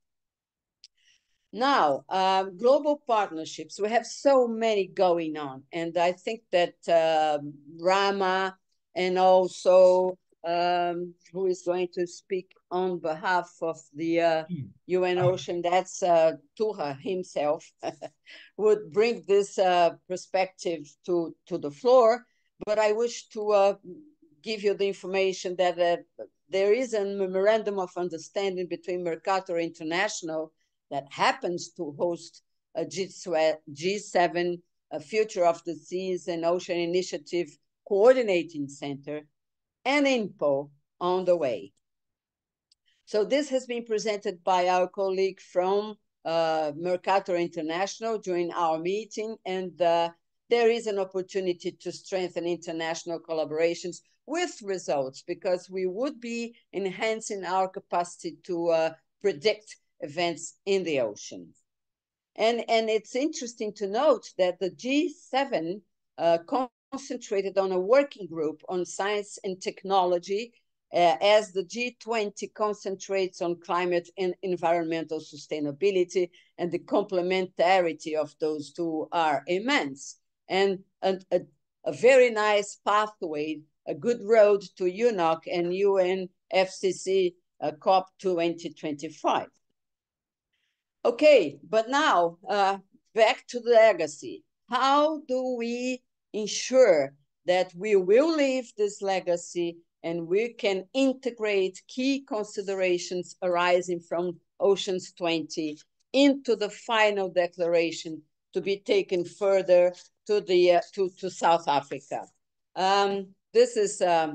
Now, global partnerships, we have so many going on. And I think that Rama and also who is going to speak on behalf of the UN Ocean, that's Turra himself, would bring this perspective to the floor. But I wish to give you the information that there is a memorandum of understanding between Mercator International that happens to host a G7, a Future of the Seas and Ocean Initiative Coordinating Center, and INPO on the way. So this has been presented by our colleague from Mercator International during our meeting, and there is an opportunity to strengthen international collaborations with results, because we would be enhancing our capacity to predict events in the ocean. And it's interesting to note that the G7 concentrated on a working group on science and technology, as the G20 concentrates on climate and environmental sustainability, and the complementarity of those two are immense. And a very nice pathway, a good road to UNOC and UNFCCC COP 2025. Okay, but now back to the legacy. How do we ensure that we will leave this legacy and we can integrate key considerations arising from Oceans 20 into the final declaration to be taken further to the to South Africa? This is a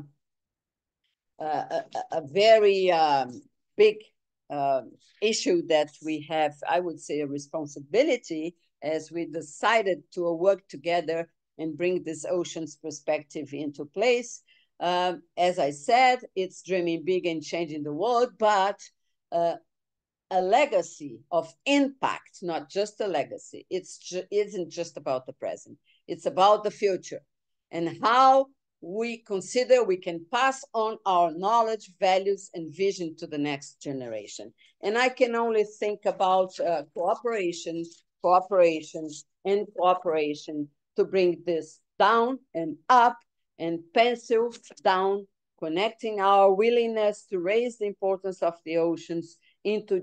very big issue that we have, I would say, a responsibility, as we decided to work together and bring this oceans perspective into place. As I said, it's dreaming big and changing the world, but a legacy of impact, not just a legacy. It isn't just about the present. It's about the future and how we consider we can pass on our knowledge, values, and vision to the next generation. And I can only think about cooperation to bring this down and up, and pencil down, connecting our willingness to raise the importance of the oceans into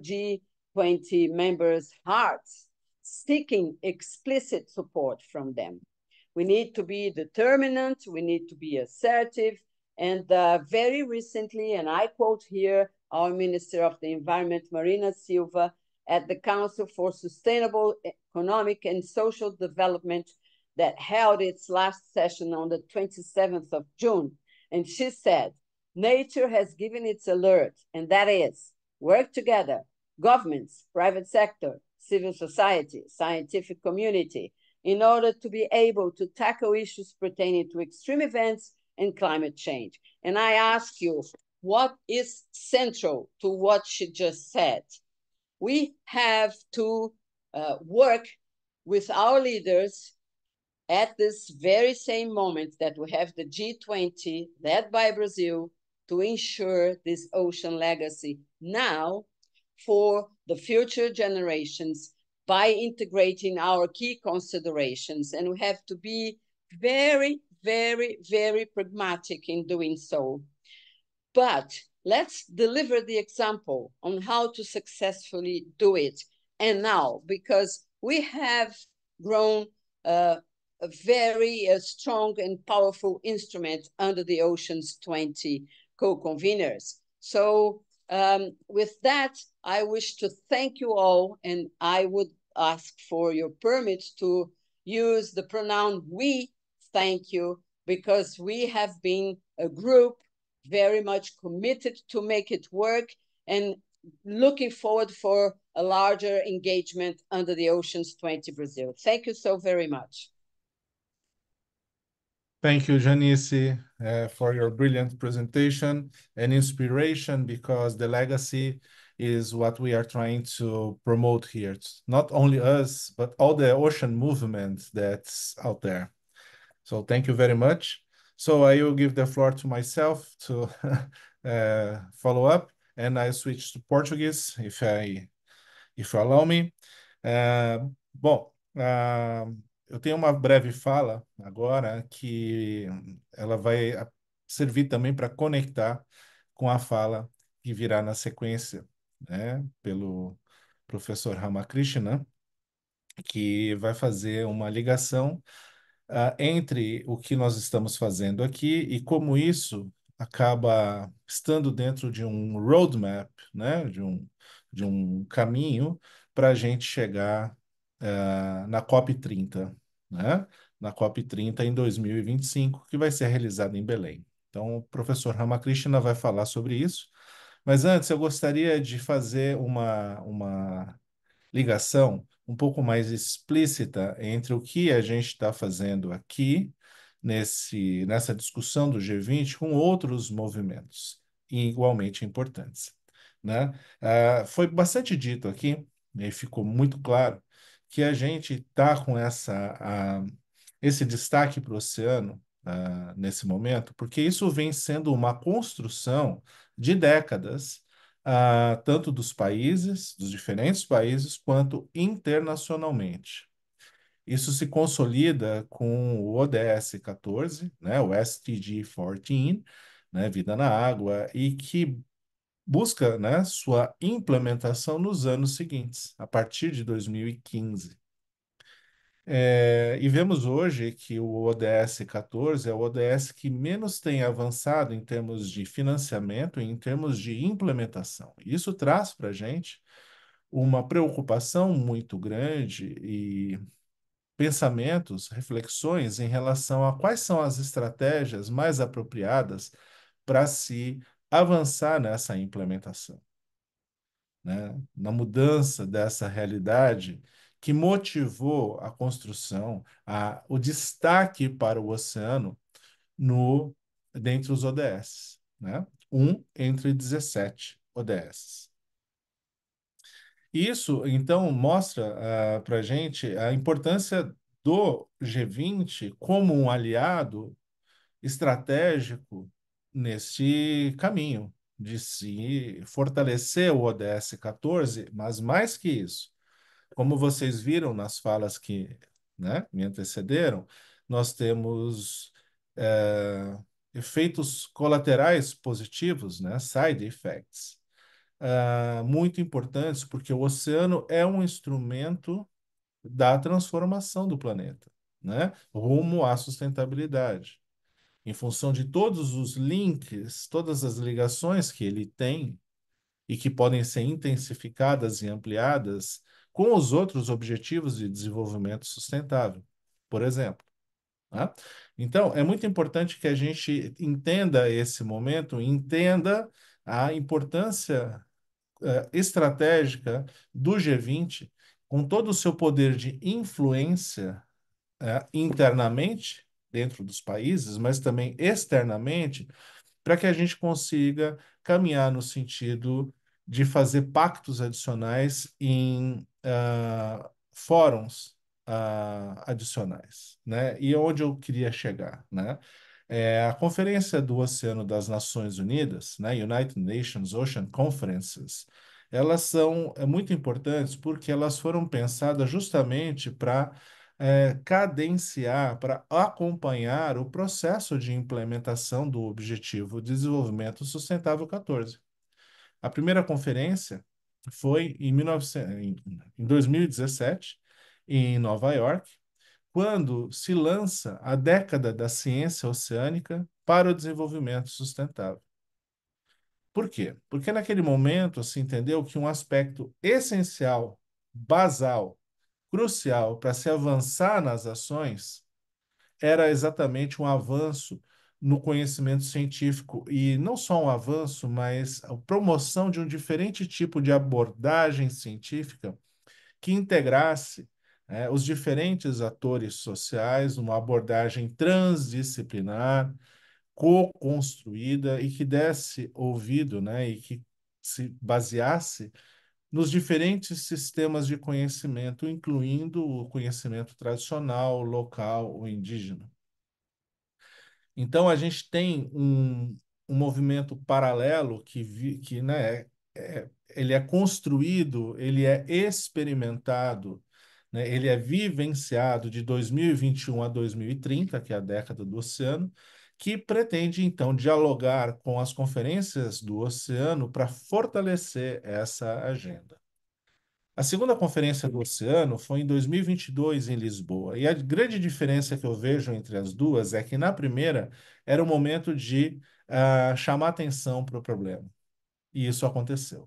G20 members' hearts, seeking explicit support from them. We need to be determined, we need to be assertive, and very recently, and I quote here our Minister of the Environment, Marina Silva, at the Council for Sustainable Economic and Social Development that held its last session on the 27th of June. And she said, nature has given its alert, and that is work together, governments, private sector, civil society, scientific community, in order to be able to tackle issues pertaining to extreme events and climate change. And I ask you, what is central to what she just said? We have to work with our leaders at this very same moment that we have the G20 led by Brazil to ensure this ocean legacy now for the future generations by integrating our key considerations. And we have to be very, very, very pragmatic in doing so. But let's deliver the example on how to successfully do it. And now, because we have grown a very strong and powerful instrument under the Oceans 20 co-conveners. So with that, I wish to thank you all, and I would ask for your permit to use the pronoun we. Thank you, because we have been a group very much committed to make it work and looking forward for a larger engagement under the Oceans 20 Brazil. Thank you so very much. Thank you, Janice, for your brilliant presentation and inspiration, because the legacy is what we are trying to promote here. It's not only us, but all the ocean movement that's out there. So thank you very much. So I will give the floor to myself to follow up, and I switch to Portuguese, if you allow me. Bom, eu tenho uma breve fala agora que ela vai servir também para conectar com a fala que virá na sequência, né, pelo professor Ramakrishnan, que vai fazer uma ligação entre o que nós estamos fazendo aqui e como isso acaba estando dentro de um roadmap, né, de um caminho para a gente chegar na COP30, né, na COP30 em 2025, que vai ser realizada em Belém. Então, o professor Ramakrishna vai falar sobre isso, mas antes eu gostaria de fazer uma ligação um pouco mais explícita entre o que a gente está fazendo aqui nessa discussão do G20 com outros movimentos igualmente importantes, né? Foi bastante dito aqui, e ficou muito claro, que a gente está com esse destaque para o oceano nesse momento, porque isso vem sendo uma construção de décadas, tanto dos países, dos diferentes países, quanto internacionalmente. Isso se consolida com o ODS 14, né, o SDG 14, né, Vida na Água, e que busca, né, sua implementação nos anos seguintes, a partir de 2015. E vemos hoje que o ODS 14 é o ODS que menos tem avançado em termos de financiamento e em termos de implementação. Isso traz para a gente uma preocupação muito grande e pensamentos, reflexões em relação a quais são as estratégias mais apropriadas para se avançar nessa implementação, né? Na mudança dessa realidade que motivou a construção, o destaque para o oceano dentre os ODS, né? Entre 17 ODS. Isso, então, mostra para a gente a importância do G20 como um aliado estratégico nesse caminho de se fortalecer o ODS 14, mas mais que isso, como vocês viram nas falas que, né, me antecederam, nós temos efeitos colaterais positivos, né, side effects, muito importantes, porque o oceano é um instrumento da transformação do planeta. né, rumo à sustentabilidade. Em função de todos os links, todas as ligações que ele tem e que podem ser intensificadas e ampliadas com os outros objetivos de desenvolvimento sustentável, por exemplo. Tá? Então, é muito importante que a gente entenda esse momento, entenda a importância estratégica do G20, com todo o seu poder de influência internamente, dentro dos países, mas também externamente, para que a gente consiga caminhar no sentido de fazer pactos adicionais em fóruns adicionais, né? E onde eu queria chegar, né? A Conferência do Oceano das Nações Unidas, né? United Nations Ocean Conferences, elas são muito importantes porque elas foram pensadas justamente para cadenciar, para acompanhar o processo de implementação do Objetivo de Desenvolvimento Sustentável 14. A primeira conferência foi em 2017, em Nova York, quando se lança a década da ciência oceânica para o desenvolvimento sustentável. Por quê? Porque naquele momento se entendeu que um aspecto essencial, basal, crucial para se avançar nas ações era exatamente um avanço no conhecimento científico, e não só um avanço, mas a promoção de um diferente tipo de abordagem científica que integrasse os diferentes atores sociais, uma abordagem transdisciplinar, co-construída e que desse ouvido, né, e que se baseasse nos diferentes sistemas de conhecimento, incluindo o conhecimento tradicional, local ou indígena. Então, a gente tem um movimento paralelo que né, ele é construído, ele é experimentado, né, ele é vivenciado de 2021 a 2030, que é a década do oceano, que pretende, então, dialogar com as conferências do oceano para fortalecer essa agenda. A segunda conferência do Oceano foi em 2022 em Lisboa. E a grande diferença que eu vejo entre as duas é que na primeira era o momento de chamar atenção para o problema. E isso aconteceu.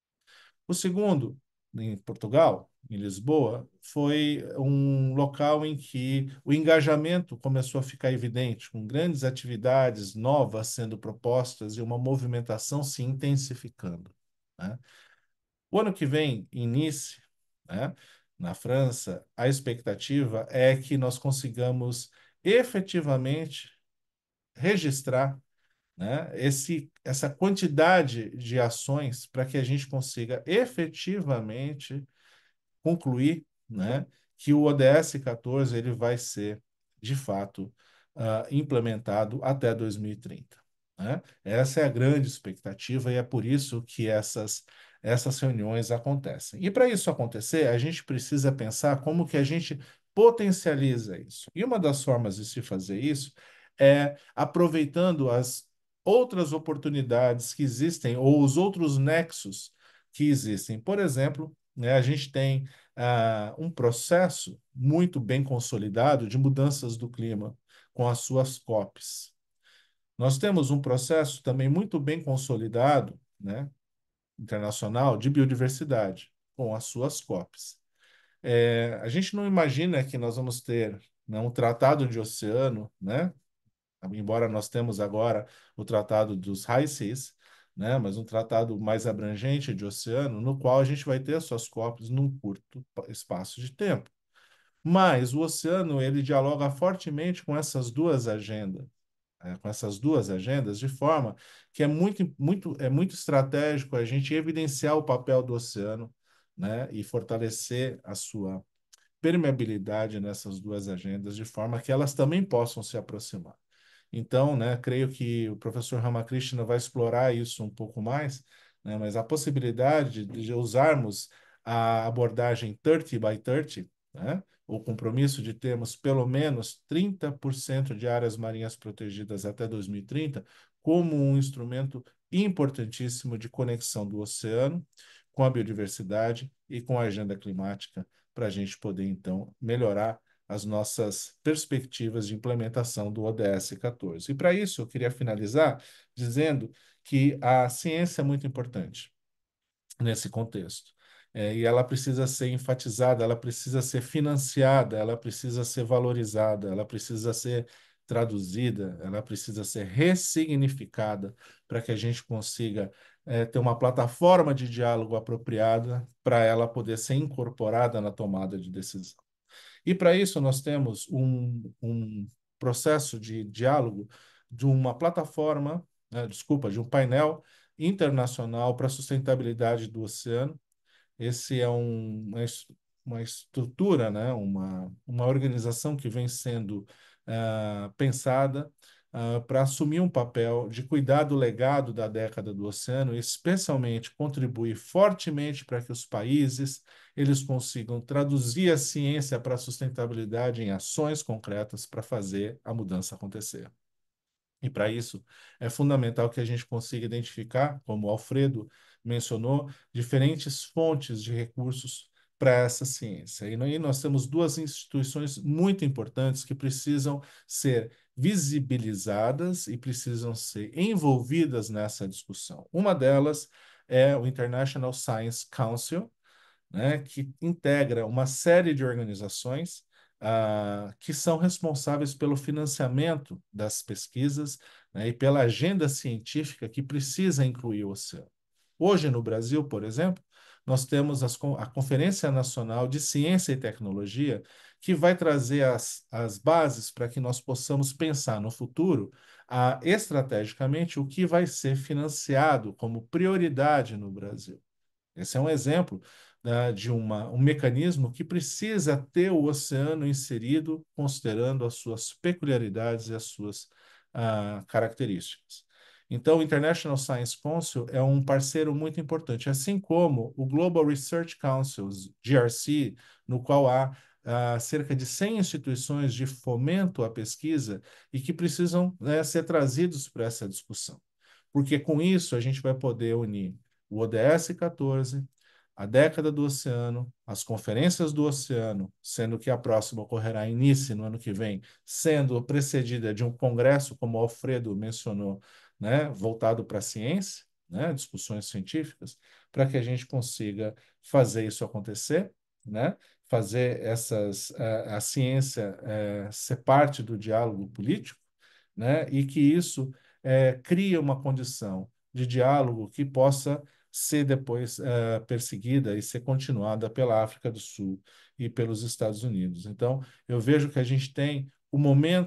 O segundo, em Portugal, em Lisboa, foi um local em que o engajamento começou a ficar evidente, com grandes atividades novas sendo propostas e uma movimentação se intensificando, né? O ano que vem, em Nice, né, na França, a expectativa é que nós consigamos efetivamente registrar, né, essa quantidade de ações para que a gente consiga efetivamente concluir, né, que o ODS 14 ele vai ser, de fato, implementado até 2030. Né? Essa é a grande expectativa e é por isso que essas reuniões acontecem. E para isso acontecer, a gente precisa pensar como que a gente potencializa isso. E uma das formas de se fazer isso é aproveitando as outras oportunidades que existem ou os outros nexos que existem. Por exemplo, né, a gente tem um processo muito bem consolidado de mudanças do clima com as suas COPs. Nós temos um processo também muito bem consolidado, né, internacional de biodiversidade com as suas COPs. A gente não imagina que nós vamos ter, né, um tratado de oceano, né, embora nós temos agora o tratado dos High Seas, né, mas um tratado mais abrangente de oceano, no qual a gente vai ter suas COPs num curto espaço de tempo. Mas o oceano ele dialoga fortemente com essas duas agendas, de forma que é muito estratégico a gente evidenciar o papel do oceano, né, e fortalecer a sua permeabilidade nessas duas agendas, de forma que elas também possam se aproximar. Então, né, creio que o professor Ramakrishna vai explorar isso um pouco mais, né, mas a possibilidade de usarmos a abordagem 30 by 30, né, o compromisso de termos pelo menos 30% de áreas marinhas protegidas até 2030, como um instrumento importantíssimo de conexão do oceano com a biodiversidade e com a agenda climática, para a gente poder, então, melhorar as nossas perspectivas de implementação do ODS 14. E para isso, eu queria finalizar dizendo que a ciência é muito importante nesse contexto. E ela precisa ser enfatizada, ela precisa ser financiada, ela precisa ser valorizada, ela precisa ser traduzida, ela precisa ser ressignificada para que a gente consiga ter uma plataforma de diálogo apropriada para ela poder ser incorporada na tomada de decisão. E para isso nós temos um processo de diálogo de uma plataforma, de um painel internacional para a sustentabilidade do oceano. Esse é uma estrutura, né? uma organização que vem sendo pensada para assumir um papel de cuidar do legado da década do oceano, e especialmente contribuir fortemente para que os países eles consigam traduzir a ciência para a sustentabilidade em ações concretas para fazer a mudança acontecer. E para isso é fundamental que a gente consiga identificar, como o Alfredo mencionou, diferentes fontes de recursos para essa ciência. E aí nós temos duas instituições muito importantes que precisam ser visibilizadas e precisam ser envolvidas nessa discussão. Uma delas é o International Science Council, né, que integra uma série de organizações que são responsáveis pelo financiamento das pesquisas, né, e pela agenda científica que precisa incluir o oceano. Hoje, no Brasil, por exemplo, nós temos a Conferência Nacional de Ciência e Tecnologia, que vai trazer as bases para que nós possamos pensar no futuro estrategicamente o que vai ser financiado como prioridade no Brasil. Esse é um exemplo de um mecanismo que precisa ter o oceano inserido, considerando as suas peculiaridades e as suas características. Então, o International Science Council é um parceiro muito importante, assim como o Global Research Council, GRC, no qual há cerca de 100 instituições de fomento à pesquisa e que precisam ser trazidos para essa discussão. Porque com isso a gente vai poder unir o ODS 14, a década do oceano, as conferências do oceano, sendo que a próxima ocorrerá em Nice no ano que vem, sendo precedida de um congresso, como o Alfredo mencionou, né, voltado para a ciência, né, discussões científicas, para que a gente consiga fazer isso acontecer, né, fazer a ciência ser parte do diálogo político, né, e que isso cria uma condição de diálogo que possa ser depois perseguida e ser continuada pela África do Sul e pelos Estados Unidos. Então, eu vejo que a gente tem o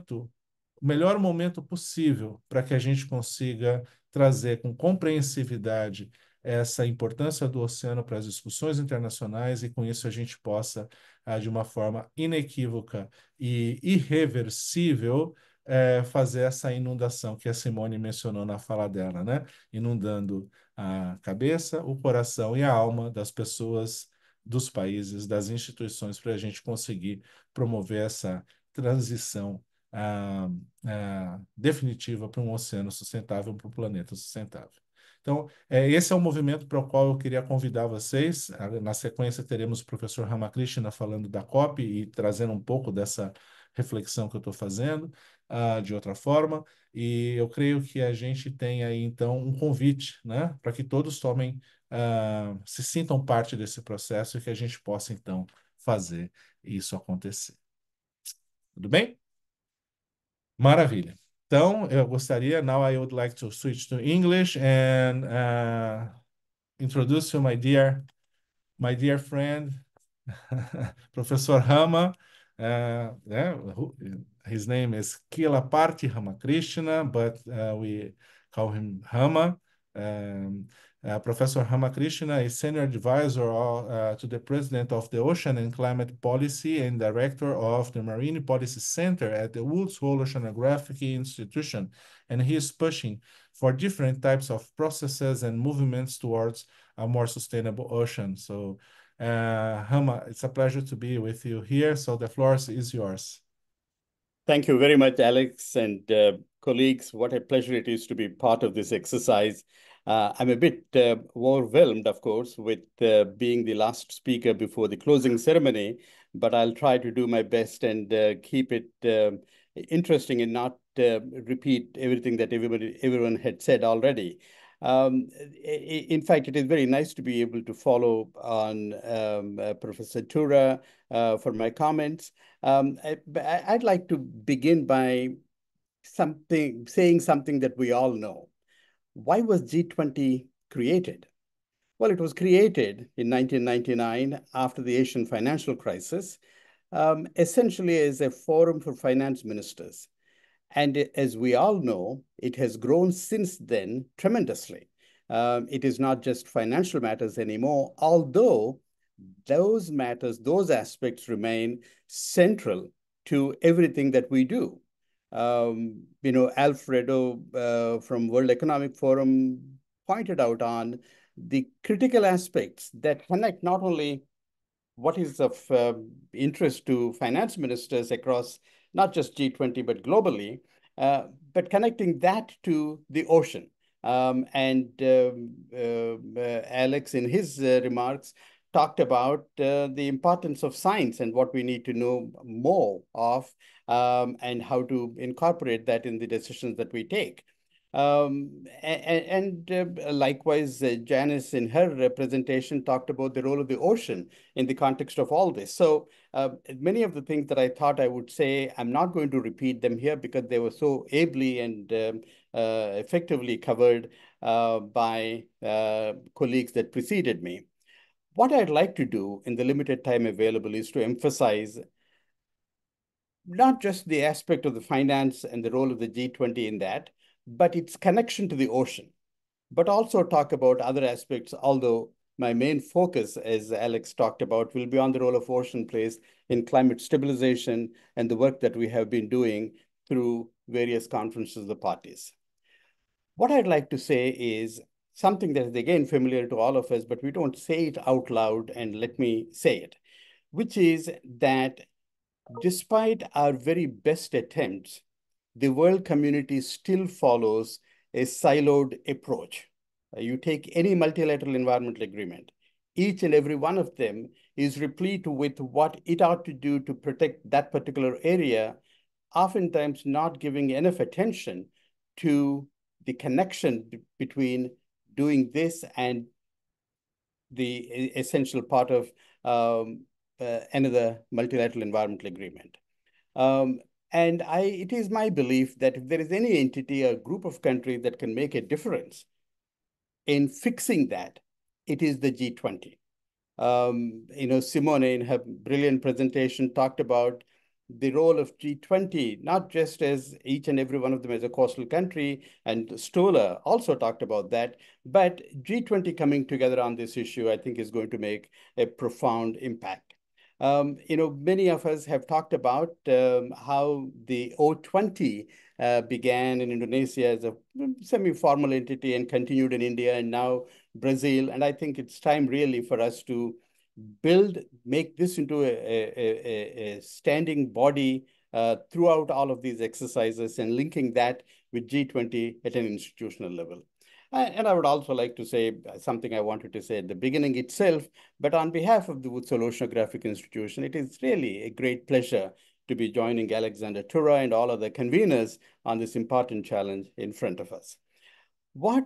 melhor momento possível para que a gente consiga trazer com compreensividade essa importância do oceano para as discussões internacionais e, com isso, a gente possa, de uma forma inequívoca e irreversível, fazer essa inundação que a Simone mencionou na fala dela, né? Inundando a cabeça, o coração e a alma das pessoas, dos países, das instituições, para a gente conseguir promover essa transição definitiva para um oceano sustentável, para um planeta sustentável. Então, esse é o movimento para o qual eu queria convidar vocês. Na sequência, teremos o professor Ramakrishna falando da COP e trazendo um pouco dessa reflexão que eu estou fazendo de outra forma. E eu creio que a gente tem aí, então, um convite, né, para que todos se sintam parte desse processo e que a gente possa, então, fazer isso acontecer. Tudo bem? Maravilha. Então, eu gostaria, now I would like to switch to English and introduce you my dear friend, Professor Rama. His name is Kilaparti Ramakrishna, but we call him Rama. Professor Ramakrishna is Senior Advisor to the President of the Ocean and Climate Policy and Director of the Marine Policy Center at the Woods Hole Oceanographic Institution, and he is pushing for different types of processes and movements towards a more sustainable ocean. So, Rama, it's a pleasure to be with you here. So the floor is yours. Thank you very much, Alex, and colleagues. What a pleasure it is to be part of this exercise. I'm a bit overwhelmed, of course, with being the last speaker before the closing ceremony, but I'll try to do my best and keep it interesting and not repeat everything that everyone had said already. In fact, it is very nice to be able to follow on Professor Tura for my comments. I'd like to begin by saying something that we all know. Why was G20 created? Well, it was created in 1999 after the Asian financial crisis, essentially as a forum for finance ministers. And as we all know, it has grown since then tremendously. It is not just financial matters anymore, although those matters, those aspects remain central to everything that we do. Alfredo from World Economic Forum pointed out on the critical aspects that connect not only what is of interest to finance ministers across not just G20, but globally, but connecting that to the ocean. Alex, in his remarks, talked about the importance of science and what we need to know more of, and how to incorporate that in the decisions that we take. Likewise, Janice in her presentation talked about the role of the ocean in the context of all this. So many of the things that I thought I would say, I'm not going to repeat them here because they were so ably and effectively covered by colleagues that preceded me. What I'd like to do in the limited time available is to emphasize not just the aspect of the finance and the role of the G20 in that, but its connection to the ocean, but also talk about other aspects, although my main focus, as Alex talked about, will be on the role of ocean plays in climate stabilization and the work that we have been doing through various conferences of the parties. What I'd like to say is something that is again familiar to all of us, but we don't say it out loud, and let me say it, which is that despite our very best attempts, the world community still follows a siloed approach. You take any multilateral environmental agreement, each and every one of them is replete with what it ought to do to protect that particular area, oftentimes not giving enough attention to the connection between doing this and the essential part of another multilateral environmental agreement. And it is my belief that if there is any entity or group of countries that can make a difference in fixing that, it is the G20. Simone, in her brilliant presentation, talked about the role of G20, not just as each and every one of them as a coastal country, and Stola also talked about that, but G20 coming together on this issue, I think, is going to make a profound impact. Many of us have talked about how the O20 began in Indonesia as a semi-formal entity and continued in India and now Brazil. And I think it's time really for us to make this into a standing body throughout all of these exercises and linking that with G20 at an institutional level. And I would also like to say something I wanted to say at the beginning itself, but on behalf of the Woodsole Oceanographic Institution, it is really a great pleasure to be joining Alexander Tura and all other conveners on this important challenge in front of us. What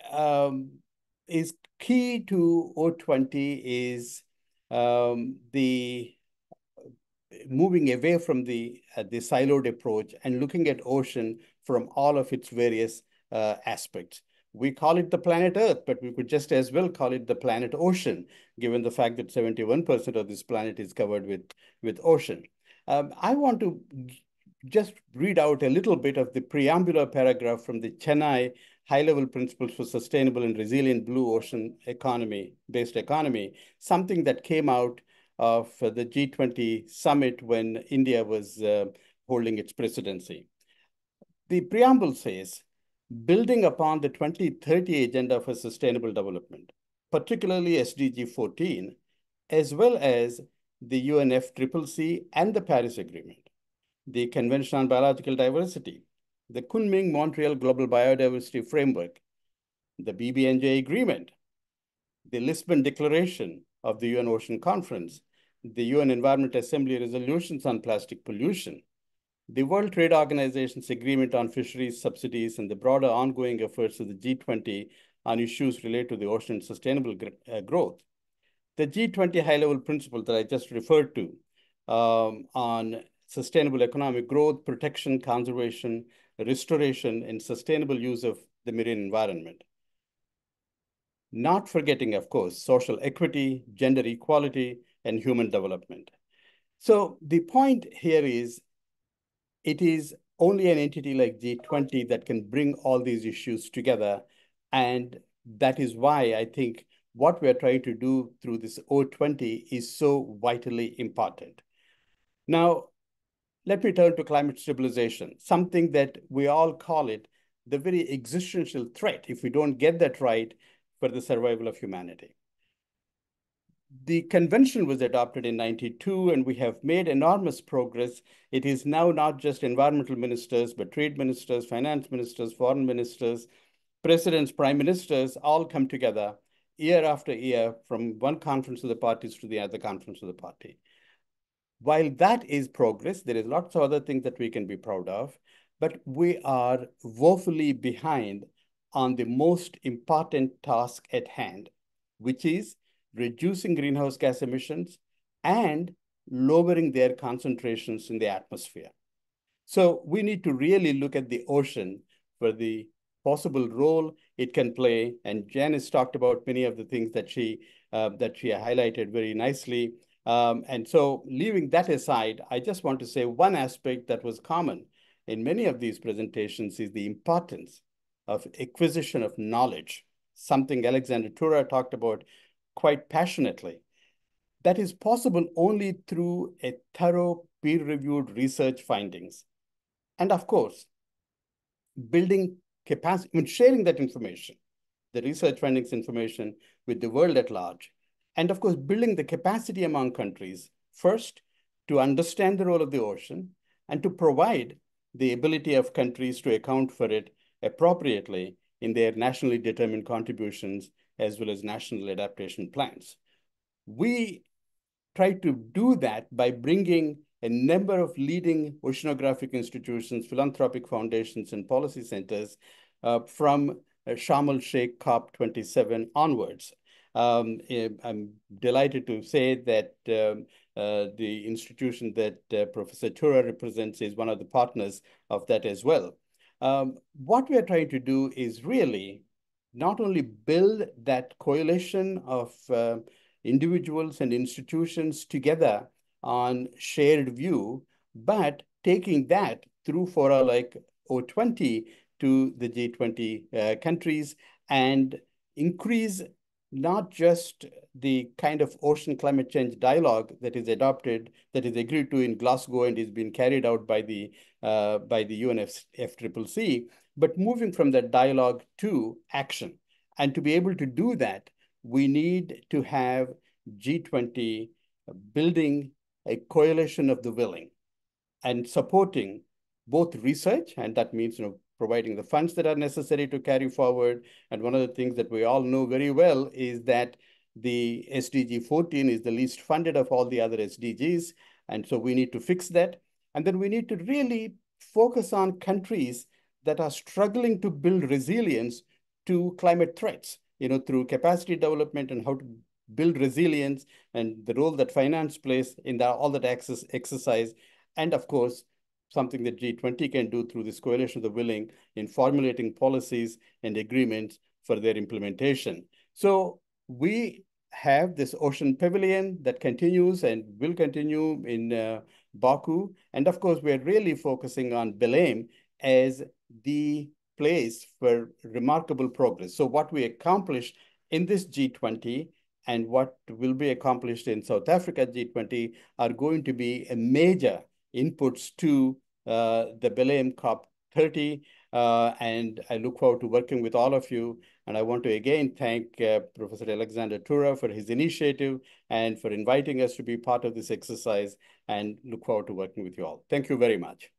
is key to O20 is the moving away from the siloed approach and looking at ocean from all of its various aspects. We call it the planet Earth, but we could just as well call it the planet ocean, given the fact that 71% of this planet is covered with ocean. I want to just read out a little bit of the preambular paragraph from the Chennai High-Level Principles for Sustainable and Resilient Blue Ocean Based Economy, something that came out of the G20 summit when India was holding its presidency. The preamble says, building upon the 2030 Agenda for Sustainable Development, particularly SDG 14, as well as the UNFCCC and the Paris Agreement, the Convention on Biological Diversity, the Kunming-Montreal Global Biodiversity Framework, the BBNJ Agreement, the Lisbon Declaration of the UN Ocean Conference, the UN Environment Assembly resolutions on plastic pollution, the World Trade Organization's agreement on fisheries subsidies, and the broader ongoing efforts of the G20 on issues related to the ocean sustainable growth. The G20 high-level principle that I just referred to on sustainable economic growth, protection, conservation, restoration, and sustainable use of the marine environment. Not forgetting, of course, social equity, gender equality, and human development. So the point here is, it is only an entity like G20 that can bring all these issues together. And that is why I think what we're trying to do through this O20 is so vitally important. Now, let me turn to climate stabilization, something that we all call it the very existential threat, if we don't get that right, for the survival of humanity. The convention was adopted in 92, and we have made enormous progress. It is now not just environmental ministers, but trade ministers, finance ministers, foreign ministers, presidents, prime ministers, all come together year after year from one conference of the parties to the other conference of the party. While that is progress, there is lots of other things that we can be proud of, but we are woefully behind on the most important task at hand, which is reducing greenhouse gas emissions and lowering their concentrations in the atmosphere. So we need to really look at the ocean for the possible role it can play. And Janice talked about many of the things that she highlighted very nicely. And so leaving that aside, I just want to say one aspect that was common in many of these presentations is the importance of acquisition of knowledge, something Alexander Tura talked about quite passionately. That is possible only through a thorough peer-reviewed research findings. And of course, building capacity, sharing that information, the research findings information with the world at large. And of course, building the capacity among countries, first, to understand the role of the ocean and to provide the ability of countries to account for it appropriately in their nationally determined contributions as well as national adaptation plans. We try to do that by bringing a number of leading oceanographic institutions, philanthropic foundations, and policy centers from Sharm el-Sheikh COP27 onwards. I'm delighted to say that the institution that Professor Tura represents is one of the partners of that as well. What we are trying to do is really not only build that coalition of individuals and institutions together on shared view, but taking that through fora like O20 to the G20 countries and increase not just the kind of ocean climate change dialogue that is adopted, that is agreed to in Glasgow and is being carried out by the UNFCCC, but moving from that dialogue to action. And to be able to do that, we need to have G20 building a coalition of the willing and supporting both research, and that means providing the funds that are necessary to carry forward. And one of the things that we all know very well is that the SDG 14 is the least funded of all the other SDGs. And so we need to fix that. And then we need to really focus on countries that are struggling to build resilience to climate threats, through capacity development and how to build resilience and the role that finance plays in all that exercise. And of course, something that G20 can do through this coalition of the willing in formulating policies and agreements for their implementation. So we have this ocean pavilion that continues and will continue in Baku. And of course, we're really focusing on Belém as the place for remarkable progress. So what we accomplished in this G20 and what will be accomplished in South Africa G20 are going to be a major inputs to the Belém COP30. And I look forward to working with all of you. And I want to again thank Professor Alexander Tura for his initiative and for inviting us to be part of this exercise, and look forward to working with you all. Thank you very much.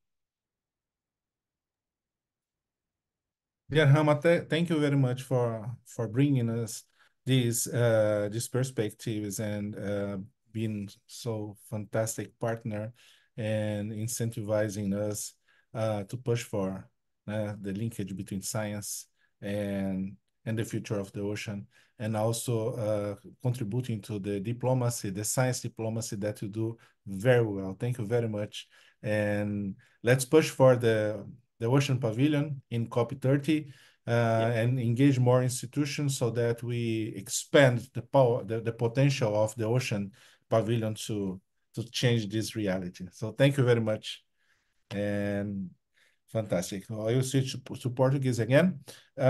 Yeah, Rama, thank you very much for bringing us these perspectives and been so fantastic partner and incentivizing us to push for the linkage between science and the future of the ocean, and also contributing to the diplomacy, the science diplomacy that you do very well. Thank you very much. And let's push for the Ocean Pavilion in COP30 and engage more institutions so that we expand the power, the potential of the Ocean Pavilion to change this reality. So thank you very much. And fantastic. I will switch to Portuguese again.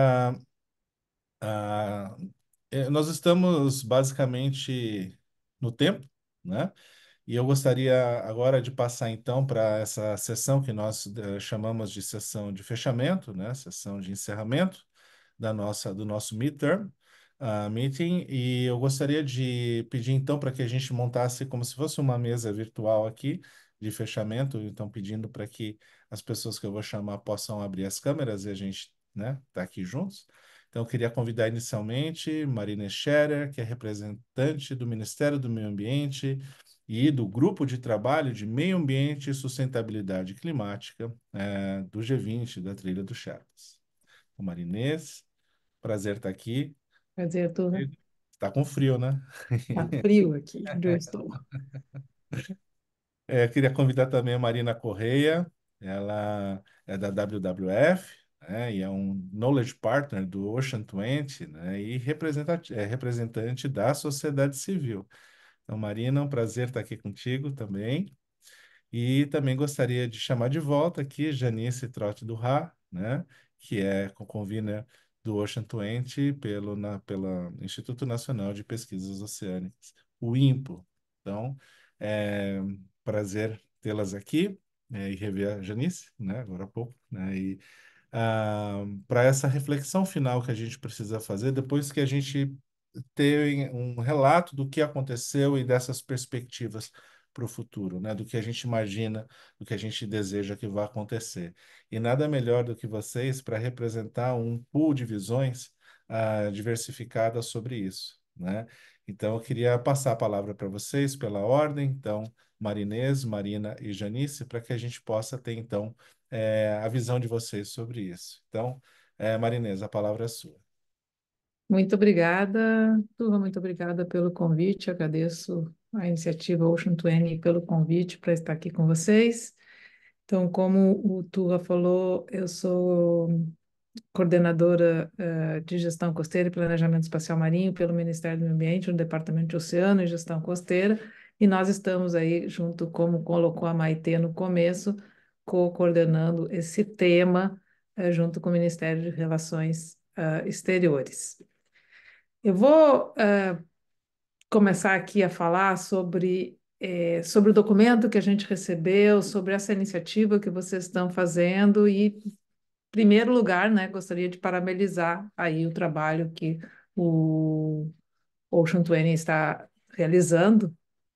Nós estamos basicamente no tempo, né? E eu gostaria agora de passar então para essa sessão que nós chamamos de sessão de fechamento, né? Sessão de encerramento do nosso midterm meeting. E eu gostaria de pedir então para que a gente montasse como se fosse uma mesa virtual aqui de fechamento, então pedindo para que as pessoas que eu vou chamar possam abrir as câmeras e a gente, né, tá aqui juntos. Então, eu queria convidar inicialmente Marina Scherer, que é representante do Ministério do Meio Ambiente e do Grupo de Trabalho de Meio Ambiente e Sustentabilidade Climática do G20, da Trilha dos Sherpas. O Marinês, prazer estar aqui. Prazer, Turra. Está com frio, né? Tá frio aqui onde eu estou. Eu queria convidar também a Marina Correia, ela é da WWF, né, e é um Knowledge Partner do Ocean 20, né, e representante da sociedade civil. Então, Marina, é um prazer estar aqui contigo também. E também gostaria de chamar de volta aqui Janice Trotti do Rá, né, que é co-convener do Ocean 20 pelo Instituto Nacional de Pesquisas Oceânicas, o INPO. Então, é prazer tê-las aqui e rever a Janice, né, agora há pouco, né, e para essa reflexão final que a gente precisa fazer depois que a gente ter um relato do que aconteceu e dessas perspectivas para o futuro, né? Do que a gente imagina, do que a gente deseja que vá acontecer. E nada melhor do que vocês para representar um pool de visões diversificadas sobre isso, né? Então, eu queria passar a palavra para vocês pela ordem. Então, Marinês, Marina e Janice, para que a gente possa ter, então, a visão de vocês sobre isso. Então, Marinês, a palavra é sua. Muito obrigada, Turra, muito obrigada pelo convite. Agradeço a iniciativa Ocean 20 pelo convite para estar aqui com vocês. Então, como o Turra falou, eu sou coordenadora de Gestão Costeira e Planejamento Espacial Marinho pelo Ministério do Meio Ambiente, no Departamento de Oceano e Gestão Costeira, e nós estamos aí, junto, como colocou a Maitê no começo, coordenando esse tema junto com o Ministério de Relações Exteriores. Eu vou começar aqui a falar sobre o documento que a gente recebeu, sobre essa iniciativa que vocês estão fazendo e, em primeiro lugar, né, gostaria de parabenizar aí o trabalho que o Ocean 20 está realizando,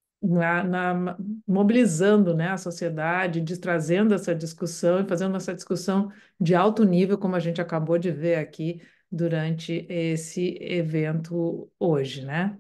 mobilizando, né, a sociedade, trazendo essa discussão e fazendo essa discussão de alto nível, como a gente acabou de ver aqui durante esse evento hoje, né?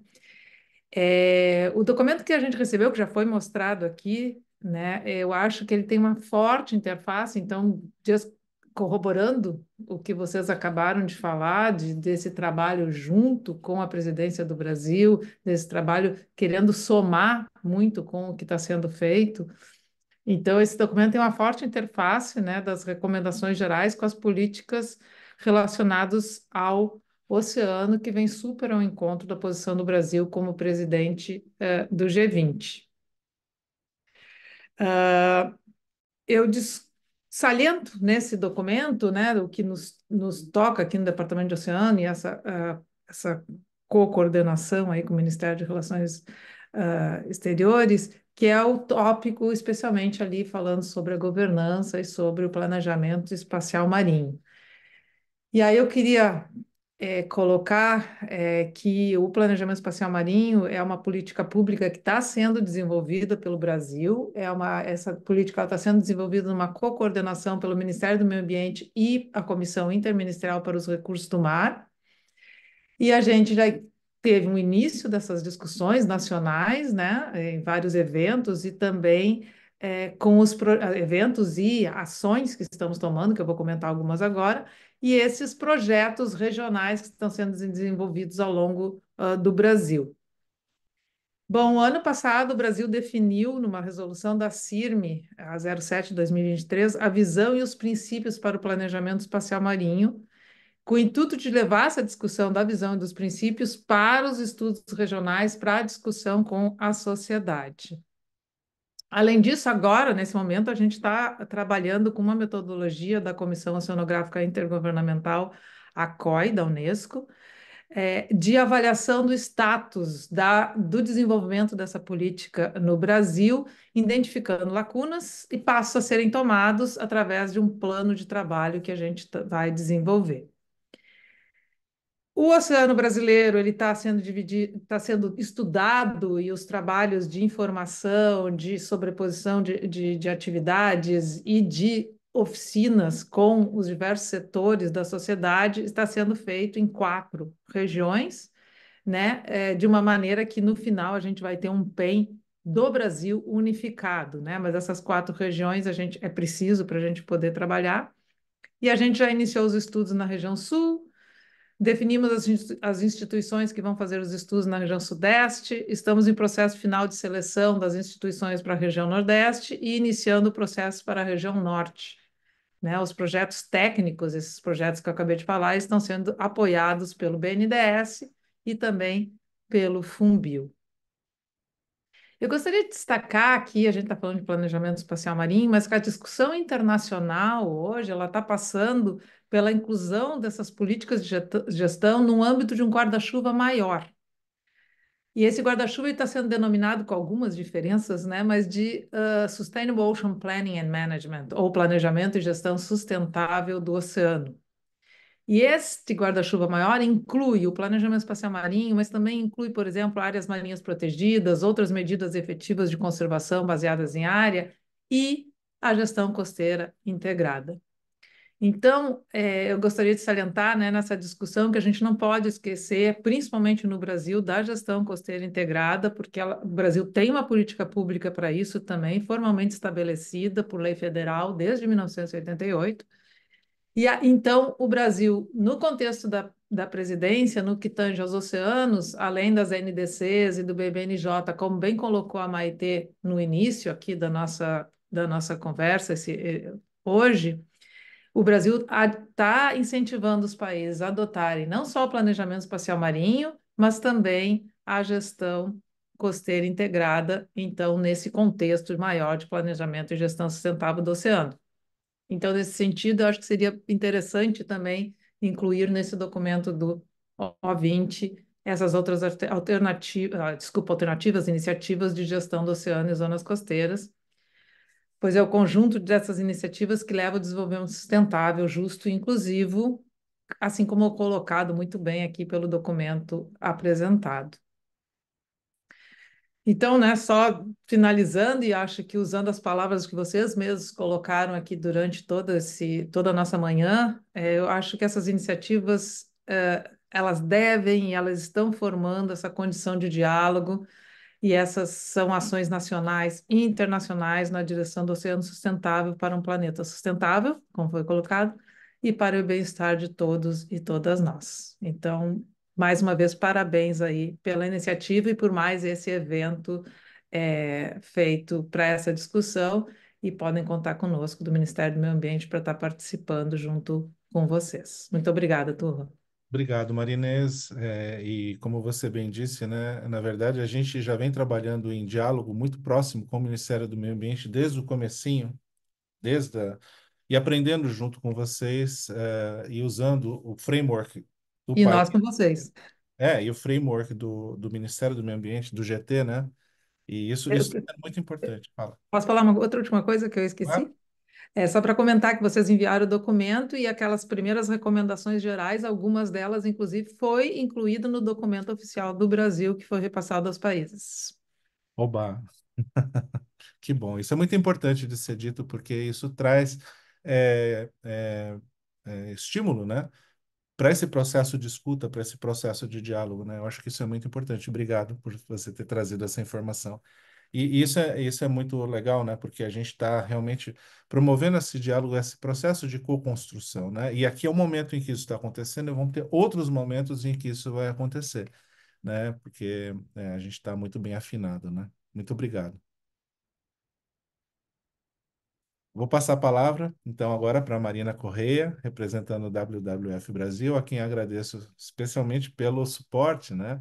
O documento que a gente recebeu, que já foi mostrado aqui, né, eu acho que ele tem uma forte interface, então, corroborando o que vocês acabaram de falar, desse trabalho junto com a presidência do Brasil, desse trabalho querendo somar muito com o que está sendo feito. Então, esse documento tem uma forte interface, né, das recomendações gerais com as políticas relacionadas ao oceano, que vem super ao encontro da posição do Brasil como presidente do G20. Eu saliento nesse documento, né, o que nos toca aqui no Departamento de Oceano e essa co-coordenação aí com o Ministério de Relações Exteriores, que é o tópico especialmente ali falando sobre a governança e sobre o planejamento espacial marinho. E aí eu queria colocar que o planejamento espacial marinho é uma política pública que está sendo desenvolvida pelo Brasil, essa política está sendo desenvolvida numa co-coordenação pelo Ministério do Meio Ambiente e a Comissão Interministerial para os Recursos do Mar, e a gente já teve um início dessas discussões nacionais, né, em vários eventos e também com os eventos e ações que estamos tomando, que eu vou comentar algumas agora, e esses projetos regionais que estão sendo desenvolvidos ao longo do Brasil. Bom, ano passado o Brasil definiu, numa resolução da CIRM, a 07/2023, a visão e os princípios para o planejamento espacial marinho, com o intuito de levar essa discussão da visão e dos princípios para os estudos regionais, para a discussão com a sociedade. Além disso, agora, nesse momento, a gente está trabalhando com uma metodologia da Comissão Oceanográfica Intergovernamental, a COI, da Unesco, de avaliação do status do desenvolvimento dessa política no Brasil, identificando lacunas e passos a serem tomados através de um plano de trabalho que a gente vai desenvolver. O oceano brasileiro ele está sendo dividido, está sendo estudado e os trabalhos de informação, de sobreposição de atividades e de oficinas com os diversos setores da sociedade está sendo feito em 4 regiões, né? De uma maneira que no final a gente vai ter um PEN do Brasil unificado, né? Mas essas 4 regiões é preciso para a gente poder trabalhar. E a gente já iniciou os estudos na região sul. Definimos as instituições que vão fazer os estudos na região Sudeste, estamos em processo final de seleção das instituições para a região Nordeste e iniciando o processo para a região Norte. Né? Os projetos técnicos, esses projetos que eu acabei de falar, estão sendo apoiados pelo BNDES e também pelo Funbil. Eu gostaria de destacar aqui, a gente está falando de planejamento espacial marinho, mas que a discussão internacional hoje ela está passando pela inclusão dessas políticas de gestão no âmbito de um guarda-chuva maior. E esse guarda-chuva está sendo denominado com algumas diferenças, né, mas de Sustainable Ocean Planning and Management, ou Planejamento e Gestão Sustentável do Oceano. E este guarda-chuva maior inclui o planejamento espacial marinho, mas também inclui, por exemplo, áreas marinhas protegidas, outras medidas efetivas de conservação baseadas em área e a gestão costeira integrada. Então, eu gostaria de salientar, né, nessa discussão que a gente não pode esquecer, principalmente no Brasil, da gestão costeira integrada, porque o Brasil tem uma política pública para isso também, formalmente estabelecida por lei federal desde 1988. Então, o Brasil, no contexto da presidência, no que tange aos oceanos, além das NDCs e do BBNJ, como bem colocou a Maitê no início aqui da nossa conversa hoje, o Brasil está incentivando os países a adotarem não só o planejamento espacial marinho, mas também a gestão costeira integrada, então, nesse contexto maior de planejamento e gestão sustentável do oceano. Então, nesse sentido, eu acho que seria interessante também incluir nesse documento do O20 essas outras alternativas, iniciativas de gestão do oceano e zonas costeiras, pois é o conjunto dessas iniciativas que leva ao desenvolvimento sustentável, justo e inclusivo, assim como colocado muito bem aqui pelo documento apresentado. Então, né, só finalizando, e acho que usando as palavras que vocês mesmos colocaram aqui durante toda a nossa manhã, eu acho que essas iniciativas, elas devem e elas estão formando essa condição de diálogo, e essas são ações nacionais e internacionais na direção do oceano sustentável para um planeta sustentável, como foi colocado, e para o bem-estar de todos e todas nós. Então, mais uma vez, parabéns aí pela iniciativa e por mais esse evento feito para essa discussão, e podem contar conosco do Ministério do Meio Ambiente para estar participando junto com vocês. Muito obrigada, turma. Obrigado, Marinês. E como você bem disse, né, na verdade, a gente já vem trabalhando em diálogo muito próximo com o Ministério do Meio Ambiente desde o comecinho, e aprendendo junto com vocês e usando o framework do E país. nós com vocês. E o framework do Ministério do Meio Ambiente, do GT, né? E isso é muito importante. Fala. Posso falar outra última coisa que eu esqueci? Claro. Só para comentar que vocês enviaram o documento e aquelas primeiras recomendações gerais, algumas delas, inclusive, foi incluída no documento oficial do Brasil, que foi repassado aos países. Oba! Que bom. Isso é muito importante de ser dito, porque isso traz estímulo, né? para esse processo de escuta, para esse processo de diálogo, né? Eu acho que isso é muito importante. Obrigado por você ter trazido essa informação. E isso é muito legal, né? Porque a gente está realmente promovendo esse diálogo, esse processo de co-construção, né? E aqui é o momento em que isso está acontecendo, e vão ter outros momentos em que isso vai acontecer, né? Porque a gente está muito bem afinado, né? Muito obrigado. Vou passar a palavra, então, agora para a Marina Correia, representando o WWF Brasil, a quem agradeço especialmente pelo suporte, né,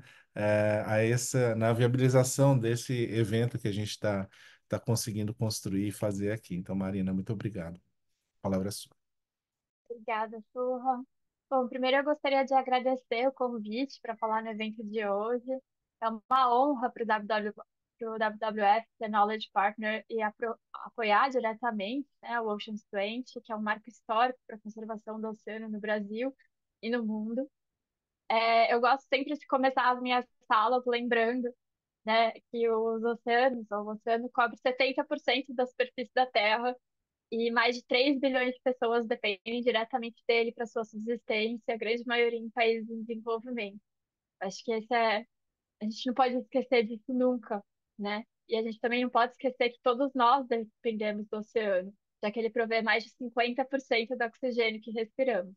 na viabilização desse evento que a gente está conseguindo construir e fazer aqui. Então, Marina, muito obrigado. A palavra é sua. Obrigada, Turra. Bom, primeiro eu gostaria de agradecer o convite para falar no evento de hoje. É uma honra para o WWF ser Knowledge Partner e apoiar diretamente, né, o Oceans 20, que é um marco histórico para a conservação do oceano no Brasil e no mundo. Eu gosto sempre de começar as minhas falas lembrando, né, que os oceanos, o oceano cobre 70% da superfície da Terra e mais de 3 bilhões de pessoas dependem diretamente dele para sua subsistência, a grande maioria em países em desenvolvimento. Acho que a gente não pode esquecer disso nunca, né? E a gente também não pode esquecer que todos nós dependemos do oceano, já que ele provê mais de 50% do oxigênio que respiramos.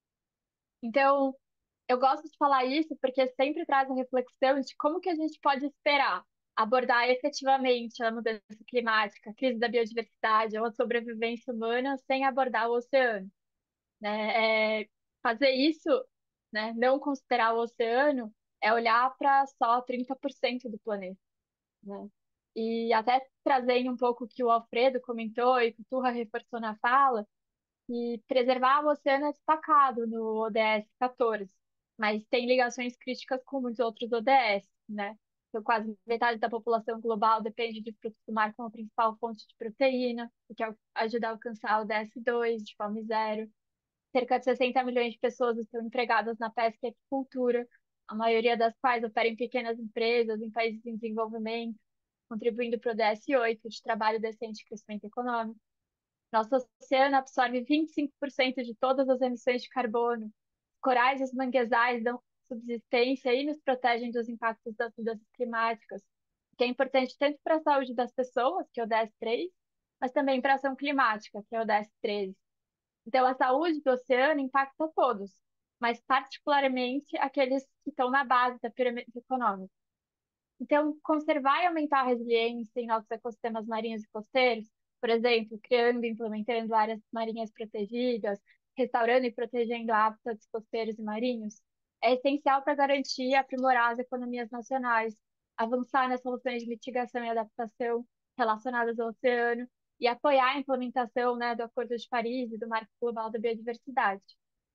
Então, eu gosto de falar isso porque sempre traz a reflexão de como que a gente pode esperar abordar efetivamente a mudança climática, a crise da biodiversidade ou a sobrevivência humana sem abordar o oceano, né? Fazer isso, né, não considerar o oceano, é olhar para só 30% do planeta, né? E até trazendo um pouco o que o Alfredo comentou e que o Turra reforçou na fala, e preservar o oceano é destacado no ODS 14, mas tem ligações críticas com muitos outros ODS, né? Então, quase metade da população global depende de frutos do mar como principal fonte de proteína, o que ajuda a alcançar o ODS 2, de fome zero. Cerca de 60 milhões de pessoas estão empregadas na pesca e aquicultura, a maioria das quais opera em pequenas empresas em países em desenvolvimento, contribuindo para o ODS 8, de trabalho decente e crescimento econômico. Nosso oceano absorve 25% de todas as emissões de carbono. Corais e os manguezais dão subsistência e nos protegem dos impactos das mudanças climáticas, que é importante tanto para a saúde das pessoas, que é o ODS 3, mas também para a ação climática, que é o ODS 13. Então, a saúde do oceano impacta todos, mas particularmente aqueles que estão na base da pirâmide econômica. Então, conservar e aumentar a resiliência em nossos ecossistemas marinhos e costeiros, por exemplo, criando e implementando áreas marinhas protegidas, restaurando e protegendo hábitats costeiros e marinhos, é essencial para garantir e aprimorar as economias nacionais, avançar nas soluções de mitigação e adaptação relacionadas ao oceano e apoiar a implementação, né, do Acordo de Paris e do Marco Global da Biodiversidade.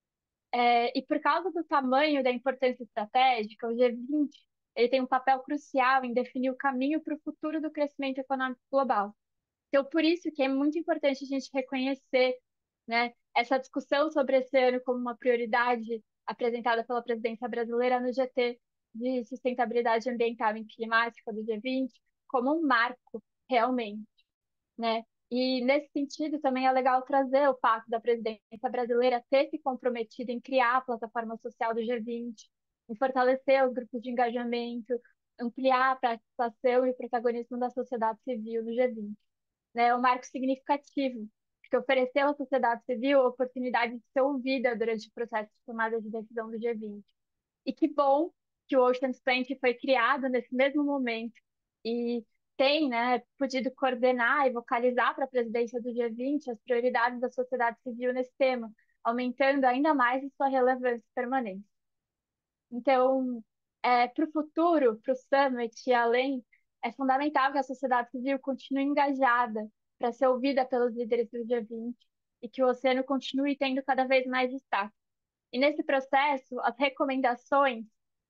E por causa do tamanho e da importância estratégica, o G20 ele tem um papel crucial em definir o caminho para o futuro do crescimento econômico global. Então, por isso que é muito importante a gente reconhecer, né, essa discussão sobre esse ano como uma prioridade apresentada pela presidência brasileira no GT de sustentabilidade ambiental e climática do G20 como um marco realmente, né? E nesse sentido também é legal trazer o fato da presidência brasileira ter se comprometido em criar a plataforma social do G20, em fortalecer os grupos de engajamento, ampliar a participação e o protagonismo da sociedade civil no G20, né? É um marco significativo, porque ofereceu à sociedade civil a oportunidade de ser ouvida durante o processo de tomada de decisão do G20. E que bom que o Oceans 20 foi criado nesse mesmo momento e tem, né, podido coordenar e vocalizar para a presidência do G20 as prioridades da sociedade civil nesse tema, aumentando ainda mais a sua relevância permanente. Então, para o futuro, para o Summit e além, é fundamental que a sociedade civil continue engajada para ser ouvida pelos líderes do G20 e que o oceano continue tendo cada vez mais destaque. E nesse processo, as recomendações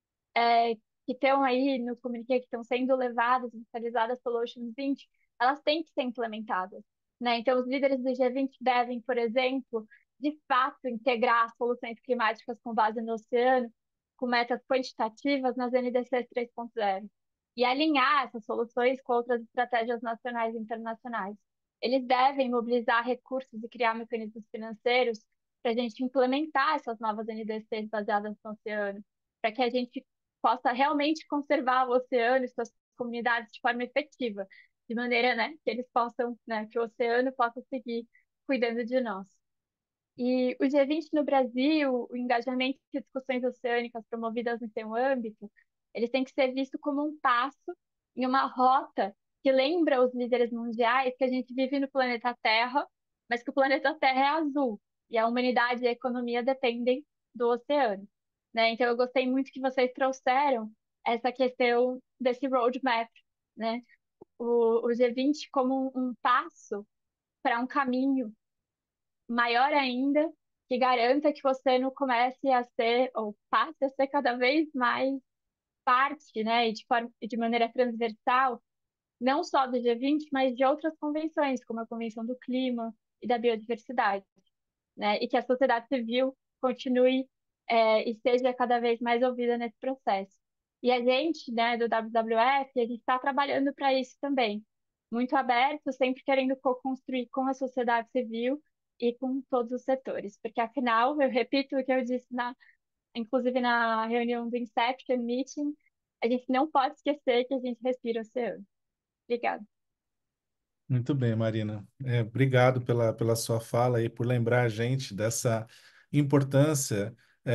que estão aí no comuniqué, que estão sendo levadas e fiscalizadas pelo Ocean 20, elas têm que ser implementadas, né? Então, os líderes do G20 devem, por exemplo, de fato, integrar as soluções climáticas com base no oceano, com metas quantitativas nas NDCs 3.0, e alinhar essas soluções com outras estratégias nacionais e internacionais. Eles devem mobilizar recursos e criar mecanismos financeiros para a gente implementar essas novas NDCs baseadas no oceano, para que a gente possa realmente conservar o oceano e suas comunidades de forma efetiva, de maneira, né, que eles possam, né, que o oceano possa seguir cuidando de nós. E o G20 no Brasil, o engajamento de discussões oceânicas promovidas no seu âmbito, eles têm que ser visto como um passo em uma rota que lembra os líderes mundiais que a gente vive no planeta Terra, mas que o planeta Terra é azul e a humanidade e a economia dependem do oceano, né? Então eu gostei muito que vocês trouxeram essa questão desse roadmap, né? O G20 como um passo para um caminho maior ainda, que garanta que você não comece a ser, ou passe a ser cada vez mais parte, né, e de maneira transversal, não só do G20, mas de outras convenções, como a Convenção do Clima e da Biodiversidade, né, e que a sociedade civil continue e seja cada vez mais ouvida nesse processo. E a gente, né, do WWF, a gente está trabalhando para isso também, muito aberto, sempre querendo co-construir com a sociedade civil e com todos os setores, porque afinal, eu repito o que eu disse inclusive na reunião do Inception Meeting, a gente não pode esquecer que a gente respira o oceano. Obrigada. Muito bem, Marina. Obrigado pela sua fala e por lembrar a gente dessa importância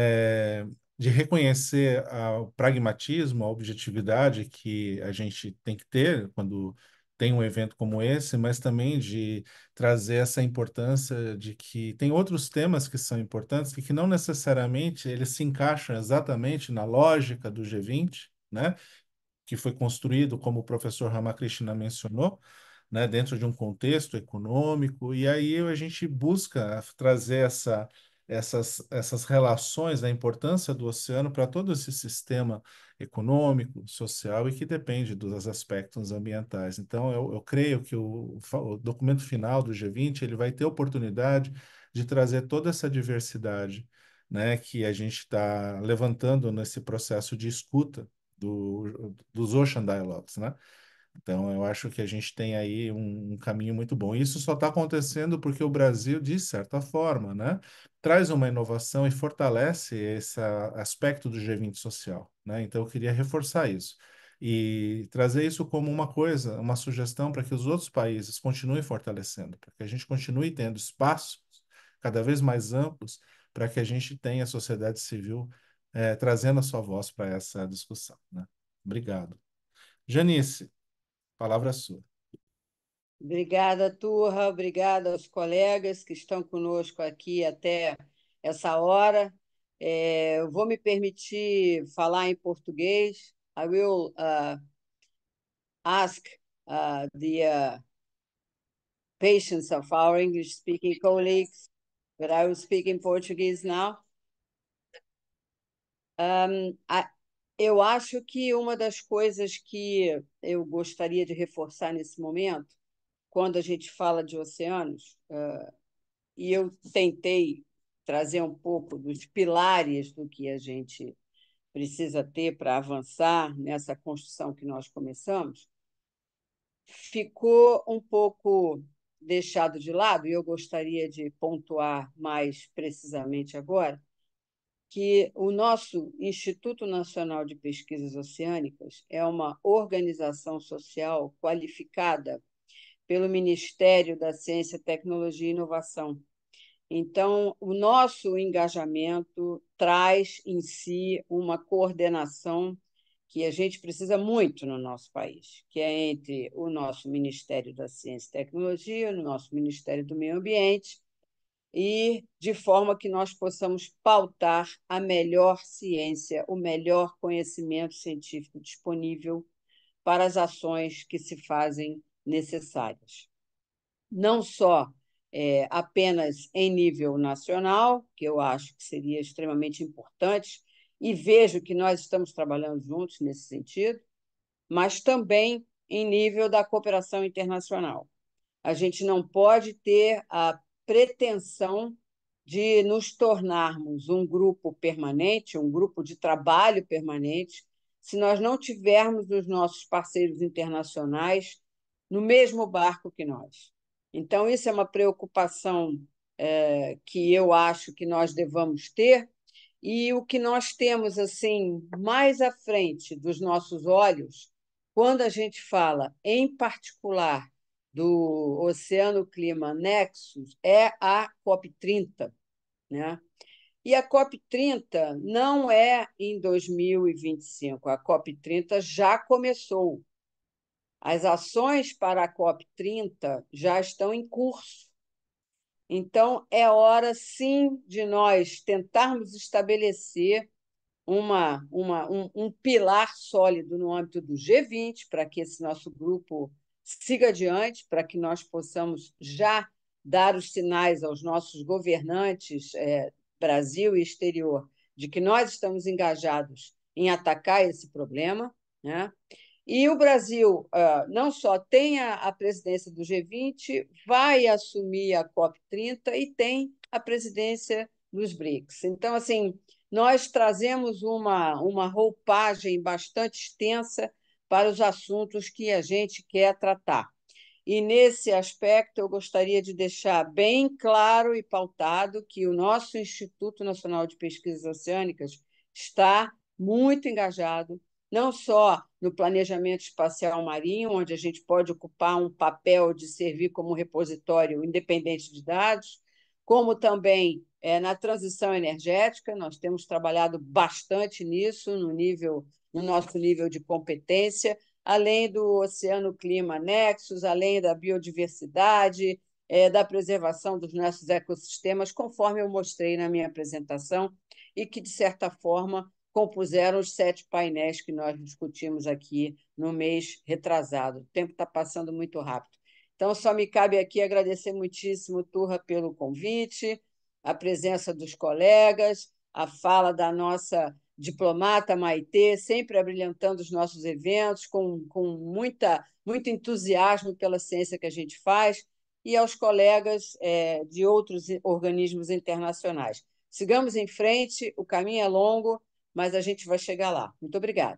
de reconhecer o pragmatismo, a objetividade que a gente tem que ter quando tem um evento como esse, mas também de trazer essa importância de que tem outros temas que são importantes e que não necessariamente eles se encaixam exatamente na lógica do G20, né? Que foi construído, como o professor Ramakrishna mencionou, né, dentro de um contexto econômico, e aí a gente busca trazer essas relações da importância do oceano para todo esse sistema econômico, social e que depende dos aspectos ambientais. Então, eu creio que o documento final do G20 ele vai ter oportunidade de trazer toda essa diversidade, né, que a gente está levantando nesse processo de escuta dos Ocean Dialogues, né? Então, eu acho que a gente tem aí um caminho muito bom. Isso só está acontecendo porque o Brasil, de certa forma, né, traz uma inovação e fortalece esse aspecto do G20 social, né? Então, eu queria reforçar isso e trazer isso como uma coisa, uma sugestão para que os outros países continuem fortalecendo, para que a gente continue tendo espaços cada vez mais amplos para que a gente tenha a sociedade civil trazendo a sua voz para essa discussão, né? Obrigado. Janice, palavra é sua. Obrigada, Turra. Obrigada aos colegas que estão conosco aqui até essa hora. Eu vou me permitir falar em português. I will ask the patience of our English-speaking colleagues, but I will speak in Portuguese now. Eu acho que uma das coisas que eu gostaria de reforçar nesse momento, quando a gente fala de oceanos, e eu tentei trazer um pouco dos pilares do que a gente precisa ter para avançar nessa construção que nós começamos, ficou um pouco deixado de lado, e eu gostaria de pontuar mais precisamente agora, que o nosso Instituto Nacional de Pesquisas Oceânicas é uma organização social qualificada pelo Ministério da Ciência, Tecnologia e Inovação. Então, o nosso engajamento traz em si uma coordenação que a gente precisa muito no nosso país, que é entre o nosso Ministério da Ciência e Tecnologia, o nosso Ministério do Meio Ambiente, e de forma que nós possamos pautar a melhor ciência, o melhor conhecimento científico disponível para as ações que se fazem necessárias. Não só apenas em nível nacional, que eu acho que seria extremamente importante, e vejo que nós estamos trabalhando juntos nesse sentido, mas também em nível da cooperação internacional. A gente não pode ter a pretensão de nos tornarmos um grupo permanente, um grupo de trabalho permanente, se nós não tivermos os nossos parceiros internacionais no mesmo barco que nós. Então, isso é uma preocupação que eu acho que nós devamos ter, e o que nós temos assim mais à frente dos nossos olhos, quando a gente fala, em particular, do Oceano Clima Nexus, é a COP30, né? E a COP30 não é em 2025, a COP30 já começou. As ações para a COP30 já estão em curso. Então, é hora, sim, de nós tentarmos estabelecer um pilar sólido no âmbito do G20, para que esse nosso grupo siga adiante, para que nós possamos já dar os sinais aos nossos governantes, Brasil e exterior, de que nós estamos engajados em atacar esse problema, né? E o Brasil não só tem a presidência do G20, vai assumir a COP30 e tem a presidência dos BRICS. Então, assim, nós trazemos uma roupagem bastante extensa para os assuntos que a gente quer tratar. E, nesse aspecto, eu gostaria de deixar bem claro e pautado que o nosso Instituto Nacional de Pesquisas Oceânicas está muito engajado, não só no planejamento espacial marinho, onde a gente pode ocupar um papel de servir como repositório independente de dados, como também na transição energética. Nós temos trabalhado bastante nisso no nosso nível de competência, além do Oceano Clima Nexus, além da biodiversidade, da preservação dos nossos ecossistemas, conforme eu mostrei na minha apresentação, e que, de certa forma, compuseram os 7 painéis que nós discutimos aqui no mês retrasado. O tempo está passando muito rápido. Então, só me cabe aqui agradecer muitíssimo, Turra, pelo convite, a presença dos colegas, a fala da nossa diplomata Maitê, sempre abrilhantando os nossos eventos, com muito entusiasmo pela ciência que a gente faz, e aos colegas de outros organismos internacionais. Sigamos em frente, o caminho é longo, mas a gente vai chegar lá. Muito obrigada.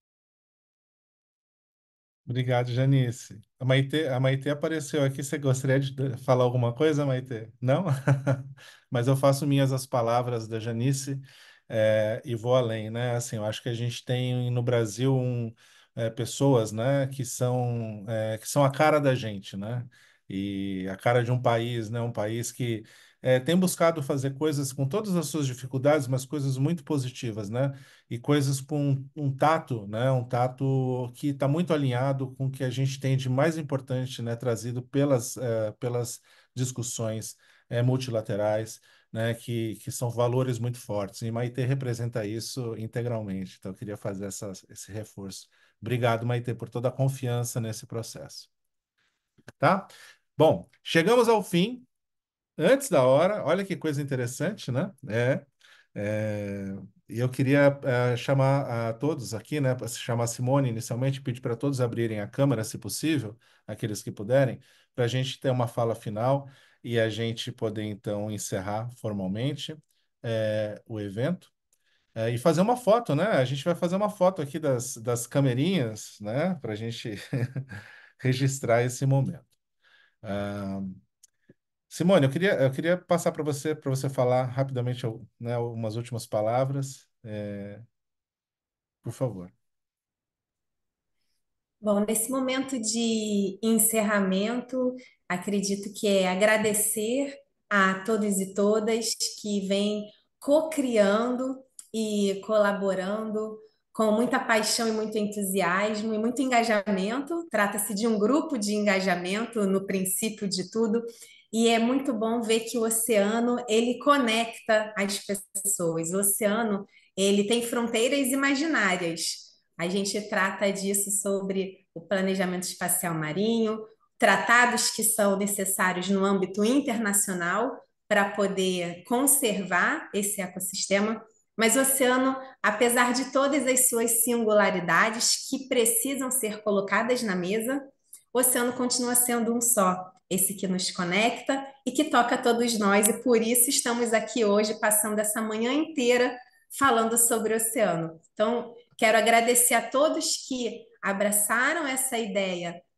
Obrigado, Janice. A Maitê apareceu aqui. Você gostaria de falar alguma coisa, Maitê? Não? Mas eu faço minhas as palavras da Janice, e vou além, né? Assim, eu acho que a gente tem no Brasil pessoas, né, que são a cara da gente, né? E a cara de um país, né? Um país que tem buscado fazer coisas com todas as suas dificuldades, mas coisas muito positivas, né? E coisas com um tato, né? Um tato que está muito alinhado com o que a gente tem de mais importante, né? Trazido pelas discussões multilaterais, né? Que são valores muito fortes. E Maitê representa isso integralmente. Então, eu queria fazer esse reforço. Obrigado, Maitê, por toda a confiança nesse processo. Tá? Bom, chegamos ao fim. Antes da hora, olha que coisa interessante, né? E eu queria chamar a todos aqui, né? Chamar a Simone inicialmente, pedir para todos abrirem a câmera, se possível, aqueles que puderem, para a gente ter uma fala final e a gente poder, então, encerrar formalmente o evento. E fazer uma foto, né? A gente vai fazer uma foto aqui das camerinhas, né? Para a gente registrar esse momento. Simone, eu queria passar para você falar rapidamente, né, umas últimas palavras, por favor. Bom, nesse momento de encerramento, acredito que é agradecer a todos e todas que vêm co-criando e colaborando com muita paixão e muito entusiasmo e muito engajamento. Trata-se de um grupo de engajamento no princípio de tudo, e é muito bom ver que o oceano, ele conecta as pessoas. O oceano, ele tem fronteiras imaginárias. A gente trata disso sobre o planejamento espacial marinho, tratados que são necessários no âmbito internacional para poder conservar esse ecossistema. Mas o oceano, apesar de todas as suas singularidades que precisam ser colocadas na mesa, o oceano continua sendo um só, esse que nos conecta e que toca todos nós, e por isso estamos aqui hoje, passando essa manhã inteira falando sobre o oceano. Então, quero agradecer a todos que abraçaram essa ideia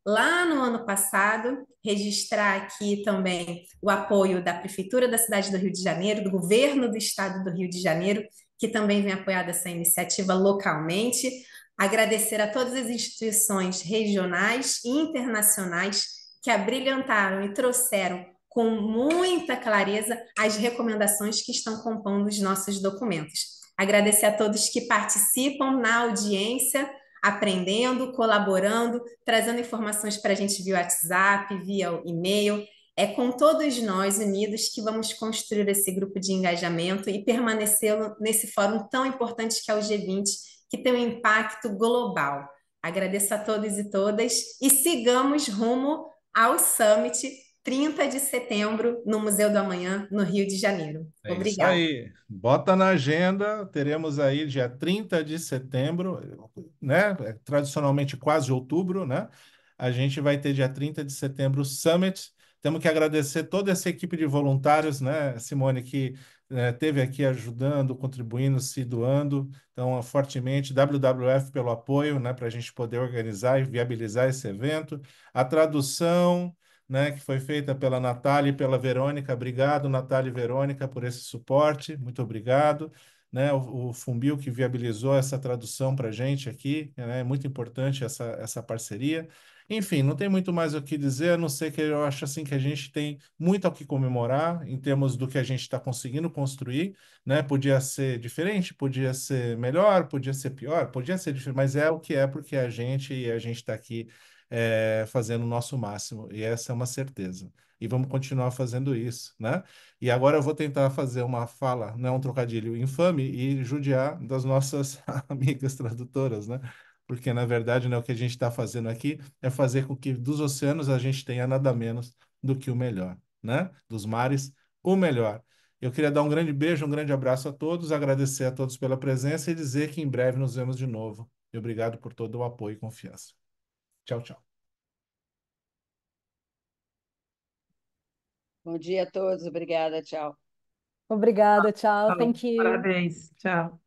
lá no ano passado, registrar aqui também o apoio da Prefeitura da cidade do Rio de Janeiro, do governo do estado do Rio de Janeiro, que também vem apoiado essa iniciativa localmente. Agradecer a todas as instituições regionais e internacionais que abrilhantaram e trouxeram com muita clareza as recomendações que estão compondo os nossos documentos. Agradecer a todos que participam na audiência, aprendendo, colaborando, trazendo informações para a gente via WhatsApp, via e-mail. É com todos nós unidos que vamos construir esse grupo de engajamento e permanecer nesse fórum tão importante que é o G20, que tem um impacto global. Agradeço a todos e todas e sigamos rumo ao Summit 30 de setembro no Museu do Amanhã, no Rio de Janeiro. É isso Obrigada. aí. Bota na agenda, teremos aí dia 30 de setembro, né? Tradicionalmente quase outubro, né? A gente vai ter dia 30 de setembro o Summit. Temos que agradecer toda essa equipe de voluntários, né, Simone, que esteve aqui ajudando, contribuindo, se doando. Então, fortemente, WWF pelo apoio, né, para a gente poder organizar e viabilizar esse evento. A tradução, né, que foi feita pela Natália e pela Verônica. Obrigado, Natália e Verônica, por esse suporte. Muito obrigado. Né, o Fumbil que viabilizou essa tradução para a gente aqui, né, é muito importante essa parceria. Enfim, não tem muito mais o que dizer, a não ser que eu acho assim que a gente tem muito ao que comemorar em termos do que a gente está conseguindo construir, né? Podia ser diferente, podia ser melhor, podia ser pior, podia ser diferente, mas é o que é porque é a gente e a gente está aqui fazendo o nosso máximo, e essa é uma certeza. E vamos continuar fazendo isso, né? E agora eu vou tentar fazer uma fala, não é um trocadilho infame, e judiar das nossas amigas tradutoras, né? Porque, na verdade, né, o que a gente está fazendo aqui é fazer com que dos oceanos a gente tenha nada menos do que o melhor, né? Dos mares, o melhor. Eu queria dar um grande beijo, um grande abraço a todos, agradecer a todos pela presença e dizer que em breve nos vemos de novo. E obrigado por todo o apoio e confiança. Tchau, tchau. Bom dia a todos, obrigada, tchau. Obrigada, tchau. Tchau. Thank you. Parabéns. Tchau.